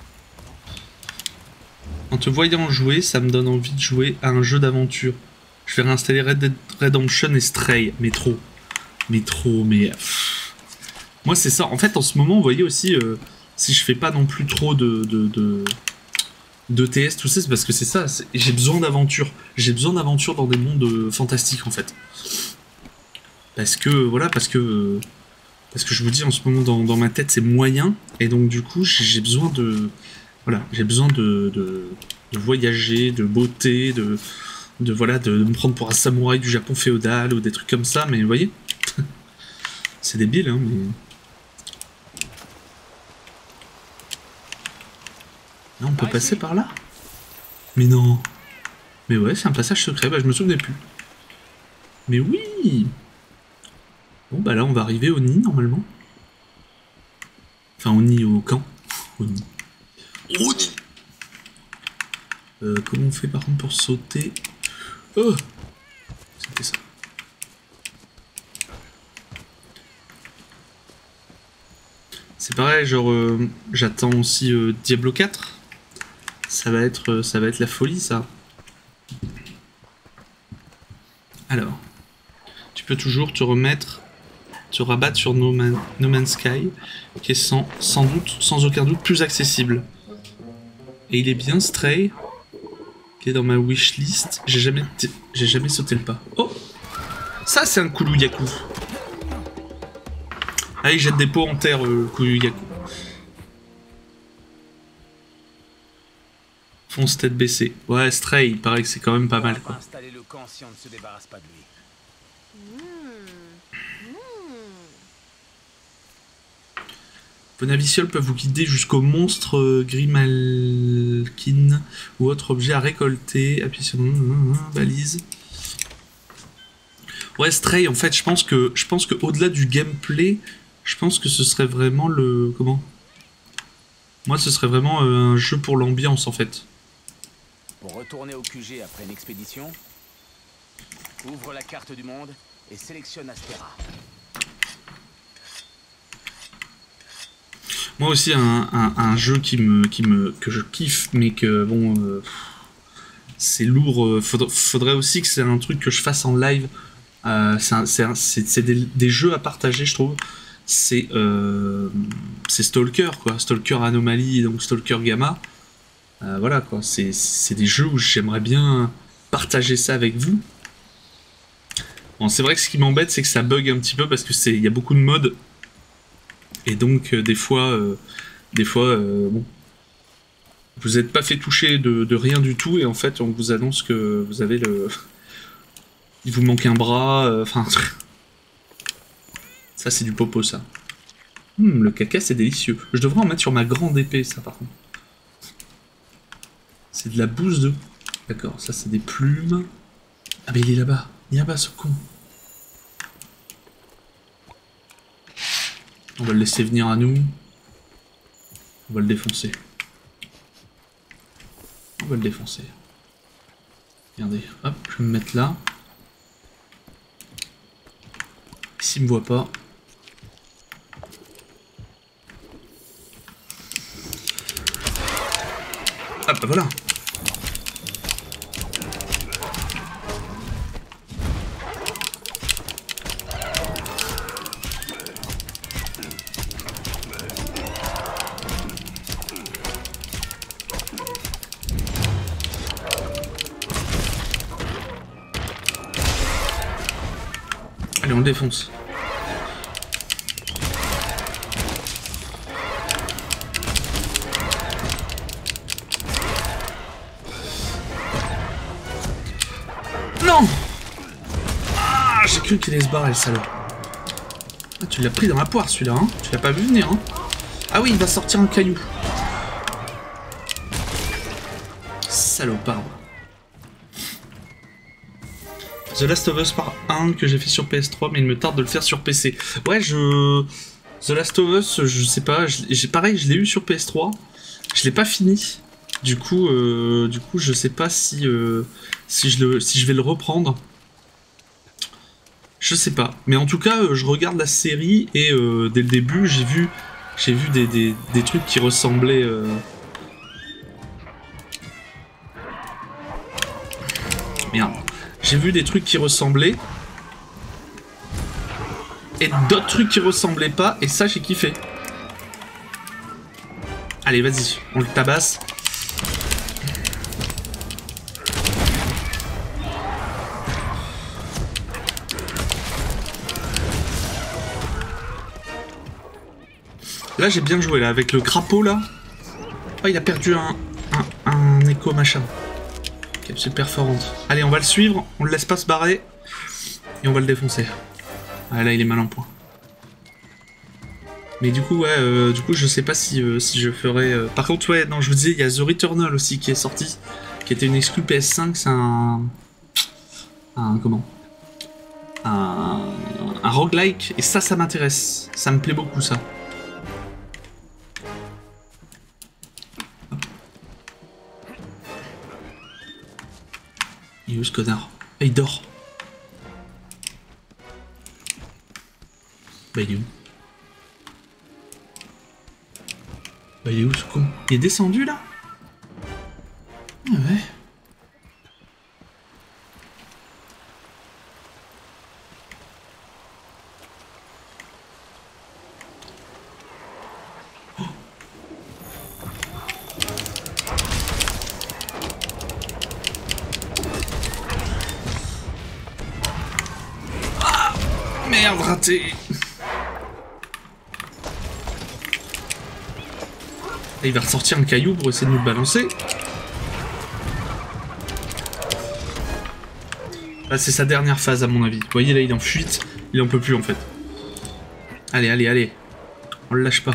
En te voyant jouer, ça me donne envie de jouer à un jeu d'aventure. Je vais réinstaller Red Dead Redemption et Stray. Mais trop. Mais trop, mais... Moi c'est ça, en fait en ce moment vous voyez aussi, euh, si je fais pas non plus trop de, de, de, de T S, tout ça, c'est parce que c'est ça, j'ai besoin d'aventure, j'ai besoin d'aventure dans des mondes euh, fantastiques en fait. Parce que, voilà, parce que, parce que je vous dis en ce moment dans, dans ma tête c'est moyen, et donc du coup j'ai besoin de, voilà, j'ai besoin de, de, de voyager, de beauté, de, de, voilà, de, de me prendre pour un samouraï du Japon féodal ou des trucs comme ça, mais vous voyez, c'est débile hein, mais... Là, on peut passer par là? Mais non. Mais ouais, c'est un passage secret, bah je me souvenais plus. Mais oui. Bon bah là, on va arriver au nid, normalement. Enfin, au nid, au camp. Au nid. Au nid. Euh, comment on fait par contre pour sauter? Oh, c'était ça. C'est pareil, genre euh, j'attends aussi euh, Diablo quatre. Ça va être euh, ça va être la folie ça. Alors, tu peux toujours te remettre, te rabattre sur No, Man, No Man's Sky, qui est sans, sans doute, sans aucun doute plus accessible. Et il est bien Stray, qui est dans ma wishlist. J'ai jamais, j'ai jamais sauté le pas. Oh, ça c'est un Kulu-Yaku. Ah, il jette des pots en terre, euh, Kulu-Yaku. Fonce tête baissée. Ouais, Stray, il paraît que c'est quand même pas mal, quoi. Installer le camp si on ne se débarrasse pas de lui. Vos navicioles peuvent vous guider jusqu'au monstre euh, Grimalkin ou autre objet à récolter. Appuyez sur balise. Ouais, Stray, en fait, je pense que je pense que au-delà du gameplay, je pense que ce serait vraiment le comment? Moi, ce serait vraiment euh, un jeu pour l'ambiance, en fait. Pour retourner au Q G après une expédition, ouvre la carte du monde et sélectionne Astera. Moi aussi, un, un, un jeu qui me, qui me, que je kiffe, mais que bon, euh, c'est lourd. Faudrait, faudrait aussi que c'est un truc que je fasse en live. Euh, c'est des, des jeux à partager, je trouve. C'est euh, Stalker, quoi. Stalker Anomaly, donc Stalker Gamma. Euh, voilà, quoi. C'est des jeux où j'aimerais bien partager ça avec vous. Bon, c'est vrai que ce qui m'embête, c'est que ça bug un petit peu parce que c'est, il y a beaucoup de modes. Et donc, euh, des fois, euh, des fois, euh, bon, vous n'êtes pas fait toucher de, de rien du tout, et en fait, on vous annonce que vous avez le... Il vous manque un bras, enfin... Euh, ça, c'est du popo, ça. Hum, le caca, c'est délicieux. Je devrais en mettre sur ma grande épée, ça, par contre. C'est de la bouse de... D'accord, ça, c'est des plumes. Ah, mais il est là-bas. Il est là-bas, ce con. On va le laisser venir à nous. On va le défoncer. On va le défoncer. Regardez, hop, je vais me mettre là. S'il me voit pas. Hop, bah voilà. Allez, on le défonce. Non! Ah, j'ai cru qu'il allait se barrer, le salaud. Ah, tu l'as pris dans la poire, celui-là, hein? Tu l'as pas vu venir, hein? Ah oui, il va sortir un caillou. Salopard. The Last of Us Part un que j'ai fait sur P S trois, mais il me tarde de le faire sur P C. Ouais, je... The Last of Us, je sais pas, j'ai pareil, je l'ai eu sur P S trois, je l'ai pas fini. Du coup, euh, du coup, je sais pas si, euh, si, je le, si je vais le reprendre. Je sais pas. Mais en tout cas, euh, je regarde la série et euh, dès le début, j'ai vu, j'ai vu des, des, des trucs qui ressemblaient... Euh... Merde. J'ai vu des trucs qui ressemblaient et d'autres trucs qui ressemblaient pas, et ça j'ai kiffé. Allez, vas-y, on le tabasse. Là j'ai bien joué là, avec le crapaud là. Oh, il a perdu un, un, un écho machin. Capsule perforante. Allez, on va le suivre, on le laisse pas se barrer. Et on va le défoncer. Ah là, il est mal en point. Mais du coup, ouais, euh, du coup, je sais pas si, euh, si je ferai... Euh... Par contre, ouais, non, je vous disais, il y a The Returnal aussi qui est sorti, qui était une exclu P S cinq, c'est un... Un... Comment Un... Un roguelike, et ça, ça m'intéresse. Ça me plaît beaucoup, ça. Il est où ce connard? Ah, il dort. Bah, il est où? Bah, il est où ce con? Il est descendu là? Ah ouais. Oh. Ah, merde, raté. Et il va ressortir un caillou pour essayer de nous le balancer. Là, c'est sa dernière phase à mon avis. Vous voyez, là, il est en fuite. Il en peut plus en fait. Allez, allez, allez. On le lâche pas.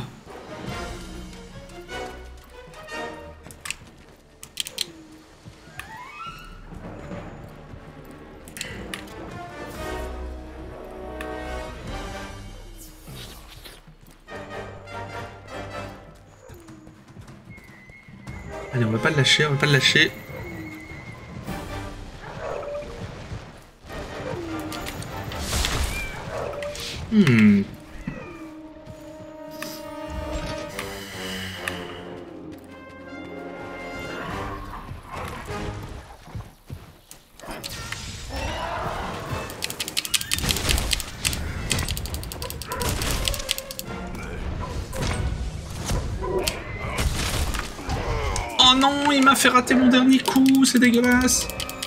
Allez, on va pas le lâcher, on va pas le lâcher. Hmm. Oh non, il m'a fait rater mon dernier coup, c'est dégueulasse.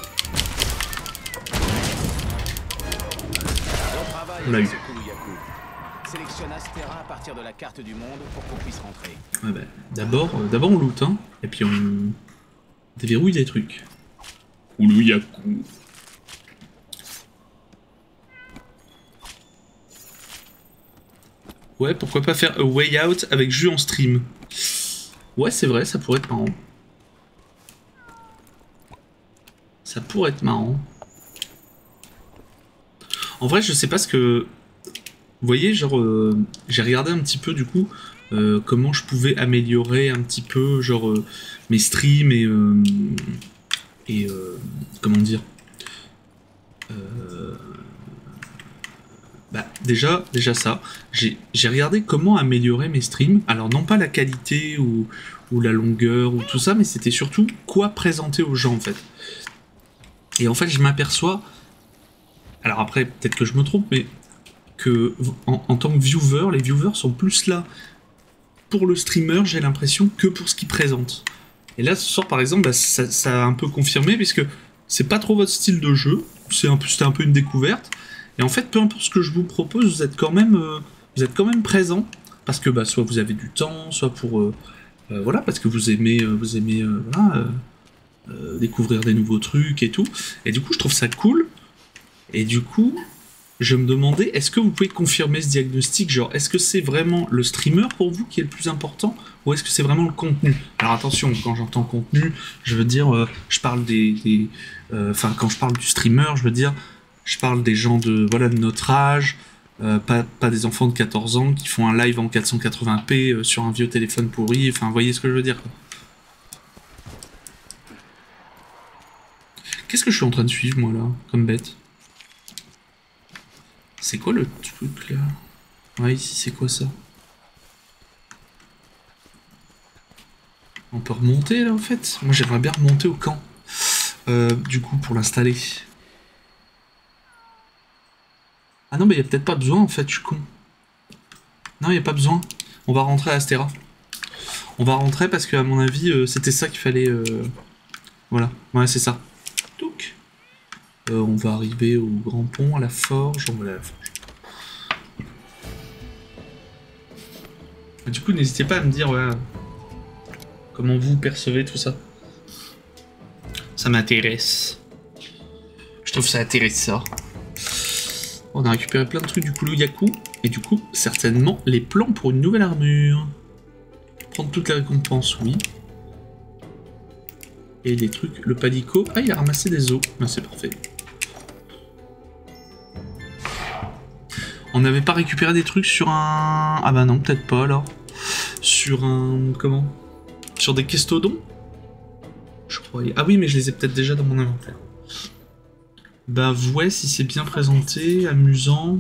On l'a eu. Sélectionne Astera à partir de la carte du monde pour qu'on puisse rentrer. Ouais bah, d'abord, euh, d'abord on loot, hein, et puis on déverrouille des trucs. Ouluyaku. Ouais, pourquoi pas faire a way out avec jus en stream. Ouais, c'est vrai, ça pourrait être marrant. Ça pourrait être marrant. En vrai, je sais pas ce que... Vous voyez, genre, euh, j'ai regardé un petit peu, du coup, euh, comment je pouvais améliorer un petit peu, genre, euh, mes streams et... Euh, et... Euh, comment dire euh, Bah, déjà, déjà ça. J'ai regardé comment améliorer mes streams. Alors, non pas la qualité ou, ou la longueur ou tout ça, mais c'était surtout quoi présenter aux gens, en fait. Et en fait, je m'aperçois... Alors après, peut-être que je me trompe, mais que en, en tant que viewer, les viewers sont plus là pour le streamer, j'ai l'impression, que pour ce qu'il présente. Et là, ce soir, par exemple, bah, ça, ça a un peu confirmé, puisque c'est pas trop votre style de jeu, c'était un, un peu une découverte. Et en fait, peu importe ce que je vous propose, vous êtes quand même, euh, vous êtes quand même présent, parce que bah, soit vous avez du temps, soit pour... Euh, euh, voilà, parce que vous aimez, euh, vous aimez euh, voilà, euh, euh, découvrir des nouveaux trucs et tout. Et du coup, je trouve ça cool. Et du coup, je me demandais, est-ce que vous pouvez confirmer ce diagnostic? Genre, est-ce que c'est vraiment le streamer pour vous qui est le plus important, ou est-ce que c'est vraiment le contenu? Alors attention, quand j'entends contenu, je veux dire, euh, je parle des... Enfin, euh, quand je parle du streamer, je veux dire, je parle des gens de, voilà, de notre âge, euh, pas, pas des enfants de quatorze ans qui font un live en quatre cent quatre-vingts p euh, sur un vieux téléphone pourri, enfin, vous voyez ce que je veux dire, quoi. Qu'est-ce que je suis en train de suivre, moi, là, comme bête? C'est quoi le truc là? Ouais, ici c'est quoi ça? On peut remonter là en fait? Moi j'aimerais bien remonter au camp. Euh, du coup pour l'installer. Ah non mais il n'y a peut-être pas besoin en fait, je suis con. Non il n'y a pas besoin. On va rentrer à Astera. On va rentrer parce que à mon avis euh, c'était ça qu'il fallait... Euh... Voilà, ouais c'est ça. Donc. Euh, on va arriver au grand pont, à la forge, on va à la forge. Du coup, n'hésitez pas à me dire ouais, comment vous percevez tout ça. Ça m'intéresse. Je trouve ça intéressant. On a récupéré plein de trucs du Ouluyaku. Et du coup, certainement, les plans pour une nouvelle armure. Prendre toutes les récompenses, oui. Et les trucs, le palico. Ah, il a ramassé des os. Ah, c'est parfait. On n'avait pas récupéré des trucs sur un... Ah bah non, peut-être pas alors. Sur un... Comment? Sur des questodons? Je croyais... Ah oui, mais je les ai peut-être déjà dans mon inventaire. Bah ouais, si c'est bien présenté, amusant,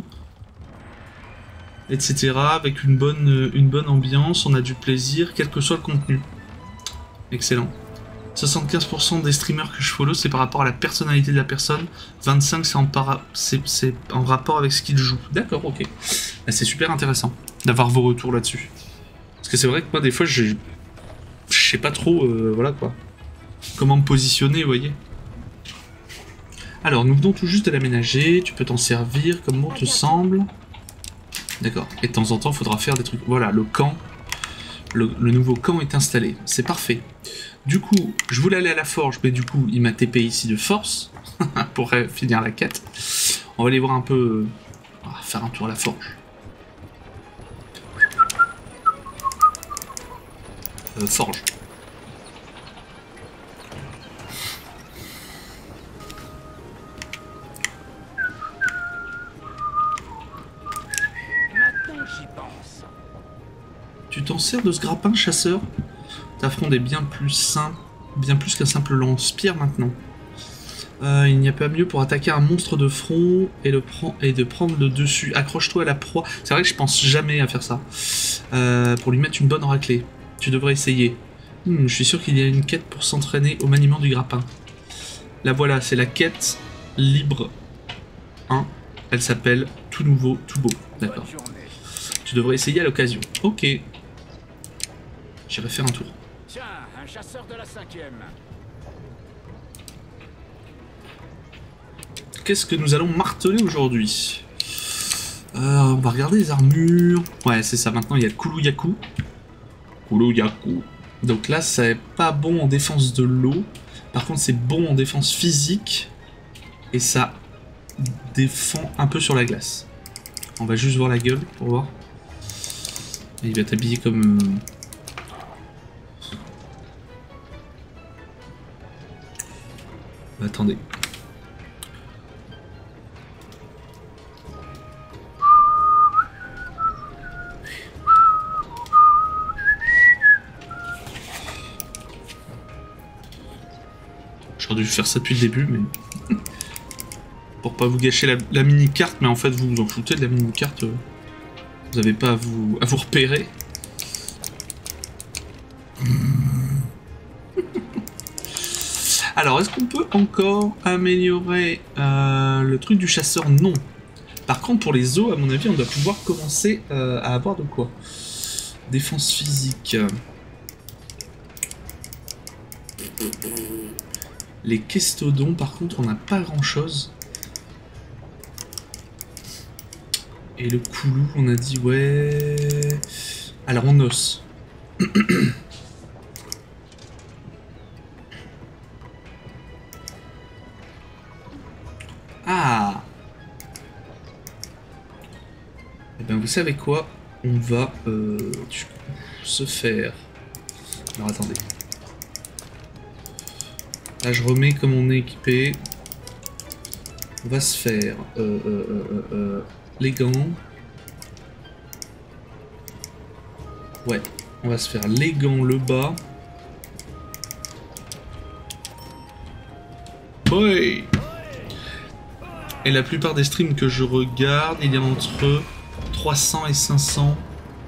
et cetera. Avec une bonne, une bonne ambiance, on a du plaisir, quel que soit le contenu. Excellent. soixante-quinze pour cent des streamers que je follow, c'est par rapport à la personnalité de la personne. vingt-cinq pour cent c'est en, c'est en rapport avec ce qu'il joue. D'accord, ok. Bah, c'est super intéressant d'avoir vos retours là-dessus. Parce que c'est vrai que moi, des fois, je je sais pas trop, euh, voilà quoi, comment me positionner, vous voyez. Alors, nous venons tout juste de l'aménager. Tu peux t'en servir comme bon te semble. D'accord. Et de temps en temps, il faudra faire des trucs. Voilà, le camp. Le, le nouveau camp est installé. C'est parfait. Du coup, je voulais aller à la forge, mais du coup, il m'a T P ici de force. Pour finir la quête. On va aller voir un peu... On va faire un tour à la forge. Euh, forge. Tu t'en sers de ce grappin, chasseur? Ta fronde est bien plus simple, bien plus qu'un simple lance-pierre maintenant. Euh, il n'y a pas mieux pour attaquer un monstre de front et, le prend, et de prendre le dessus. Accroche-toi à la proie. C'est vrai que je pense jamais à faire ça. Euh, pour lui mettre une bonne raclée. Tu devrais essayer. Hmm, je suis sûr qu'il y a une quête pour s'entraîner au maniement du grappin. La voilà, c'est la quête libre un. Elle s'appelle Tout nouveau, tout beau. D'accord. Tu devrais essayer à l'occasion. Ok. J'irai faire un tour. Tiens, un chasseur de la cinquième. Qu'est-ce que nous allons marteler aujourd'hui? euh, On va regarder les armures. Ouais, c'est ça. Maintenant, il y a Kulu-Yaku. Kulu-Yaku. Donc là, c'est pas bon en défense de l'eau. Par contre, c'est bon en défense physique. Et ça défend un peu sur la glace. On va juste voir la gueule pour voir. Et il va t'habiller comme... Attendez. J'aurais dû faire ça depuis le début, mais... Pour pas vous gâcher la, la mini-carte, mais en fait vous vous en foutez de la mini-carte. Euh, vous n'avez pas à vous, à vous repérer. Alors, est-ce qu'on peut encore améliorer euh, le truc du chasseur? Non. Par contre, pour les os, à mon avis, on doit pouvoir commencer euh, à avoir de quoi. Défense physique. Les questodons, par contre, on n'a pas grand-chose. Et le coulou, on a dit, ouais... Alors, en os. Ah! Eh bien, vous savez quoi? On va euh, du coup, se faire... Alors, attendez. Là, je remets comme on est équipé. On va se faire euh, euh, euh, euh, les gants. Ouais, on va se faire les gants, le bas. Ouais. Et la plupart des streams que je regarde, il y a entre trois cents et cinq cents.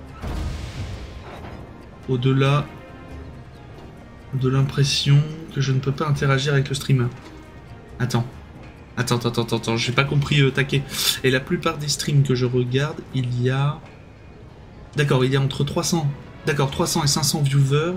Au-delà de l'impression que je ne peux pas interagir avec le streamer. Attends. Attends, attends, attends, attends, j'ai pas compris euh, taquet. Et la plupart des streams que je regarde, il y a... D'accord, il y a entre trois cents... D'accord, trois cents et cinq cents viewers.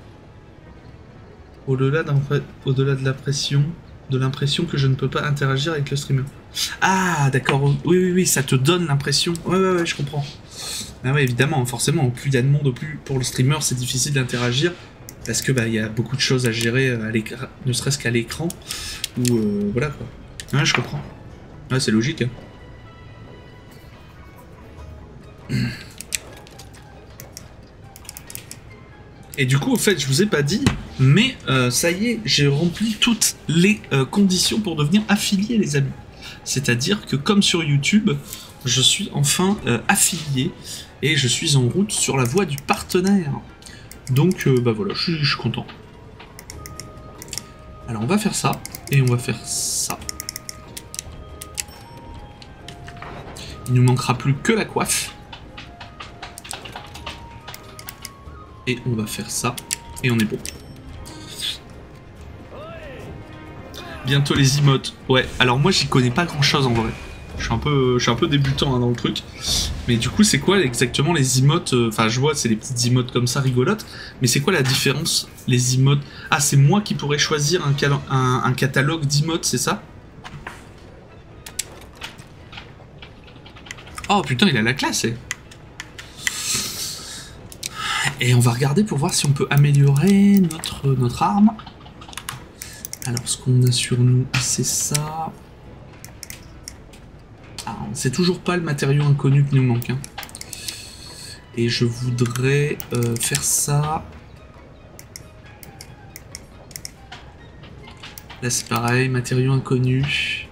Au-delà au-delà de la pression... de l'impression que je ne peux pas interagir avec le streamer. Ah, d'accord, oui, oui, oui, ça te donne l'impression. Ouais, ouais, ouais, je comprends. Ah ouais, évidemment, forcément, plus il y a de monde, plus pour le streamer, c'est difficile d'interagir. Parce que bah il y a beaucoup de choses à gérer, à l'écran, ne serait-ce qu'à l'écran, ou euh, voilà quoi. Ouais, je comprends. Ouais, c'est logique. Hein. Et du coup, au fait, je vous ai pas dit, mais euh, ça y est, j'ai rempli toutes les euh, conditions pour devenir affilié, les amis. C'est-à-dire que, comme sur YouTube, je suis enfin euh, affilié et je suis en route sur la voie du partenaire. Donc, euh, bah voilà, je suis, je suis content. Alors, on va faire ça et on va faire ça. Il nous manquera plus que la coiffe. Et on va faire ça, et on est bon. Bientôt les emotes. Ouais, alors moi j'y connais pas grand chose en vrai. Je suis un peu, je suis un peu débutant hein, dans le truc. Mais du coup c'est quoi exactement les emotes? Enfin je vois c'est les petites emotes comme ça rigolotes. Mais c'est quoi la différence les emotes? Ah c'est moi qui pourrais choisir un, un, un catalogue d'emotes, c'est ça? Oh putain il a la classe eh. Et on va regarder pour voir si on peut améliorer notre, notre arme. Alors, ce qu'on a sur nous, c'est ça. Ah, c'est toujours pas le matériau inconnu qui nous manque. Hein. Et je voudrais euh, faire ça. Là, c'est pareil, matériau inconnu.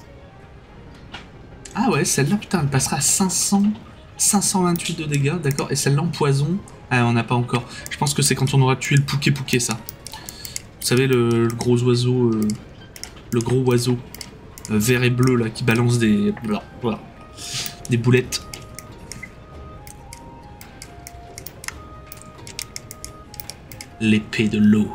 Ah ouais, celle-là, putain, elle passera à cinq cents, cinq cent vingt-huit de dégâts, d'accord. Et celle-là en poison. Ah, on n'a pas encore. Je pense que c'est quand on aura tué le Pouké Pouké, ça. Vous savez, le, le gros oiseau... Euh, le gros oiseau euh, vert et bleu, là, qui balance des... Voilà. Des boulettes. L'épée de l'eau.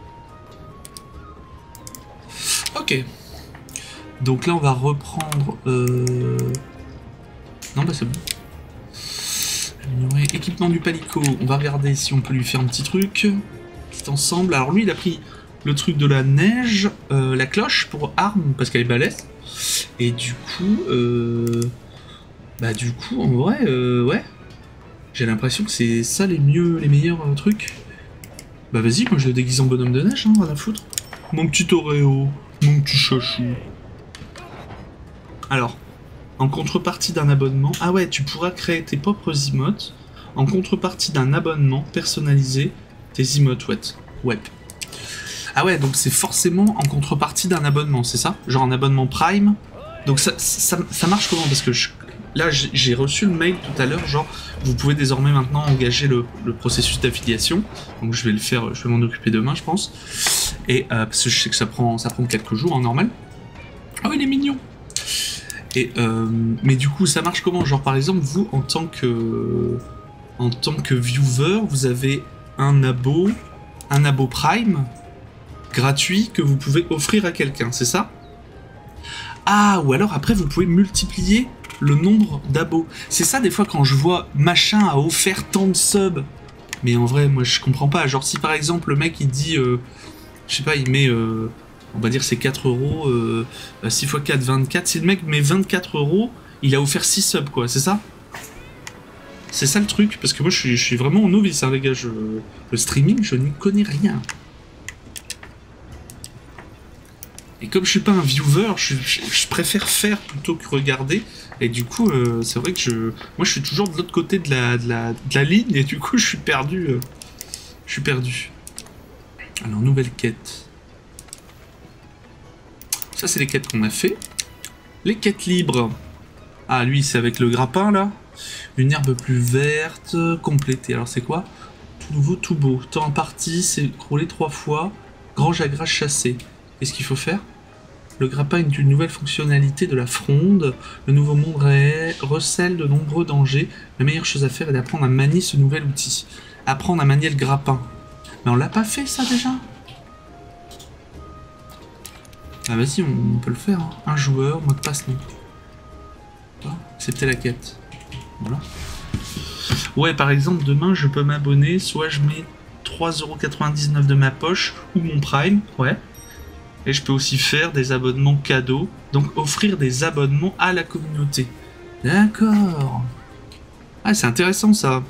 Ok. Donc là, on va reprendre... Euh... Non, bah c'est bon. Équipement du palico, on va regarder si on peut lui faire un petit truc. Petit ensemble. Alors lui il a pris le truc de la neige, euh, la cloche pour arme parce qu'elle est balèze. Et du coup, euh... bah du coup en vrai, euh, ouais. J'ai l'impression que c'est ça les mieux, les meilleurs euh, trucs. Bah vas-y, moi je le déguise en bonhomme de neige, hein, on va la foutre. Mon petit Oreo, mon petit chachou. Alors. En contrepartie d'un abonnement... Ah ouais, tu pourras créer tes propres emotes. En contrepartie d'un abonnement personnalisé, tes emotes web. web. Ah ouais, donc c'est forcément en contrepartie d'un abonnement, c'est ça? Genre un abonnement Prime. Donc ça, ça, ça marche comment? Parce que je, là, j'ai reçu le mail tout à l'heure, genre, vous pouvez désormais maintenant engager le, le processus d'affiliation. Donc je vais le faire, je vais m'en occuper demain, je pense. Et euh, parce que je sais que ça prend, ça prend quelques jours en normal. Ah oui, il est mignon. Et euh, mais du coup, ça marche comment? Genre, par exemple, vous, en tant que en tant que viewer, vous avez un abo, un abo Prime gratuit que vous pouvez offrir à quelqu'un, c'est ça? Ah, ou alors après, vous pouvez multiplier le nombre d'abos. C'est ça, des fois, quand je vois machin a offert tant de subs. Mais en vrai, moi, je comprends pas. Genre, si par exemple, le mec, il dit, euh, je sais pas, il met... Euh, on va dire c'est quatre euros, euh, six fois quatre, vingt-quatre. Si le mec met vingt-quatre euros, il a offert six subs, quoi, c'est ça? C'est ça le truc, parce que moi je suis, je suis vraiment novice, hein, les gars. Je, le streaming, je n'y connais rien. Et comme je suis pas un viewer, je, je, je préfère faire plutôt que regarder. Et du coup, euh, c'est vrai que je, moi je suis toujours de l'autre côté de la, de, la, de la ligne, et du coup je suis perdu. Euh, je suis perdu. Alors, nouvelle quête. Ça, c'est les quêtes qu'on a fait. Les quêtes libres. Ah, lui, c'est avec le grappin, là. Une herbe plus verte. Complétée. Alors, c'est quoi? Tout nouveau, tout beau. Temps imparti, c'est écroulé trois fois. Grange à grâce chassée. Qu'est-ce qu'il faut faire? Le grappin est une nouvelle fonctionnalité de la fronde. Le nouveau monde réel recèle de nombreux dangers. La meilleure chose à faire est d'apprendre à manier ce nouvel outil. Apprendre à manier le grappin. Mais on l'a pas fait, ça, déjà? Ah vas-y, on, on peut le faire. Hein. Un joueur, mot de passe non. Ah, accepter la quête. Voilà. Ouais, par exemple, demain, je peux m'abonner. Soit je mets trois euros quatre-vingt-dix-neuf de ma poche ou mon Prime. Ouais. Et je peux aussi faire des abonnements cadeaux. Donc offrir des abonnements à la communauté. D'accord. Ah, c'est intéressant ça.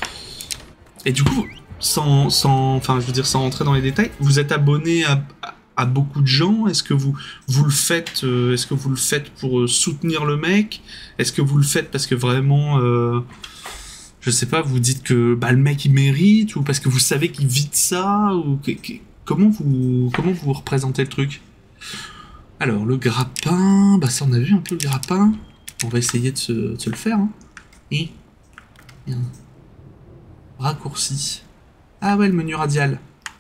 Et du coup, sans, sans, enfin, je veux dire, sans rentrer dans les détails, vous êtes abonné à... à à beaucoup de gens? Est-ce que vous, vous le faites euh, est-ce que vous le faites pour euh, soutenir le mec? Est-ce que vous le faites parce que vraiment, euh, je sais pas, vous dites que bah, le mec il mérite, ou parce que vous savez qu'il vit de ça, ou que, que, comment vous comment vous représentez le truc? Alors le grappin, bah ça on a vu un peu le grappin. On va essayer de se, de se le faire. Hein. Et bien. Raccourci. Ah ouais, le menu radial.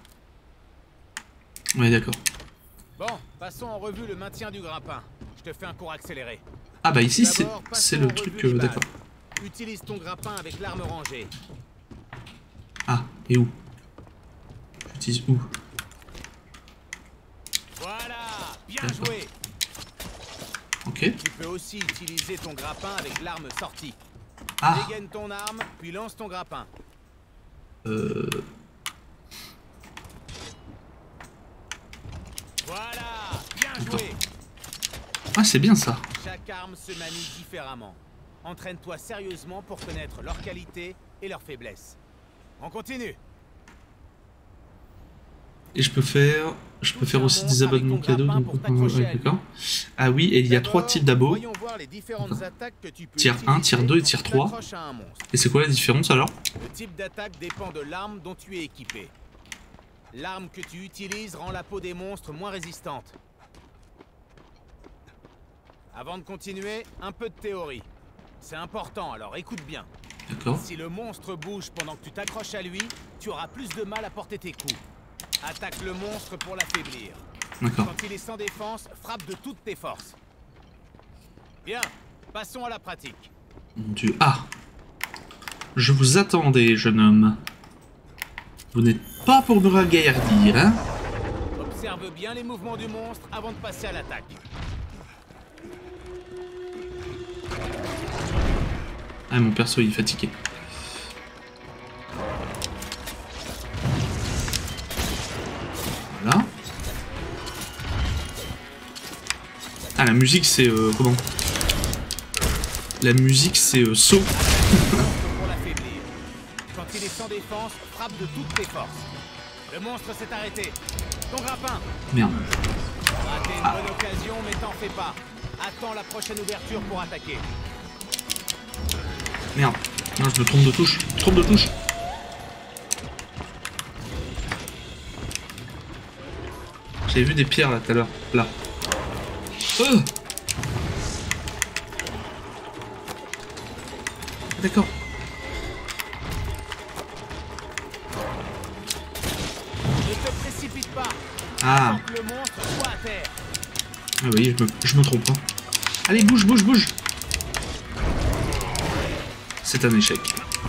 Ouais, d'accord. Bon, passons en revue le maintien du grappin. Je te fais un cours accéléré. Ah bah ici c'est c'est le truc, euh, d'accord. Utilise ton grappin avec l'arme rangée. Ah, et où? J'utilise où? Voilà, bien joué. Ok. Tu peux aussi utiliser ton grappin avec l'arme sortie. Ah. Dégaine ton arme, puis lance ton grappin. Euh... Voilà, bien joué. Ah, c'est bien ça. Chaque arme se manie différemment. Entraîne-toi sérieusement pour connaître leurs qualités et leurs faiblesses. On continue. Et je peux faire... Je peux faire aussi des abonnements cadeaux. Ouais, d'accord. Ah oui, et il y a trois types d'abos. Tier un, tier deux et tier trois. Et c'est quoi la différence alors? Le type d'attaque dépend de l'arme dont tu es équipé. L'arme que tu utilises rend la peau des monstres moins résistante. Avant de continuer, un peu de théorie. C'est important, alors écoute bien. D'accord. Si le monstre bouge pendant que tu t'accroches à lui, tu auras plus de mal à porter tes coups. Attaque le monstre pour l'affaiblir. D'accord. Quand il est sans défense, frappe de toutes tes forces. Bien, passons à la pratique. Mon Dieu. Ah. Je vous attendais, jeune homme. Vous n'êtes pas pour me regarder, hein? Observe bien les mouvements du monstre avant de passer à l'attaque. Ah, mon perso il est fatigué. Voilà. Ah, la musique c'est... Euh, comment? La musique c'est euh, saut. Pour l'affaiblir. Quand il est sans défense, frappe de toutes tes forces. Le monstre s'est arrêté. Ton grappin. Merde. Raté une Ah. bonne occasion, mais t'en fais pas. Attends la prochaine ouverture pour attaquer. Merde. Non, je me trompe de touche. Je me trompe de touche. J'avais vu des pierres là tout à l'heure. Là. Euh D'accord. Ne te précipite pas. Ah. Attends que le monstre soit à terre. Ah oui, je me, je me trompe. Hein. Allez, bouge, bouge, bouge. C'est un échec.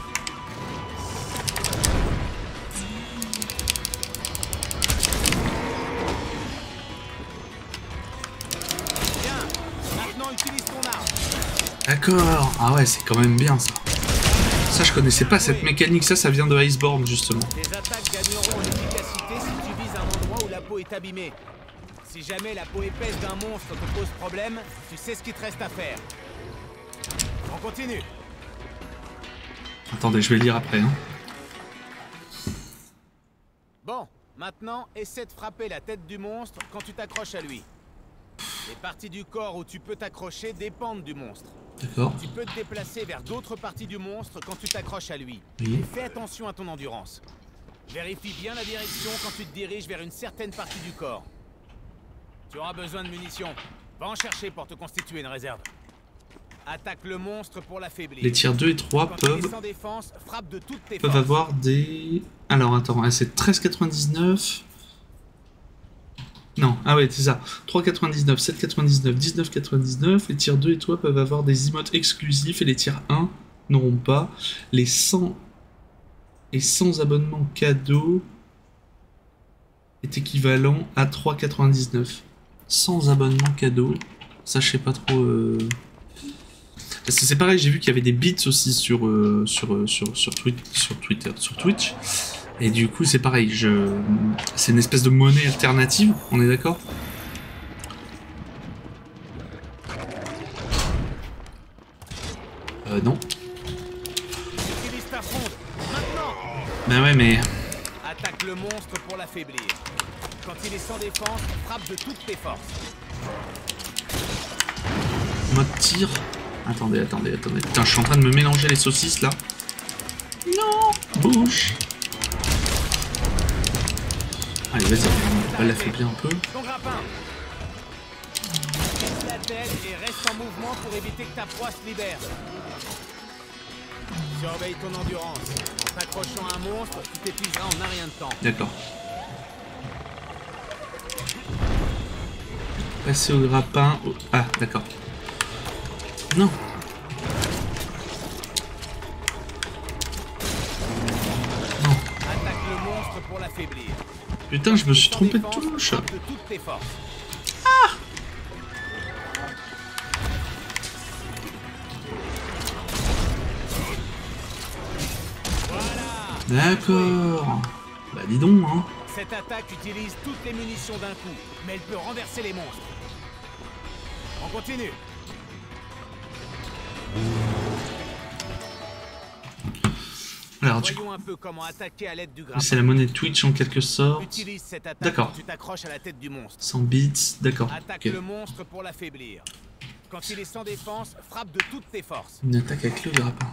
Bien. Maintenant, utilise ton arme. D'accord. Ah ouais, c'est quand même bien ça. Ça, je connaissais pas cette mécanique. Ça, ça vient de Iceborne, justement. Tes attaques gagneront en efficacité si tu vises un endroit où la peau est abîmée. Si jamais la peau épaisse d'un monstre te pose problème, tu sais ce qu'il te reste à faire. On continue. Attendez, je vais lire après. Hein. Bon, maintenant, essaie de frapper la tête du monstre quand tu t'accroches à lui. Les parties du corps où tu peux t'accrocher dépendent du monstre. D'accord. Tu peux te déplacer vers d'autres parties du monstre quand tu t'accroches à lui. Oui. Et fais attention à ton endurance. Vérifie bien la direction quand tu te diriges vers une certaine partie du corps. Tu auras besoin de munitions. Va en chercher pour te constituer une réserve. Attaque le monstre pour l'affaiblir. Les tiers deux et trois Quand il est peuvent, sans défense, frappe de toutes tes peuvent forces. avoir des... Alors, attends, ah, c'est treize quatre-vingt-dix-neuf... Non, ah ouais, c'est ça. trois quatre-vingt-dix-neuf, sept quatre-vingt-dix-neuf, dix-neuf quatre-vingt-dix-neuf. Les tiers deux et trois peuvent avoir des emotes exclusifs et les tiers un n'auront pas. Les cent et cent abonnements cadeaux est équivalent à trois quatre-vingt-dix-neuf. cent abonnements cadeaux, ça je sais pas trop... Euh... Parce que c'est pareil, j'ai vu qu'il y avait des bits aussi sur, euh, sur, euh, sur, sur, Twi sur Twitter, sur Twitch. Et du coup, c'est pareil, je... c'est une espèce de monnaie alternative, on est d'accord? Euh, non. Utilise ta fronde, maintenant. Ben ouais, mais... Attaque le monstre pour l'affaiblir. Quand il est sans défense, frappe de toutes tes forces. Mode tir. Attendez, attendez, attendez. Putain, je suis en train de me mélanger les saucisses là. Non, bouge. Allez, vas-y, on va l'affaiblir un peu. Ton grappin. Vise la tête et reste en mouvement pour éviter que ta proie se libère. Surveille ton endurance. En t'accrochant à un monstre, tu t'épuiseras en un rien de temps. D'accord. Passer au grappin. Au... Ah, d'accord. Non. Non. Attaque le monstre pour l'affaiblir. Putain, je me suis trompé de touche. De toutes tes forces. Ah. D'accord. Bah dis donc, hein. Cette attaque utilise toutes les munitions d'un coup, mais elle peut renverser les monstres. On continue. Alors, du Voyons coup, un peu comment attaquer à l'aide du grappin. c'est la monnaie Twitch en quelque sorte. Utilise cette attaque D'accord. quand tu t'accroches à la tête du monstre. cent bits, d'accord. Attaque Okay. le monstre pour l'affaiblir. Quand il est sans défense, frappe de toutes tes forces. Une attaque avec le grappin.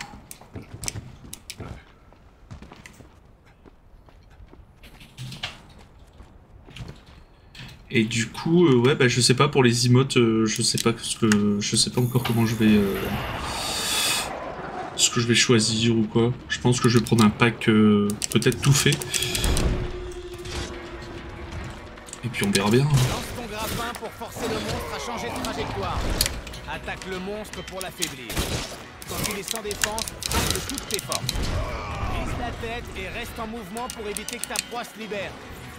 Et du coup, euh, ouais, bah je sais pas pour les emotes, euh, je sais pas ce que, je sais pas encore comment je vais, euh, ce que je vais choisir ou quoi. Je pense que je vais prendre un pack euh, peut-être tout fait. Et puis on verra bien. Lance ton grappin pour forcer le monstre à changer de trajectoire. Attaque le monstre pour l'affaiblir. Quand il est sans défense, frappe de toutes tes forces. Vise la tête et reste en mouvement pour éviter que ta proie se libère.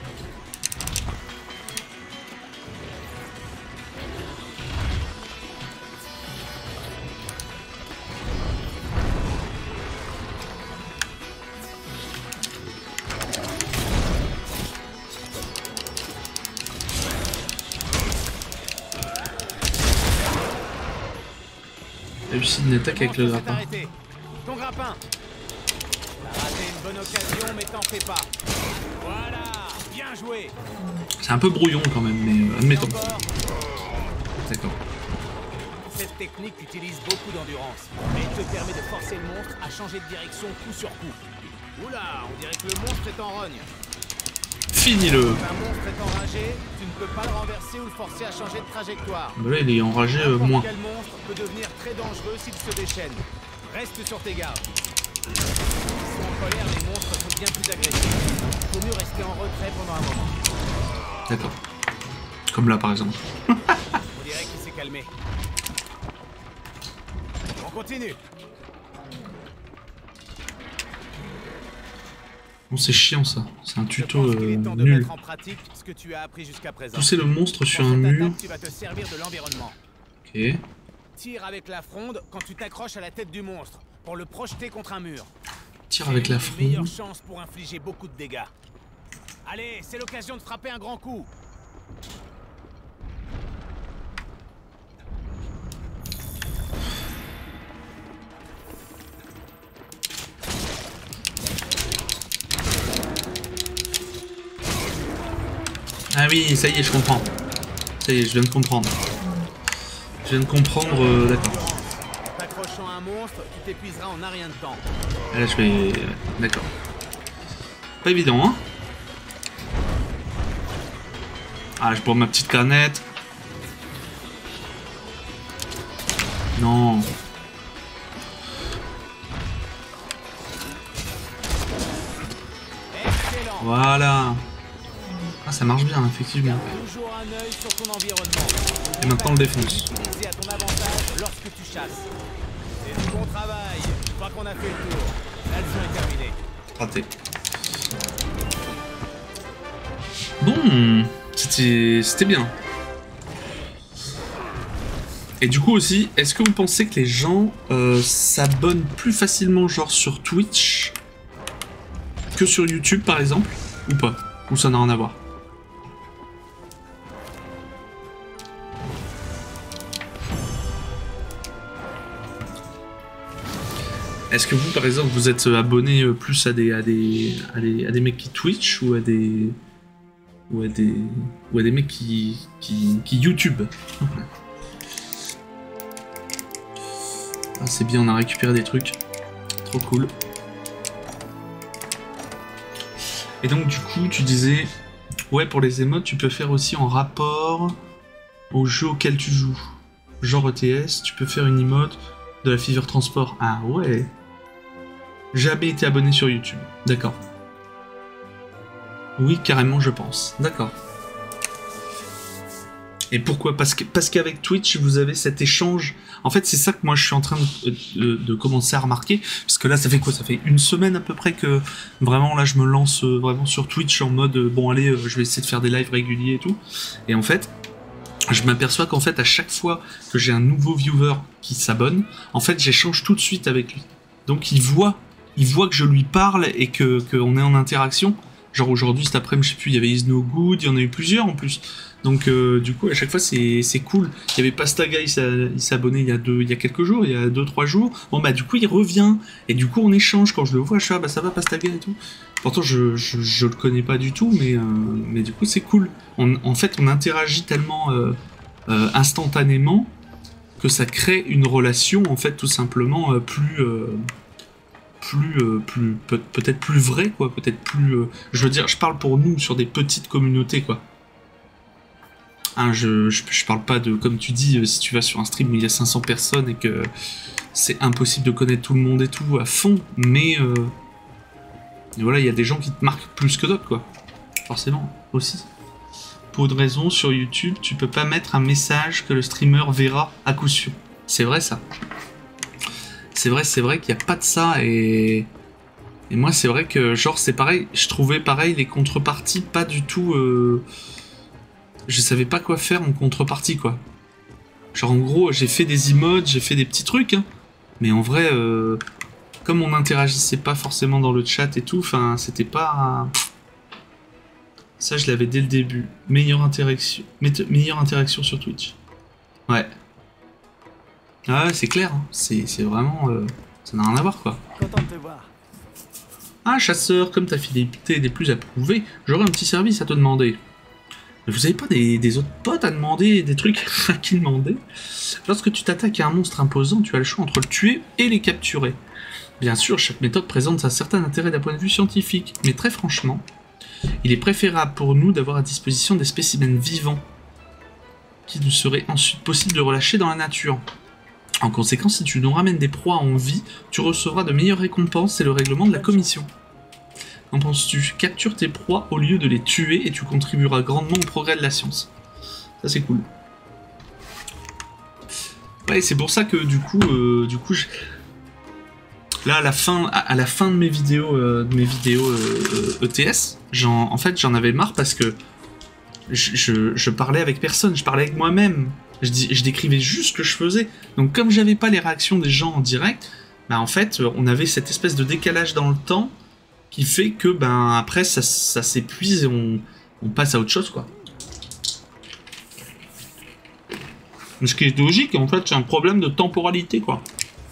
Réussi une attaque avec le grappin. Ton grappin. T'as raté une bonne occasion, mais t'en fais pas. Voilà, bien joué. C'est un peu brouillon quand même, mais euh, admettons. D'accord. Cette technique utilise beaucoup d'endurance, mais elle te permet de forcer le monstre à changer de direction coup sur coup. Oula, on dirait que le monstre est en rogne. Finis-le. Quand un monstre est enragé, tu ne peux pas le renverser ou le forcer à changer de trajectoire. Bah là, il est enragé euh, N'importe moins. quel monstre peut devenir très dangereux s'il se déchaîne. Reste sur tes gardes. S'ils sont en colère, les monstres sont bien plus agressifs. Il vaut mieux rester en retrait pendant un moment. D'accord. Comme là par exemple. On dirait qu'il s'est calmé. On continue. Bon, c'est chiant ça. C'est un Je tuto pense qu'il euh, est temps de nul. mettre en pratique ce que tu as appris jusqu'à présent. Pousser le monstre sur Dans un cette mur. attaque, tu vas te servir de l'environnement. Ok. Tire avec la fronde quand tu t'accroches à la tête du monstre pour le projeter contre un mur. Tire avec la C'est une des meilleures fronde. chances pour infliger beaucoup de dégâts. Allez, c'est l'occasion de frapper un grand coup. Ah oui, ça y est, je comprends. Ça y est, je viens de comprendre. Je viens de comprendre, euh, d'accord. En t'accrochant à un monstre, tu t'épuiseras en un rien de temps. Ah, là, je vais... D'accord. Pas évident, hein. Ah, je bois ma petite canette. Non. Excellent. Voilà. Ah, ça marche bien, effectivement. Toujours un œil sur ton environnement. Et maintenant, on le défonce. Utiliser à ton avantage lorsque tu chasses. C'est du bon travail. Je crois qu'on a fait le tour. La leçon est terminée. Raté. Bon, c'était c'était bien. Et du coup aussi, est-ce que vous pensez que les gens euh, s'abonnent plus facilement genre sur Twitch que sur YouTube par exemple, ou pas? Ou ça n'a rien à voir? Est-ce que vous, par exemple, vous êtes abonné plus à des, à des, à des, à des mecs qui Twitch ou à des, ou à des, ou à des mecs qui, qui, qui YouTube. Ah, c'est bien, on a récupéré des trucs. Trop cool. Et donc du coup, tu disais, ouais, pour les émotes, tu peux faire aussi en rapport au jeu auquel tu joues. Genre E T S, tu peux faire une emote de la Fever Transport. Ah ouais. Jamais été abonné sur YouTube. D'accord. Oui, carrément, je pense. D'accord. Et pourquoi? Parce que parce qu'avec Twitch, vous avez cet échange. En fait, c'est ça que moi, je suis en train de, de, de commencer à remarquer. Parce que là, ça fait quoi? Ça fait une semaine à peu près que vraiment, là, je me lance euh, vraiment sur Twitch en mode, euh, bon, allez, euh, je vais essayer de faire des lives réguliers et tout. Et en fait, je m'aperçois qu'en fait, à chaque fois que j'ai un nouveau viewer qui s'abonne, en fait, j'échange tout de suite avec lui. Donc, il voit, il voit que je lui parle et que qu'on est en interaction. Genre aujourd'hui, cet après-midi, je sais plus, il y avait Is No Good, il y en a eu plusieurs en plus. Donc euh, du coup, à chaque fois, c'est c'est cool. Il y avait Pastaga, il s'est abonné il y a deux, il y a quelques jours, il y a deux trois jours. Bon bah du coup, il revient et du coup, on échange. Quand je le vois, je suis ah bah ça va Pastaga et tout. Pourtant, je je, je le connais pas du tout, mais euh, mais du coup, c'est cool. On, en fait, on interagit tellement euh, euh, instantanément que ça crée une relation en fait tout simplement euh, plus euh, plus euh, plus peut- peut-être plus vrai quoi, peut-être plus. Euh, je veux dire, je parle pour nous sur des petites communautés quoi. Hein, je, je, je parle pas de, comme tu dis, euh, si tu vas sur un stream où il y a cinq cents personnes et que c'est impossible de connaître tout le monde et tout à fond, mais euh, et voilà, il y a des gens qui te marquent plus que d'autres, quoi. Forcément, aussi. Pour une raison, sur YouTube, tu peux pas mettre un message que le streamer verra à coup sûr. C'est vrai, ça. C'est vrai, c'est vrai qu'il n'y a pas de ça, et... Et moi, c'est vrai que, genre, c'est pareil, je trouvais pareil les contreparties pas du tout... Euh... Je savais pas quoi faire en contrepartie, quoi. Genre, en gros, j'ai fait des emotes, j'ai fait des petits trucs, hein. Mais en vrai, euh, comme on interagissait pas forcément dans le chat et tout, enfin, c'était pas... Ça, je l'avais dès le début. Meilleure interaction, Mette... meilleure interaction sur Twitch. Ouais. Ah ouais, c'est clair, hein. C'est vraiment... Euh... Ça n'a rien à voir, quoi. Content de te voir. Ah, chasseur, comme ta fidélité n'est plus approuvée, j'aurais un petit service à te demander. Vous avez pas des, des autres potes à demander, des trucs à qui demander? Lorsque tu t'attaques à un monstre imposant, tu as le choix entre le tuer et les capturer. Bien sûr, chaque méthode présente un certain intérêt d'un point de vue scientifique, mais très franchement, il est préférable pour nous d'avoir à disposition des spécimens vivants qui nous serait ensuite possible de relâcher dans la nature. En conséquence, si tu nous ramènes des proies en vie, tu recevras de meilleures récompenses, c'est le règlement de la commission. Qu'en penses-tu? Capture tes proies au lieu de les tuer et tu contribueras grandement au progrès de la science. Ça c'est cool. Ouais, c'est pour ça que du coup, euh, du coup, je... là à la fin, à la fin de mes vidéos, euh, de mes vidéos euh, E T S, j'en, en fait, j'en avais marre parce que je, je, je parlais avec personne, je parlais avec moi-même. Je, je décrivais juste ce que je faisais. Donc comme j'avais pas les réactions des gens en direct, bah en fait, on avait cette espèce de décalage dans le temps qui fait que, ben, après, ça, ça s'épuise et on, on passe à autre chose, quoi. Ce qui est logique, en fait, c'est un problème de temporalité, quoi.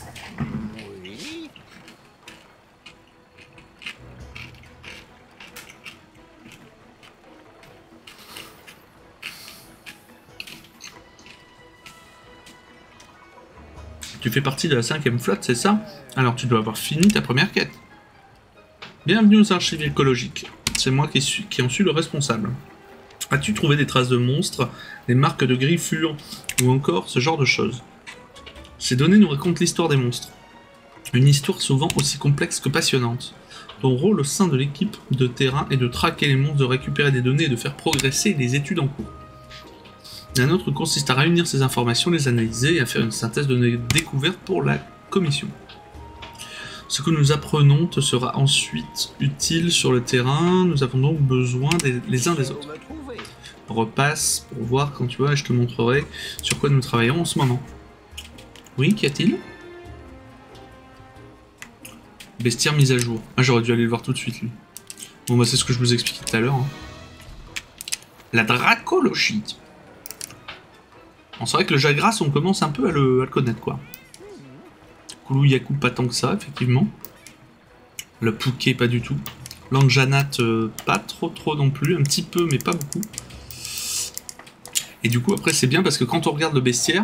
Tu fais partie de la cinquième flotte, c'est ça? Alors tu dois avoir fini ta première quête. Bienvenue aux archives écologiques. C'est moi qui, suis, qui en suis le responsable. As-tu trouvé des traces de monstres, des marques de griffures, ou encore ce genre de choses? Ces données nous racontent l'histoire des monstres. Une histoire souvent aussi complexe que passionnante. Ton rôle au sein de l'équipe de terrain est de traquer les monstres, de récupérer des données et de faire progresser les études en cours. Un autre consiste à réunir ces informations, les analyser et à faire une synthèse de données découvertes pour la commission. Ce que nous apprenons te sera ensuite utile sur le terrain, nous avons donc besoin des, les uns des autres. Repasse pour voir quand tu vois, je te montrerai sur quoi nous travaillons en ce moment. Oui, qu'y a-t-il? Bestiaire mise à jour. Ah, j'aurais dû aller le voir tout de suite, lui. Bon, bah, c'est ce que je vous expliquais tout à l'heure. Hein. La dracologie. Bon, c'est vrai que le Jagras, on commence un peu à le, à le connaître, quoi. Koulou Yakou, pas tant que ça, effectivement. Le Pouquet, pas du tout. L'Anjanate, euh, pas trop trop non plus, un petit peu mais pas beaucoup. Et du coup après c'est bien parce que quand on regarde le bestiaire,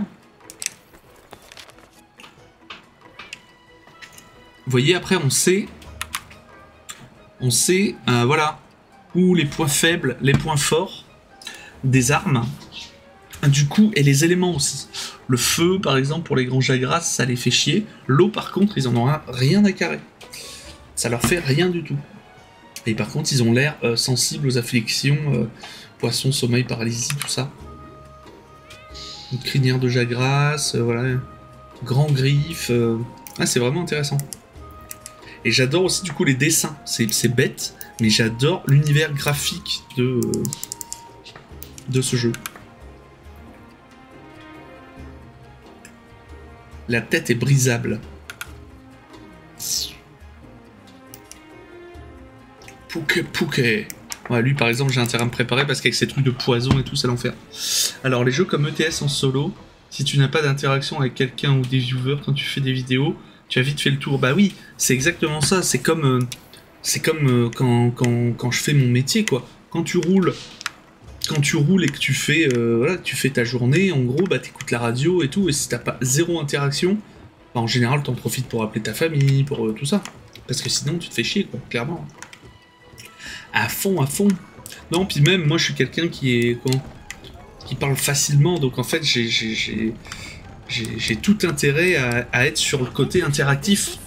vous voyez après on sait, on sait euh, voilà, où les points faibles, les points forts des armes, du coup, et les éléments aussi. Le feu par exemple pour les grands jagras ça les fait chier, l'eau par contre ils en ont rien à carrer, ça leur fait rien du tout. Et par contre ils ont l'air euh, sensibles aux afflictions, euh, poisson, sommeil, paralysie, tout ça. Une crinière de jagras, euh, voilà, grand griffe, euh... ah, c'est vraiment intéressant. Et j'adore aussi du coup les dessins, c'est bête, mais j'adore l'univers graphique de, euh, de ce jeu. La tête est brisable. Pouke pouke. Ouais, lui par exemple j'ai intérêt à me préparer parce qu'avec ces trucs de poison et tout c'est l'enfer. Alors les jeux comme E T S en solo, si tu n'as pas d'interaction avec quelqu'un ou des viewers quand tu fais des vidéos, tu as vite fait le tour. Bah oui, c'est exactement ça, c'est comme, euh, c'est comme euh, quand, quand, quand je fais mon métier quoi. Quand tu roules, quand tu roules et que tu fais, euh, voilà, tu fais ta journée, en gros bah t'écoutes la radio et tout, et si t'as pas zéro interaction, bah, en général t'en profites pour appeler ta famille, pour euh, tout ça. Parce que sinon tu te fais chier quoi, clairement. À fond, à fond. Non, puis même, moi, je suis quelqu'un qui est... Comment, qui parle facilement, donc en fait, j'ai tout intérêt à, à être sur le côté interactif.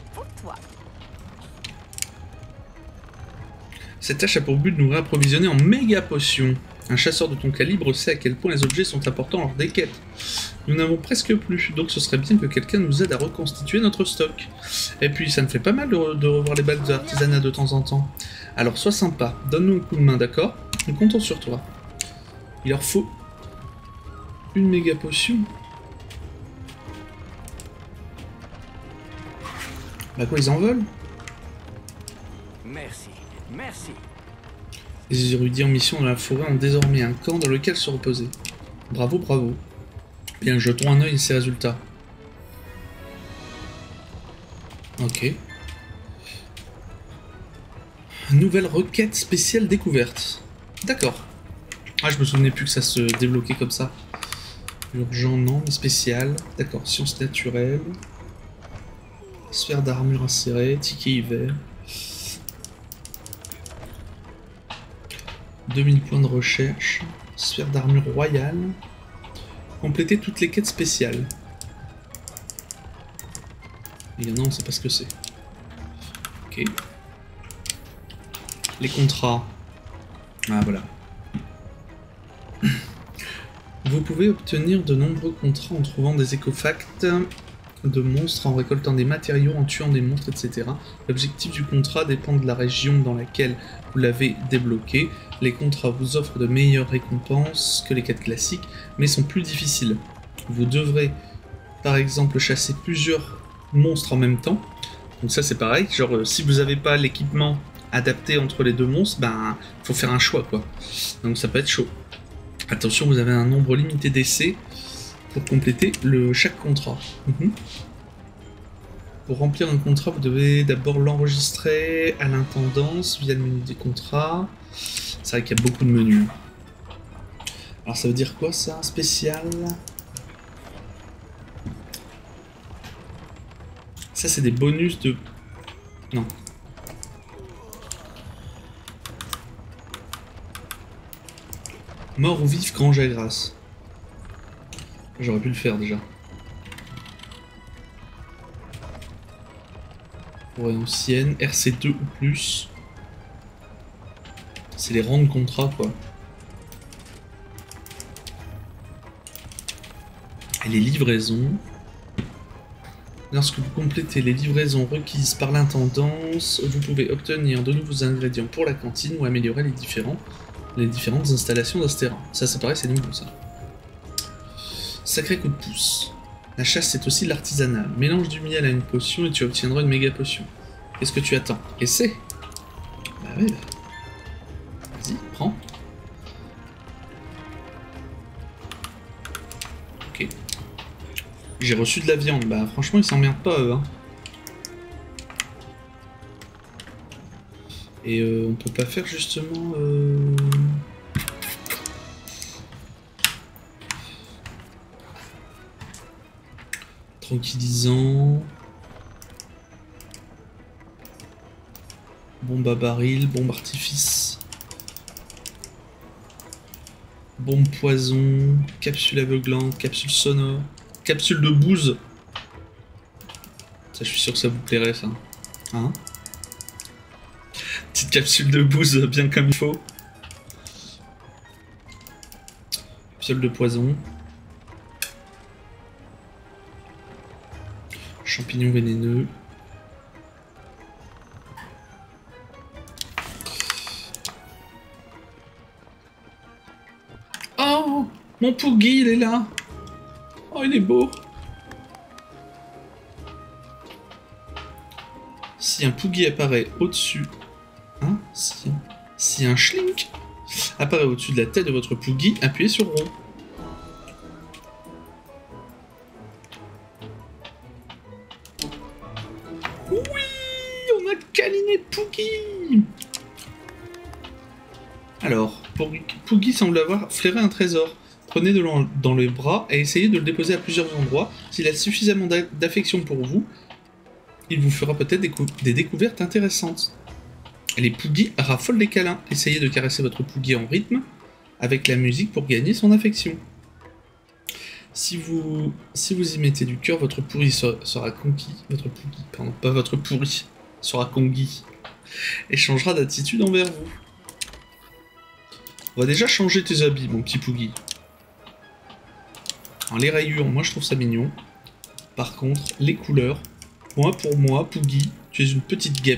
Cette tâche a pour but de nous réapprovisionner en méga potions. Un chasseur de ton calibre sait à quel point les objets sont importants lors des quêtes. Nous n'avons presque plus, donc ce serait bien que quelqu'un nous aide à reconstituer notre stock. Et puis, ça me fait pas mal de, de revoir les balles d'artisanat de temps en temps. Alors, sois sympa, donne-nous un coup de main, d'accord? Nous comptons sur toi. Il leur faut une méga potion. Bah quoi, ils en veulent? Merci, merci. Les érudits en mission dans la forêt ont désormais un camp dans lequel se reposer. Bravo, bravo. Bien, jetons un œil à ces résultats. Ok. Nouvelle requête spéciale découverte. D'accord. Ah, je me souvenais plus que ça se débloquait comme ça. Urgent, non, mais spécial. D'accord, science naturelle. Sphère d'armure insérée, ticket hiver. deux mille points de recherche. Sphère d'armure royale. Compléter toutes les quêtes spéciales. Il y en a, on sait pas ce que c'est. Ok. Les contrats. Ah, voilà. Vous pouvez obtenir de nombreux contrats en trouvant des écofacts de monstres, en récoltant des matériaux, en tuant des monstres, et cetera. L'objectif du contrat dépend de la région dans laquelle vous l'avez débloqué. Les contrats vous offrent de meilleures récompenses que les quêtes classiques, mais sont plus difficiles. Vous devrez, par exemple, chasser plusieurs monstres en même temps. Donc ça c'est pareil, genre euh, si vous n'avez pas l'équipement adapté entre les deux monstres, ben faut faire un choix quoi. Donc ça peut être chaud. Attention, vous avez un nombre limité d'essais pour compléter le, chaque contrat. Mmh. Pour remplir un contrat, vous devez d'abord l'enregistrer à l'intendance via le menu des contrats. C'est vrai qu'il y a beaucoup de menus. Alors ça veut dire quoi ça? Spécial. Ça c'est des bonus de... Non. Mort ou vif, grand jagras. J'aurais pu le faire déjà. Forêt ancienne, R C deux ou plus. C'est les rangs de contrat quoi. Et les livraisons. Lorsque vous complétez les livraisons requises par l'intendance, vous pouvez obtenir de nouveaux ingrédients pour la cantine ou améliorer les, différents, les différentes installations d'Astéra. Ça, c'est pareil, c'est nouveau ça. Sacré coup de pouce. La chasse, c'est aussi l'artisanat. Mélange du miel à une potion et tu obtiendras une méga potion. Qu'est-ce que tu attends? Essaie. Bah ouais. Vas-y, prends. Ok. J'ai reçu de la viande. Bah franchement, ils s'emmerdent pas eux. Hein. Et euh, on peut pas faire justement... Euh... Tranquillisant. Bombe à baril, bombe artifice. Bombe poison, capsule aveuglante, capsule sonore, capsule de bouse. Ça, je suis sûr que ça vous plairait, ça. Hein? Petite capsule de bouse bien comme il faut. Capsule de poison. Champignons vénéneux. Oh, mon Poogie, il est là. Oh, il est beau. Si un Poogie apparaît au-dessus... Hein? Si, si un Schlink apparaît au-dessus de la tête de votre Poogie, appuyez sur rond. Oui, on a câliné Poogie. Alors, Poogie semble avoir flairé un trésor. Prenez-le dans les bras et essayez de le déposer à plusieurs endroits. S'il a suffisamment d'affection pour vous, il vous fera peut-être des, des découvertes intéressantes. Les Poogie raffolent des câlins. Essayez de caresser votre Poogie en rythme avec la musique pour gagner son affection. Si vous, si vous y mettez du cœur, votre pourri sera, sera conquis. Votre Poogie, pardon, pas votre pourri, sera conquis et changera d'attitude envers vous. On va déjà changer tes habits, mon petit Poogie. Alors, les rayures, moi je trouve ça mignon. Par contre, les couleurs, moi pour moi, Poogie, tu es une petite guêpe.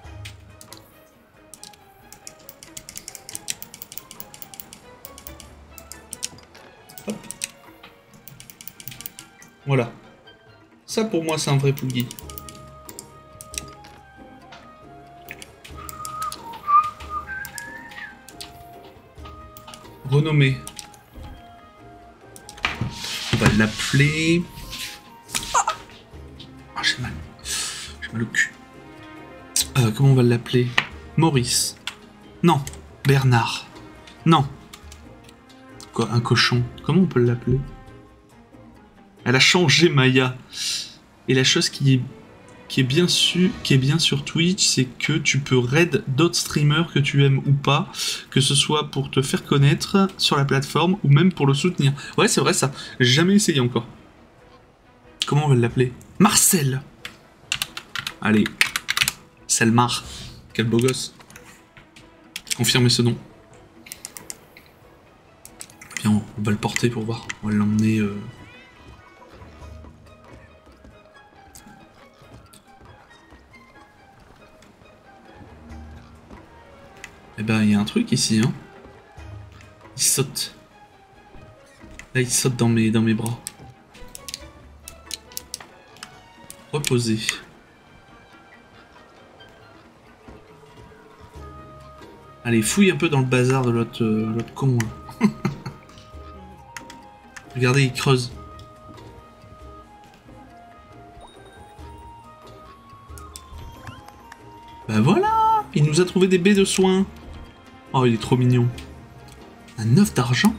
Hop. Voilà. Ça pour moi c'est un vrai Poogie. Renommé. On va l'appeler... Ah, j'ai mal. J'ai mal au cul. Euh, comment on va l'appeler? Maurice. Non. Bernard. Non. Quoi, un cochon? Comment on peut l'appeler? Elle a changé, Maya. Et la chose qui est, qui est, bien, su, qui est bien sur Twitch, c'est que tu peux raid d'autres streamers que tu aimes ou pas, que ce soit pour te faire connaître sur la plateforme ou même pour le soutenir. Ouais, c'est vrai ça. J'ai jamais essayé encore. Comment on va l'appeler? Marcel. Allez. Selmar. Quel beau gosse. Confirmez ce nom. Bien, on va le porter pour voir. On va l'emmener... Euh... Eh ben, il y a un truc ici, hein. Il saute. Là, il saute dans mes, dans mes bras. Reposer. Allez, fouille un peu dans le bazar de l'autre euh, l'autre con. Hein. Regardez, il creuse. Bah voilà! Il nous a trouvé des baies de soins. Oh, il est trop mignon. Un œuf d'argent?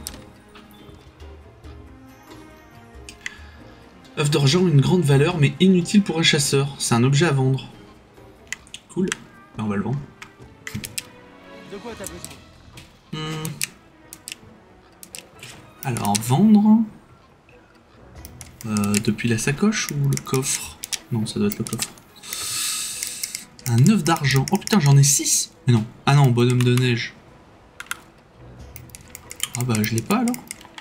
Œuf d'argent, une grande valeur, mais inutile pour un chasseur. C'est un objet à vendre. Cool. Ben, on va le vendre. De quoi t'as besoin? Hmm. Alors, vendre... Euh, depuis la sacoche ou le coffre? Non, ça doit être le coffre. Un œuf d'argent. Oh putain, j'en ai six. Mais non. Ah non, bonhomme de neige. Ah bah, je l'ai pas alors.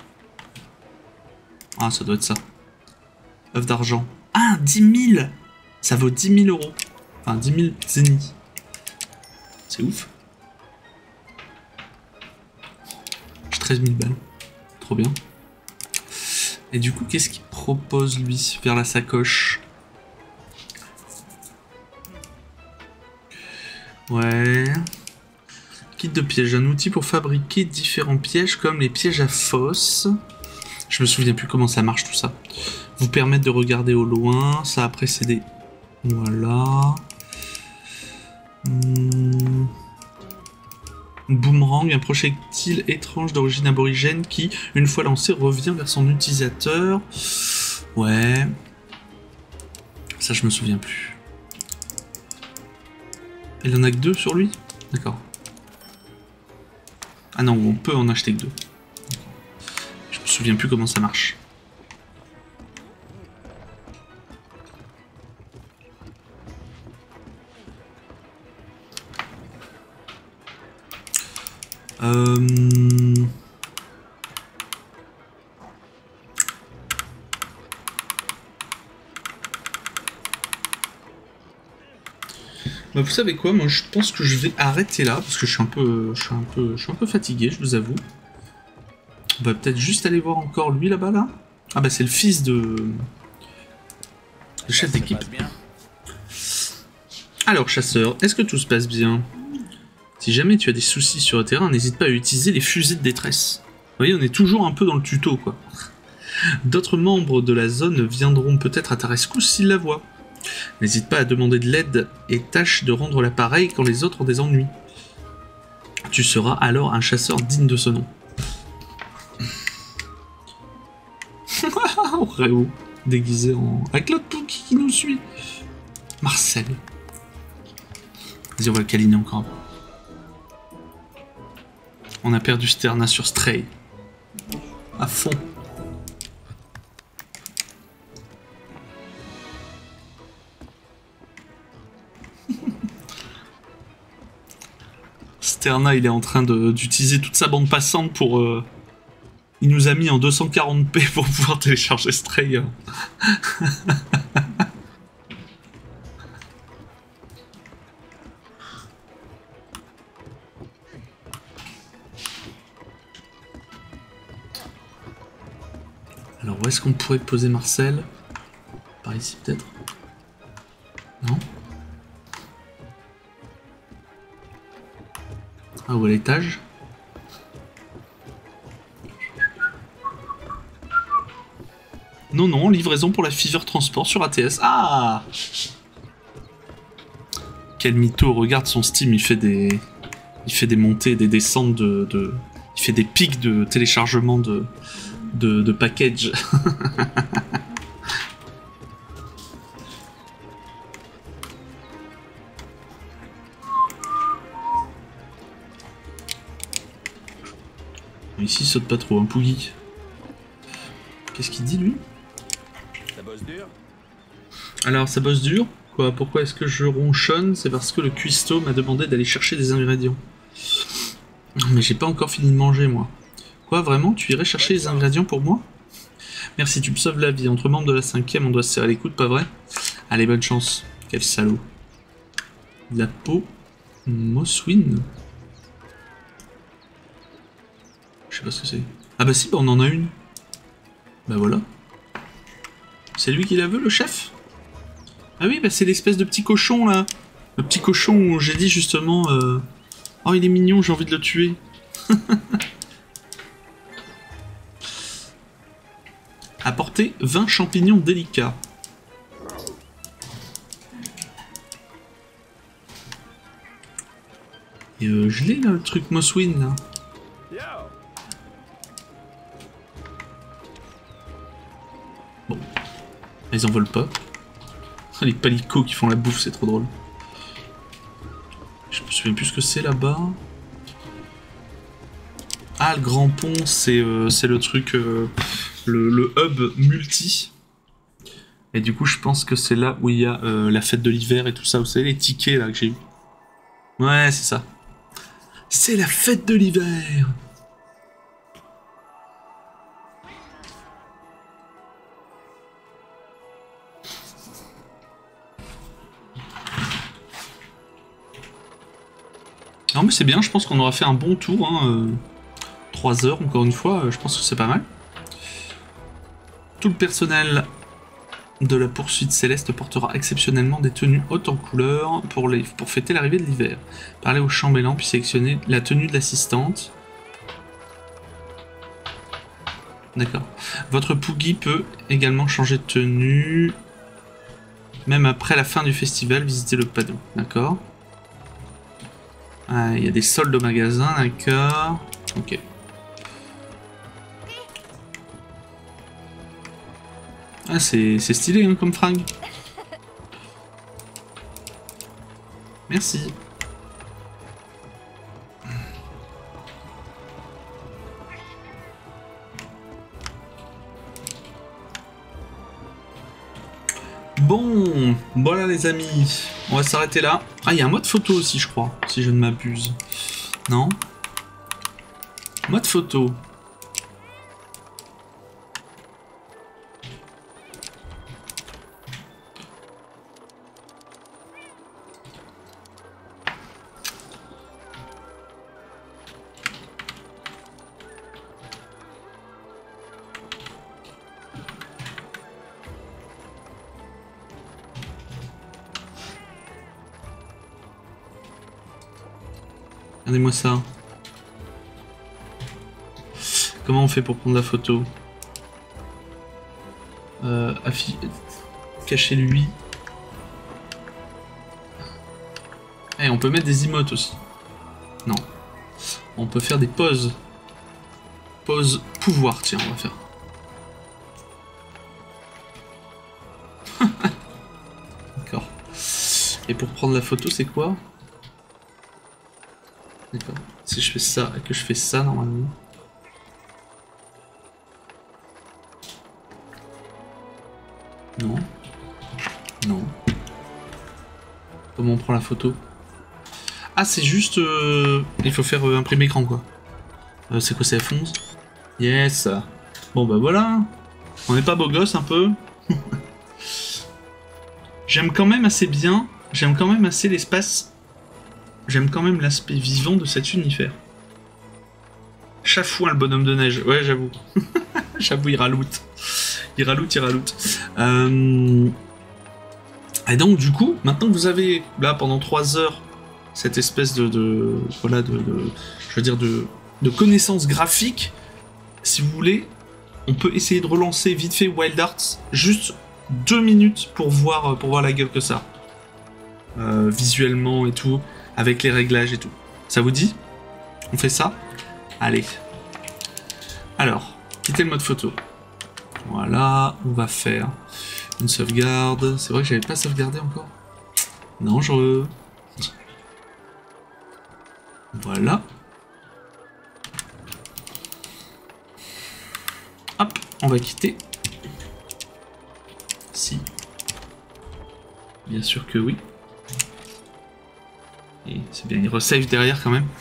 Ah, ça doit être ça. œuf d'argent. Ah, dix mille. Ça vaut dix mille euros. Enfin, dix mille zéniths. C'est ouf. J'ai treize mille balles. Trop bien. Et du coup, qu'est-ce qu'il propose, lui, vers la sacoche? Ouais. Kit de piège. Un outil pour fabriquer différents pièges comme les pièges à fosse. Je me souviens plus comment ça marche tout ça. Vous permettre de regarder au loin. Ça a précédé. Voilà. Hmm. Boomerang, un projectile étrange d'origine aborigène qui, une fois lancé, revient vers son utilisateur. Ouais. Ça, je me souviens plus. Il en a que deux sur lui? D'accord. Ah non, on peut en acheter que deux. Je me souviens plus comment ça marche. Euh... Bah vous savez quoi, moi je pense que je vais arrêter là parce que je suis un peu, je suis un peu, je suis un peu fatigué, je vous avoue. On va peut-être juste aller voir encore lui là-bas là. Ah bah c'est le fils de, le chef d'équipe. Alors chasseur, est-ce que tout se passe bien? Si jamais tu as des soucis sur le terrain, n'hésite pas à utiliser les fusées de détresse. Vous voyez, on est toujours un peu dans le tuto, quoi. D'autres membres de la zone viendront peut-être à ta rescousse s'ils la voient. N'hésite pas à demander de l'aide et tâche de rendre l'appareil quand les autres ont des ennuis. Tu seras alors un chasseur digne de ce nom. Réo, déguisé en... avec l'autre Pookie qui nous suit. Marcel. Vas-y, on va le câliner encore un peu. On a perdu Sterna sur Stray. À fond. Sterna, il est en train d'utiliser toute sa bande passante pour... Euh... Il nous a mis en deux cent quarante p pour pouvoir télécharger Stray. Alors où est-ce qu'on pourrait poser Marcel? Par ici peut-être? Non? Ah, ou à l'étage? Non, non, livraison pour la Fever Transport sur A T S. Ah! Quel mytho, regarde son Steam, il fait des... Il fait des montées, des descentes de... de... Il fait des pics de téléchargement de... De, de package. Ici, il saute pas trop, un Poogie. Qu'est-ce qu'il dit, lui? Ça bosse dur? Alors, ça bosse dur. Quoi? Pourquoi est-ce que je ronchonne? C'est parce que le cuistot m'a demandé d'aller chercher des ingrédients. Mais j'ai pas encore fini de manger, moi. Quoi, vraiment? Tu irais chercher les ingrédients pour moi? Merci, tu me sauves la vie. Entre membres de la cinquième, on doit se serrer les coudes, pas vrai? Allez, bonne chance. Quel salaud. La peau Mosswin. Je sais pas ce que c'est. Ah bah si, bah on en a une. Bah voilà. C'est lui qui la veut, le chef? Ah oui, bah c'est l'espèce de petit cochon, là. Le petit cochon où j'ai dit, justement... Euh... Oh, il est mignon, j'ai envie de le tuer. Apporter vingt champignons délicats. Et euh, je l'ai là, le truc Mosswin là. Bon. Ils en veulent pas. Les palicots qui font la bouffe, c'est trop drôle. Je me souviens plus ce que c'est là-bas. Ah, le grand pont, c'est euh, le truc... Euh, le, le hub multi. Et du coup, je pense que c'est là où il y a euh, la fête de l'hiver et tout ça. Vous savez, les tickets là que j'ai eu. Ouais, c'est ça. C'est la fête de l'hiver. Non mais c'est bien, je pense qu'on aura fait un bon tour. Hein, euh, trois heures, encore une fois, euh, je pense que c'est pas mal. Tout le personnel de la poursuite céleste portera exceptionnellement des tenues hautes en couleur pour, les, pour fêter l'arrivée de l'hiver. Parlez au chambellan puis sélectionnez la tenue de l'assistante. D'accord. Votre Poogie peut également changer de tenue. Même après la fin du festival, visitez le panneau. D'accord. Ah, il y a des soldes au magasin, d'accord. Ok. Ah, c'est stylé hein, comme fringue. Merci. Bon, voilà les amis, on va s'arrêter là. Ah, il y a un mode photo aussi, je crois, si je ne m'abuse. Non? Mode photo. Regardez-moi ça. Comment on fait pour prendre la photo? euh, Cachez-lui. Et on peut mettre des emotes aussi. Non. On peut faire des poses. Pose pouvoir, tiens, on va faire. D'accord. Et pour prendre la photo, c'est quoi? D'accord. Si je fais ça et que je fais ça normalement. Non. Non. Comment on prend la photo? Ah, c'est juste... Euh... Il faut faire euh, imprimer écran quoi. Euh, c'est quoi, c'est F onze? Yes. Bon bah voilà. On n'est pas beau gosse un peu. J'aime quand même assez bien. J'aime quand même assez l'espace. J'aime quand même l'aspect vivant de cet univers. Chafouin le bonhomme de neige. Ouais, j'avoue. J'avoue, il raloute. Il raloute, il raloute. Euh... Et donc, du coup, maintenant que vous avez, là, pendant trois heures, cette espèce de... de voilà, de, de... Je veux dire, de, de connaissances graphiques, si vous voulez, on peut essayer de relancer vite fait Wild Arts, juste deux minutes pour voir, pour voir la gueule que ça. Euh, visuellement et tout. Avec les réglages et tout. Ça vous dit? On fait ça? Allez. Alors, quittez le mode photo. Voilà, on va faire une sauvegarde. C'est vrai que j'avais pas sauvegardé encore. Dangereux. Voilà. Hop, on va quitter. Si. Bien sûr que oui. Et c'est bien, il resave derrière quand même.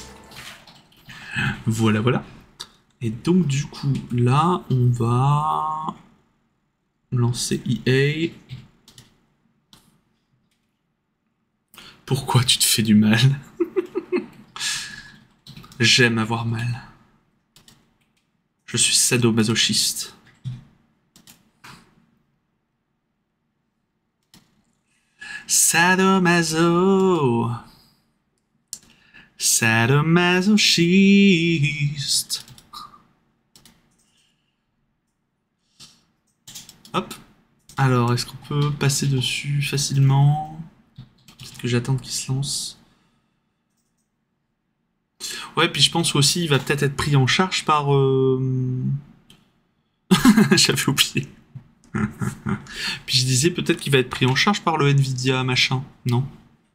Voilà, voilà. Et donc du coup, là, on va lancer E A. Pourquoi tu te fais du mal? J'aime avoir mal. Je suis sadomasochiste. Sadomaso. Sadomasochiste. Hop. Alors, est-ce qu'on peut passer dessus facilement? Peut-être que j'attends qu'il se lance. Ouais, puis je pense aussi il va peut-être être pris en charge par... Euh... J'avais oublié. Puis je disais peut-être qu'il va être pris en charge par le Nvidia machin, non?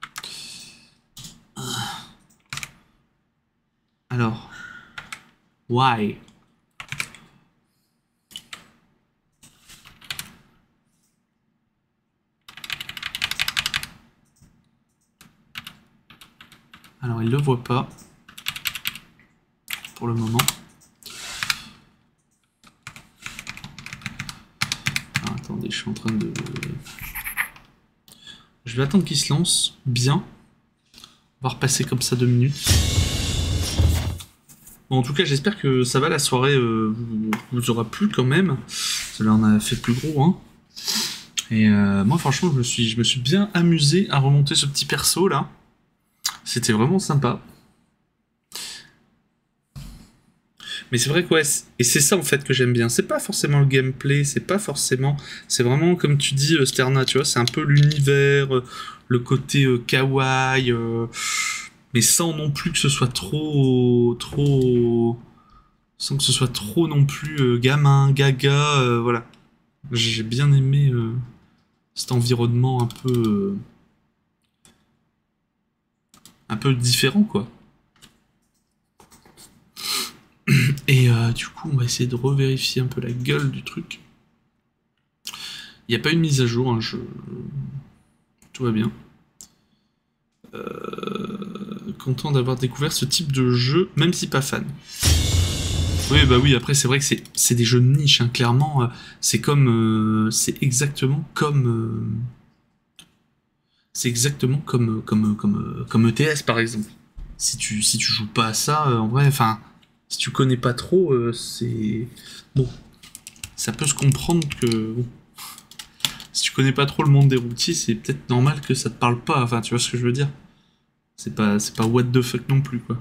Alors, why? Alors il le voit pas pour le moment. Alors, attendez, je suis en train de... Je vais attendre qu'il se lance bien. On va repasser comme ça deux minutes. Bon, en tout cas, j'espère que ça va, la soirée euh, vous, vous aura plu quand même. Là, on a fait plus gros, hein. Et euh, moi, franchement, je me suis, je me suis bien amusé à remonter ce petit perso là. C'était vraiment sympa. Mais c'est vrai que ouais, et c'est ça en fait que j'aime bien. C'est pas forcément le gameplay, c'est pas forcément... C'est vraiment, comme tu dis, Sterna, tu vois, c'est un peu l'univers, le côté euh, kawaii... Euh... mais sans non plus que ce soit trop... trop... sans que ce soit trop non plus euh, gamin, gaga, euh, voilà. J'ai bien aimé euh, cet environnement un peu... Euh, un peu différent, quoi. Et euh, du coup, on va essayer de revérifier un peu la gueule du truc. Il n'y a pas eu de mise à jour, hein, je... tout va bien. Euh... Content d'avoir découvert ce type de jeu, même si pas fan. Oui, bah oui, après c'est vrai que c'est des jeux de niche, hein, clairement. Euh, c'est comme... Euh, c'est exactement comme... Euh, c'est exactement comme, comme, comme, comme E T S, par exemple. Si tu, si tu joues pas à ça, euh, en vrai, enfin... Si tu connais pas trop, euh, c'est... Bon. Ça peut se comprendre que... Bon. Si tu connais pas trop le monde des routiers, c'est peut-être normal que ça te parle pas. Enfin, tu vois ce que je veux dire? C'est pas, c'est pas what the fuck non plus, quoi.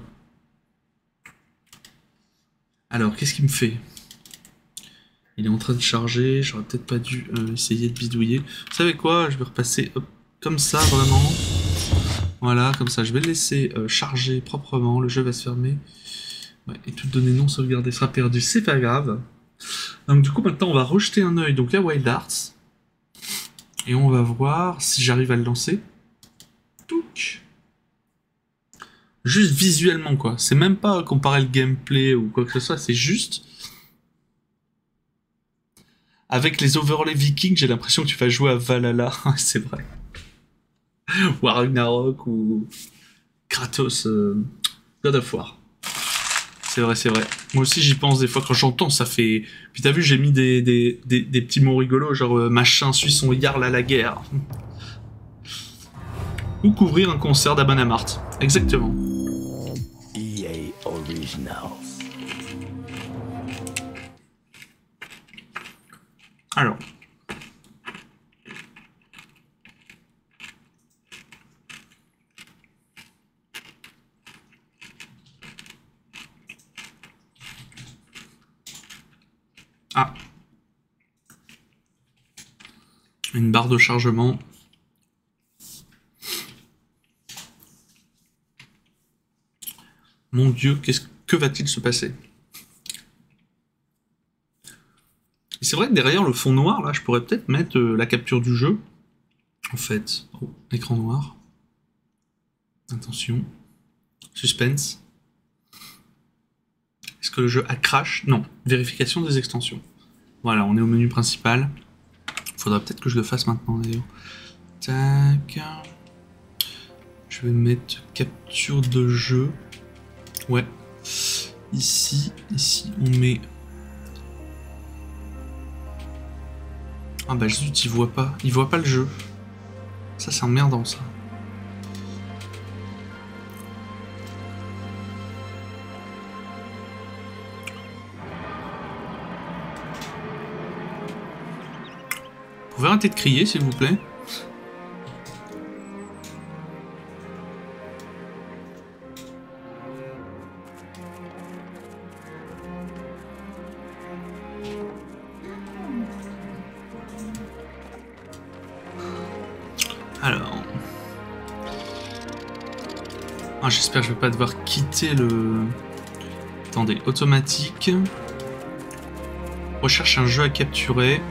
Alors, qu'est-ce qu'il me fait? Il est en train de charger, j'aurais peut-être pas dû euh, essayer de bidouiller. Vous savez quoi? Je vais repasser hop, comme ça, vraiment. Voilà, comme ça, je vais le laisser euh, charger proprement, le jeu va se fermer. Ouais, et toutes données non sauvegardées sera perdu, c'est pas grave. Donc du coup, maintenant, on va rejeter un œil donc à Wild Arts. Et on va voir si j'arrive à le lancer. Touc. Juste visuellement, quoi. C'est même pas comparer le gameplay ou quoi que ce soit, c'est juste... Avec les overlays vikings, j'ai l'impression que tu vas jouer à Valhalla. C'est vrai. Ou à Ragnarok, ou... Kratos, euh... God of War. C'est vrai, c'est vrai. Moi aussi, j'y pense des fois quand j'entends, ça fait... Puis t'as vu, j'ai mis des, des, des, des petits mots rigolos, genre euh, machin suit son Jarl à la guerre. Ou couvrir un concert d'Amon Amarth. Exactement. E A Originals. Alors. Ah. Une barre de chargement. Mon Dieu, qu'est-ce que va-t-il se passer? C'est vrai que derrière le fond noir, là, je pourrais peut-être mettre euh, la capture du jeu. En fait, oh, écran noir. Attention. Suspense. Est-ce que le jeu a crash? Non. Vérification des extensions. Voilà, on est au menu principal. Faudra peut-être que je le fasse maintenant, d'ailleurs. Tac. Je vais mettre capture de jeu. Ouais. Ici, ici, on met... Ah bah zut, il voit pas. Il voit pas le jeu. Ça, c'est emmerdant, ça. Vous pouvez arrêter de crier, s'il vous plaît? Alors... Ah, j'espère que je vais pas devoir quitter le... Attendez, automatique. Recherche un jeu à capturer.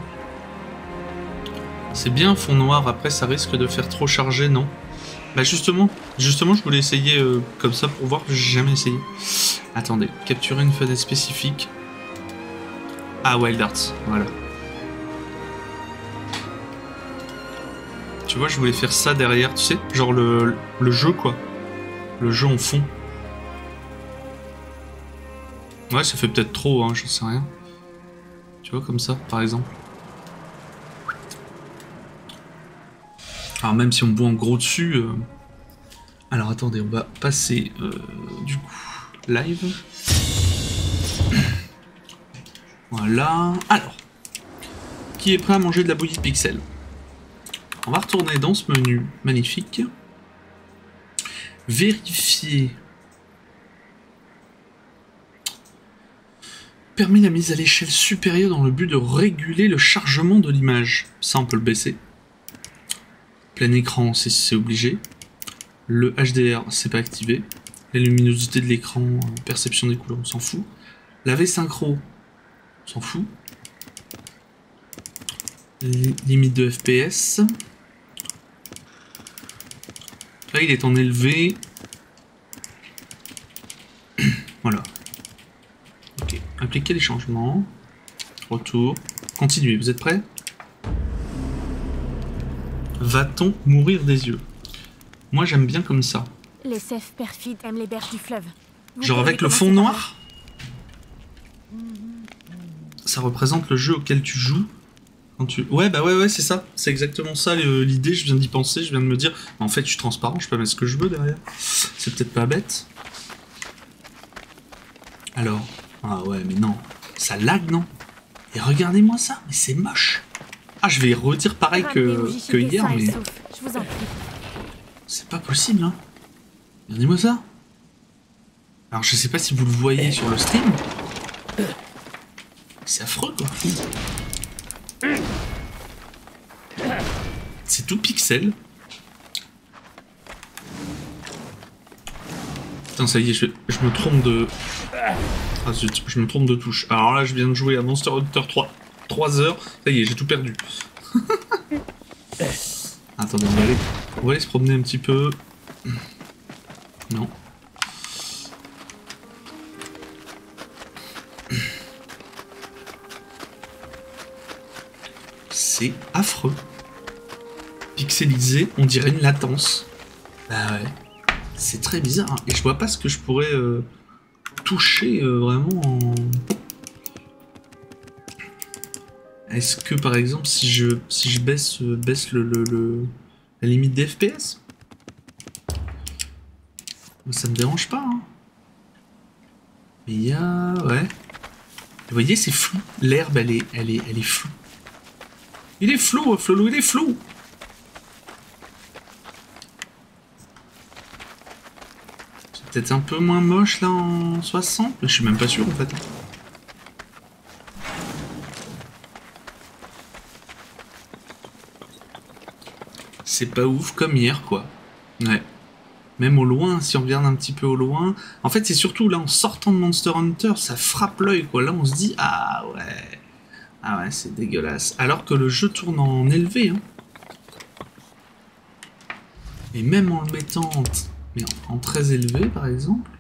C'est bien fond noir, après ça risque de faire trop charger, non? Bah justement, justement je voulais essayer euh, comme ça pour voir, j'ai jamais essayé. Attendez, capturer une fenêtre spécifique. Ah, Wild Arts, voilà. Tu vois, je voulais faire ça derrière, tu sais, genre le, le jeu, quoi. Le jeu en fond. Ouais, ça fait peut-être trop, hein, j'en sais rien. Tu vois, comme ça, par exemple. Alors, même si on boit en gros dessus... Euh... Alors, attendez, on va passer, euh, du coup, live. Voilà. Alors, qui est prêt à manger de la bouillie de pixels? On va retourner dans ce menu magnifique. Vérifier. Permet la mise à l'échelle supérieure dans le but de réguler le chargement de l'image. Ça, on peut le baisser. Plein écran, c'est obligé. Le H D R, c'est pas activé. La luminosité de l'écran, euh, perception des couleurs, on s'en fout. La V-synchro, on s'en fout. L limite de F P S. Là, il est en élevé. Voilà. Ok. Appliquer les changements. Retour. Continuez. Vous êtes prêts? Va-t-on mourir des yeux? Moi, j'aime bien comme ça. Les sefs perfides aiment les berges du fleuve. Vous Genre avec le fond noir? Ça représente le jeu auquel tu joues. Quand tu... Ouais, bah ouais, ouais, c'est ça. C'est exactement ça l'idée. Je viens d'y penser. Je viens de me dire, en fait, je suis transparent. Je peux mettre ce que je veux derrière. C'est peut-être pas bête. Alors. Ah ouais, mais non. Ça lag, non? Et regardez-moi ça. Mais c'est moche. Ah, je vais redire pareil que, que hier, mais... Je vous en prie. C'est pas possible, hein. Regardez-moi ça. Alors, je sais pas si vous le voyez sur le stream. C'est affreux, quoi. C'est tout pixel. Putain, ça y est, je, je me trompe de... Ah zut, je me trompe de touche. Alors là, je viens de jouer à Monster Hunter trois. trois heures. Ça y est, j'ai tout perdu. Attendez, on va aller... On va aller se promener un petit peu. Non. C'est affreux. Pixelisé, on dirait une latence. Bah ouais. C'est très bizarre. Hein. Et je vois pas ce que je pourrais euh, toucher euh, vraiment en... Est-ce que par exemple si je si je baisse euh, baisse le, le, le la limite des F P S, ça me dérange pas. Hein. Mais il y a ouais. Vous voyez, c'est flou. L'herbe elle est elle est elle est floue. Il est flou, Flolou, il est flou. C'est peut-être un peu moins moche là en soixante, mais je suis même pas sûr en fait. C'est pas ouf comme hier quoi. Ouais. Même au loin, si on regarde un petit peu au loin. En fait, c'est surtout là en sortant de Monster Hunter, ça frappe l'œil quoi. Là, on se dit ah ouais. Ah ouais, c'est dégueulasse. Alors que le jeu tourne en élevé. Hein. Et même en le mettant en, mais en, en très élevé, par exemple.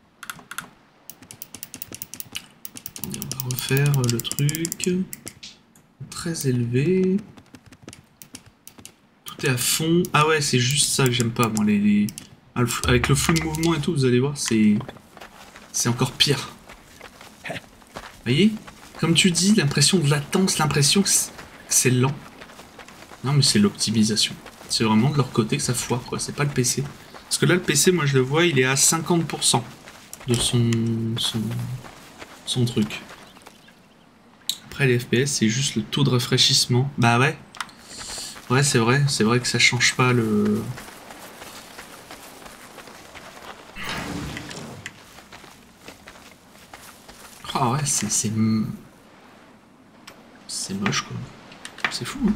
Attendez, on va refaire le truc. Très élevé. Tout est à fond. Ah ouais, c'est juste ça que j'aime pas, moi. Les, les... Avec le flou de mouvement et tout, vous allez voir, c'est... C'est encore pire. Vous voyez ? Comme tu dis, l'impression de latence, l'impression que c'est lent. Non, mais c'est l'optimisation. C'est vraiment de leur côté que ça foire, quoi. C'est pas le P C. Parce que là, le P C, moi, je le vois, il est à cinquante pour cent de son, son, son truc. Après, les F P S, c'est juste le taux de rafraîchissement. Bah ouais. Ouais, c'est vrai. C'est vrai que ça change pas le... Ah ouais, c'est... C'est C'est moche, quoi. C'est fou, hein.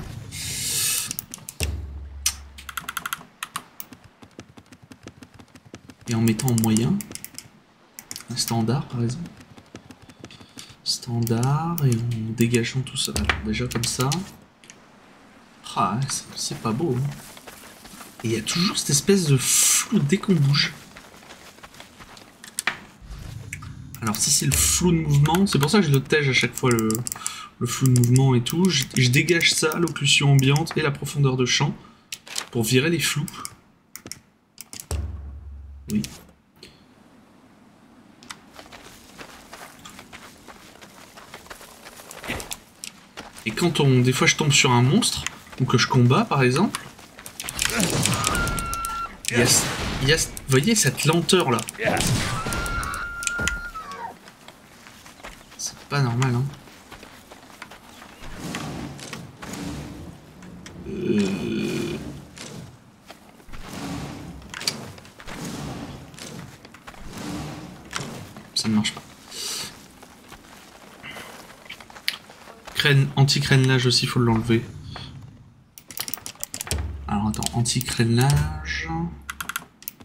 Et en mettant en moyen, un standard, par exemple. Standard, et en dégageant tout ça. Alors, déjà comme ça. Ah, c'est pas beau, hein. Et il y a toujours cette espèce de flou dès qu'on bouge. Alors si c'est le flou de mouvement, c'est pour ça que je le tège à chaque fois le, le flou de mouvement et tout. Je, je dégage ça, l'occlusion ambiante et la profondeur de champ pour virer les flous. Oui. Et quand on, des fois je tombe sur un monstre, ou que je combats par exemple, il y a, il y a, vous voyez cette lenteur là. Pas normal, hein. Euh... Ça ne marche pas. Crène, anti-crénelage aussi, il faut l'enlever. Alors attends, anti-crénelage.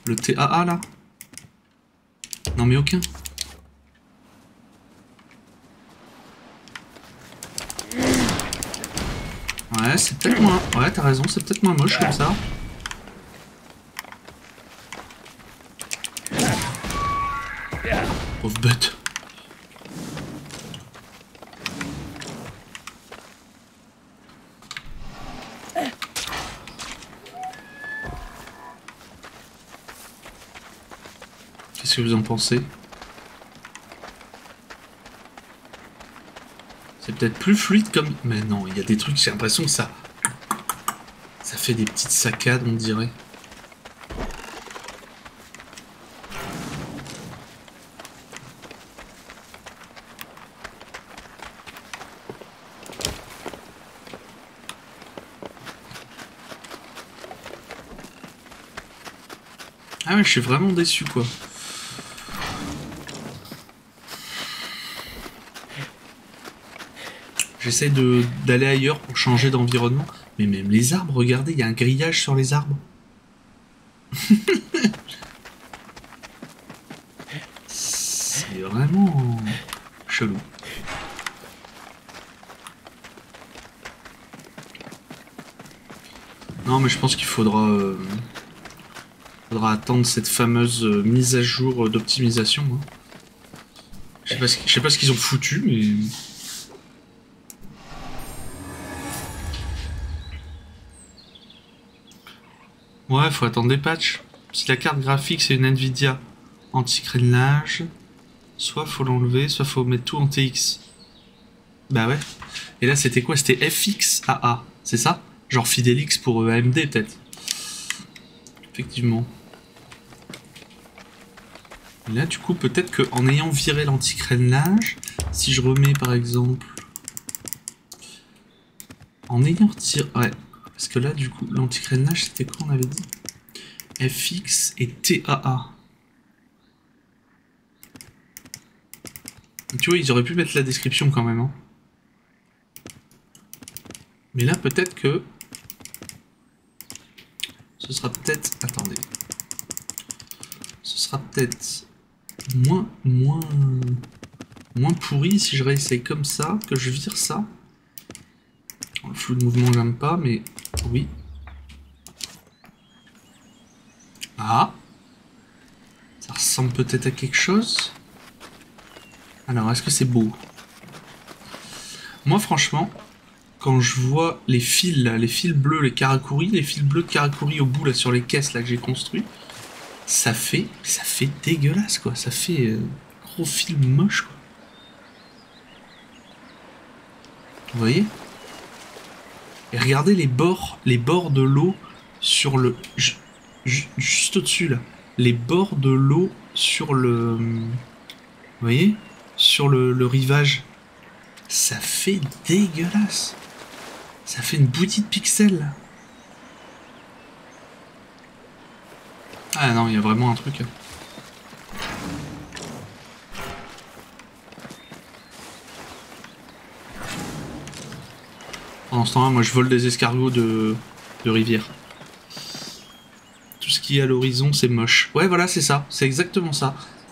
Le T A A là? Non mais aucun. Ouais, c'est peut-être moins... Ouais, t'as raison, c'est peut-être moins moche comme ça. Pauvre bête. Qu'est-ce que vous en pensez? C'est peut-être plus fluide comme... Mais non, il y a des trucs, j'ai l'impression que ça... Ça fait des petites saccades, on dirait. Ah ouais, je suis vraiment déçu, quoi. J'essaie de d'aller ailleurs pour changer d'environnement. Mais même les arbres, regardez, il y a un grillage sur les arbres. C'est vraiment chelou. Non, mais je pense qu'il faudra... Euh... faudra attendre cette fameuse euh, mise à jour euh, d'optimisation. Hein. Je sais pas ce, je sais pas ce qu'ils ont foutu, mais... Ouais, faut attendre des patchs. Si la carte graphique c'est une Nvidia anti-crénelage, soit faut l'enlever, soit faut mettre tout en T X. Bah ouais. Et là c'était quoi? C'était F X A A, c'est ça? Genre Fidelix pour euh, A M D peut-être. Effectivement. Et là du coup peut-être qu'en ayant viré l'anti-crénelage, si je remets par exemple... En ayant retiré... Ouais. Parce que là, du coup, l'anti-crénelage, c'était quoi, on avait dit? F X et T A A. Tu vois, ils auraient pu mettre la description quand même. Hein. Mais là, peut-être que... Ce sera peut-être... Attendez. Ce sera peut-être moins... Moins... Moins pourri si je réessaye comme ça, que je vire ça. Le flou de mouvement, j'aime pas, mais... Oui. Ah. Ça ressemble peut-être à quelque chose. Alors, est-ce que c'est beau? Moi, franchement, quand je vois les fils, là, les fils bleus, les Karakuri, les fils bleus de Karakuri au bout, là, sur les caisses, là, que j'ai construit, ça fait... Ça fait dégueulasse, quoi. Ça fait... Euh, gros fil moche, quoi. Vous voyez? Et regardez les bords, les bords de l'eau sur le... Juste au-dessus, là. Les bords de l'eau sur le... Vous voyez? Sur le, le rivage. Ça fait dégueulasse. Ça fait une bouillie de pixels, là. Ah non, il y a vraiment un truc. Pendant ce temps-là, moi je vole des escargots de, de rivière. Tout ce qui est à l'horizon, c'est moche. Ouais, voilà, c'est ça. C'est exactement ça.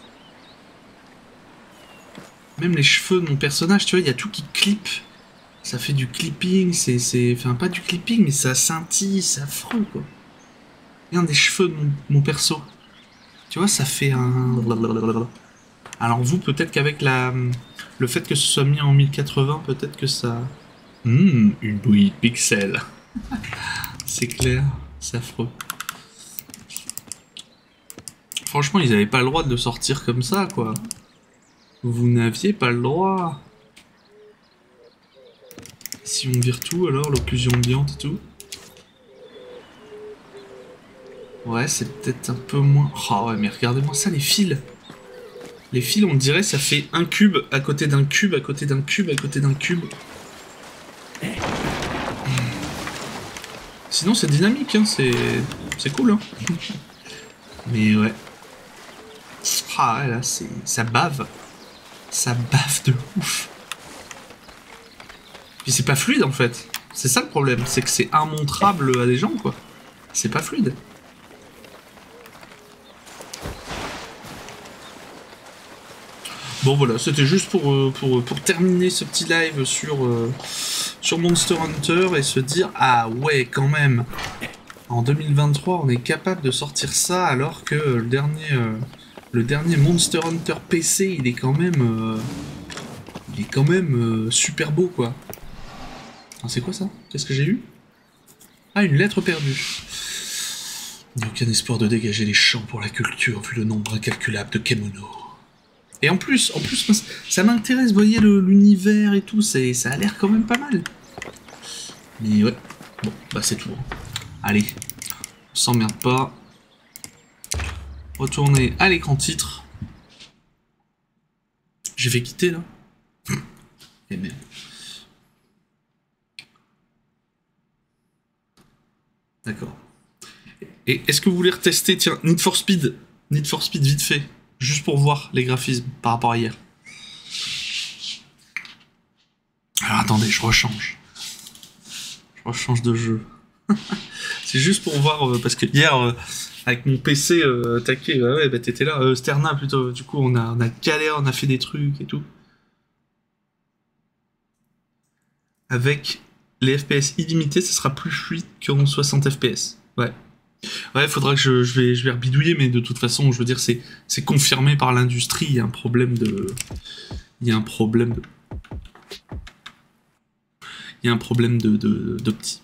Même les cheveux de mon personnage, tu vois, il y a tout qui clip. Ça fait du clipping, c'est... Enfin, pas du clipping, mais ça scintille, c'est affreux, quoi. Regarde les cheveux de mon, mon perso. Tu vois, ça fait un... Alors vous, peut-être qu'avec la... le fait que ce soit mis en mille quatre-vingts, peut-être que ça... Hum, une bouillie de pixels. C'est clair, c'est affreux. Franchement, ils n'avaient pas le droit de le sortir comme ça, quoi. Vous n'aviez pas le droit. Si on vire tout, alors, l'occlusion ambiante et tout. Ouais, c'est peut-être un peu moins... Oh ouais, mais regardez-moi ça, les fils. Les fils, on dirait, ça fait un cube à côté d'un cube, à côté d'un cube, à côté d'un cube. Sinon c'est dynamique, hein, c'est c'est cool, hein. Mais ouais. Ah ouais, là c'est ça bave, ça bave de ouf. Puis c'est pas fluide en fait. C'est ça le problème, c'est que c'est immontrable à des gens quoi. C'est pas fluide. Bon voilà, c'était juste pour, euh, pour, pour terminer ce petit live sur, euh, sur Monster Hunter et se dire, ah ouais, quand même, en deux mille vingt-trois, on est capable de sortir ça alors que le dernier, euh, le dernier Monster Hunter P C, il est quand même, euh, il est quand même euh, super beau, quoi. Ah, c'est quoi ça? Qu'est-ce que j'ai eu? Ah, une lettre perdue. Il n'y a aucun espoir de dégager les champs pour la culture, vu le nombre incalculable de Kemono. Et en plus, en plus, ça m'intéresse, vous voyez, l'univers et tout, ça a l'air quand même pas mal. Mais ouais, bon, bah c'est tout. Allez, on s'emmerde pas. Retourner à l'écran titre. J'ai fait quitter, là. Eh merde. D'accord. Et est-ce que vous voulez retester, tiens, Need for Speed, Need for Speed vite fait, juste pour voir les graphismes par rapport à hier. Alors attendez, je rechange. Je rechange de jeu. C'est juste pour voir, euh, parce que hier, euh, avec mon P C euh, attaqué, bah ouais, bah t'étais là, euh, Sterna plutôt, du coup on a, on a galéré, on a fait des trucs et tout. Avec les F P S illimités, ça sera plus fluide qu'en soixante F P S. Ouais. Ouais, faudra que je, je vais, je vais rebidouiller, mais de toute façon, je veux dire, c'est, c'est confirmé par l'industrie. Il y a un problème de, il y a un problème de, il y a un problème de, de, d'opti.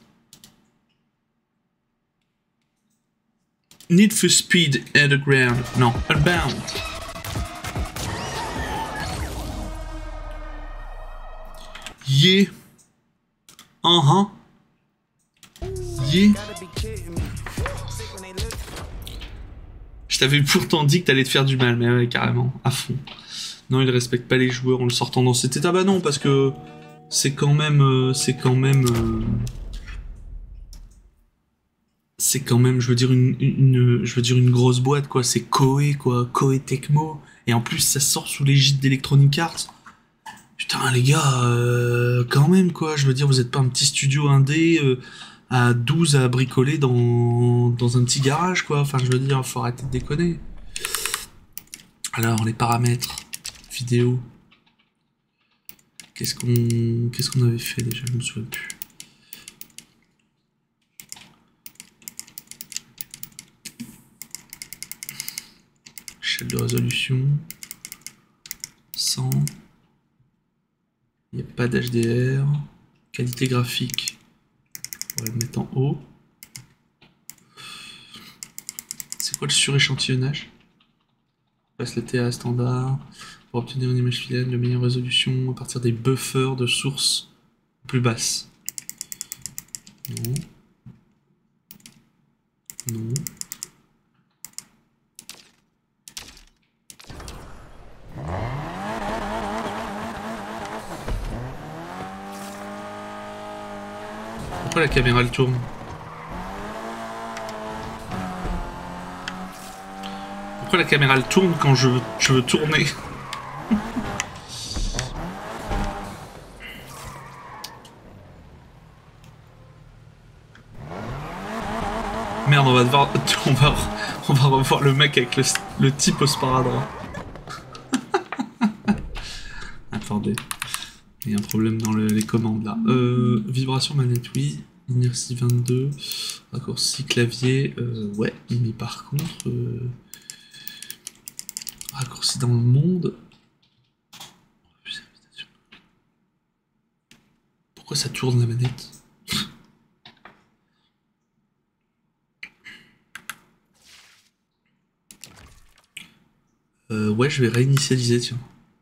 Need for Speed Underground, non, Unbound. Yeah. Uh-huh. Yeah. Je t'avais pourtant dit que t'allais te faire du mal, mais ouais, carrément, à fond. Non, il respecte pas les joueurs en le sortant dans cet état. Bah non, parce que c'est quand même... Euh, c'est quand même... Euh, c'est quand même, je veux dire, une, une, je veux dire, une grosse boîte, quoi. C'est Koei, quoi. Koei Tecmo. Et en plus, ça sort sous l'égide d'Electronic Arts. Putain, les gars, euh, quand même, quoi. Je veux dire, vous êtes pas un petit studio indé... Euh, à douze à bricoler dans, dans un petit garage, quoi. Enfin, je veux dire, faut arrêter de déconner. Alors, les paramètres, vidéo. Qu'est-ce qu'on qu'est-ce qu'on avait fait déjà? Je me souviens plus. Échelle de résolution. cent. Il n'y a pas d'H D R. Qualité graphique. On va le mettre en haut. C'est quoi le suréchantillonnage? On passe le T A standard pour obtenir une image fidèle de meilleure résolution à partir des buffers de source plus basses. Non. Non. Pourquoi la caméra elle tourne? Pourquoi la caméra elle tourne quand je veux, je veux tourner? Merde, on va devoir, on va, on va revoir le mec avec le, le type au sparadrap. Attendez. Il y a un problème dans le, les commandes là. Euh, vibration manette, oui. Inertie vingt-deux. Raccourci clavier, euh, ouais. Mais par contre, euh, raccourci dans le monde. Pourquoi ça tourne la manette? euh, Ouais, je vais réinitialiser, tiens.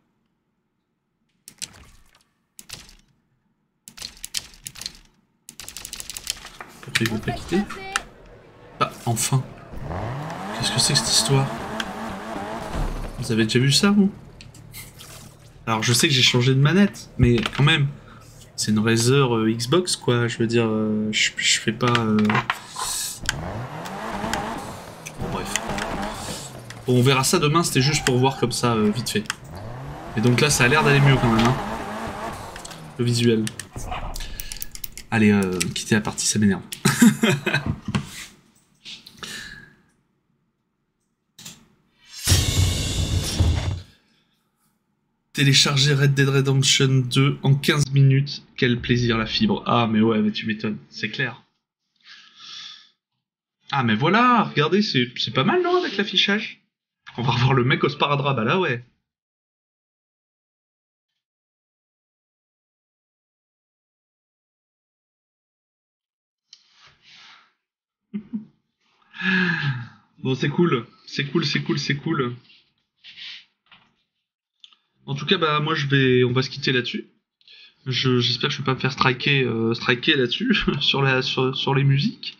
Il veut pas quitter. Ah, enfin. Qu'est-ce que c'est que cette histoire? Vous avez déjà vu ça, vous? Alors, je sais que j'ai changé de manette, mais quand même, c'est une Razer euh, Xbox, quoi. Je veux dire, euh, je, je fais pas... Euh... Bon, bref. Bon, on verra ça demain, c'était juste pour voir comme ça, euh, vite fait. Et donc là, ça a l'air d'aller mieux, quand même, hein. Le visuel. Allez, euh, quittez la partie, ça m'énerve. Télécharger Red Dead Redemption deux en quinze minutes. Quel plaisir la fibre. Ah mais ouais, mais tu m'étonnes, c'est clair. Ah mais voilà, regardez, c'est c'est pas mal non avec l'affichage. On va revoir le mec au sparadrap, bah là ouais. Bon c'est cool, c'est cool, c'est cool, c'est cool. En tout cas bah moi je vais, on va se quitter là-dessus. Je, j'espère que je vais pas me faire striker, euh, striker là-dessus sur la sur, sur les musiques.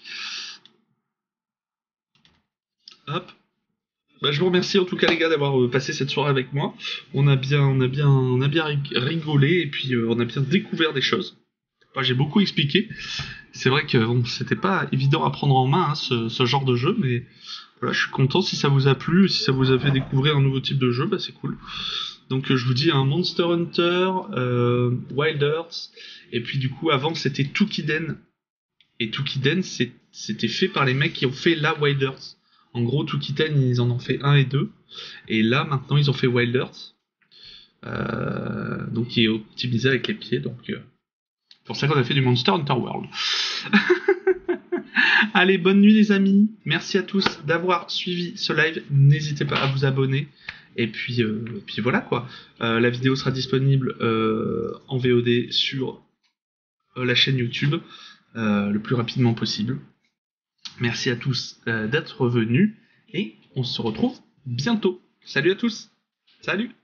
Hop. Bah, je vous remercie en tout cas les gars d'avoir euh, passé cette soirée avec moi. On a bien, on a bien, on a bien rigolé et puis euh, on a bien découvert des choses. Enfin, j'ai beaucoup expliqué. C'est vrai que bon, c'était pas évident à prendre en main hein, ce, ce genre de jeu, mais voilà, je suis content si ça vous a plu, si ça vous a fait découvrir un nouveau type de jeu, bah c'est cool. Donc euh, je vous dis un Monster Hunter, euh, Wild Earth, et puis du coup avant c'était Toukiden. Et Toukiden c'est, c'était fait par les mecs qui ont fait la Wild Earth. En gros, Toukiden, ils en ont fait un et deux. Et là, maintenant, ils ont fait Wild Earth. Euh, donc, qui est optimisé avec les pieds. Donc, euh, pour ça qu'on a fait du Monster Hunter World. Allez, bonne nuit, les amis. Merci à tous d'avoir suivi ce live. N'hésitez pas à vous abonner. Et puis, euh, puis voilà, quoi. Euh, la vidéo sera disponible euh, en V O D sur euh, la chaîne YouTube euh, le plus rapidement possible. Merci à tous euh, d'être venus et on se retrouve bientôt. Salut à tous. Salut.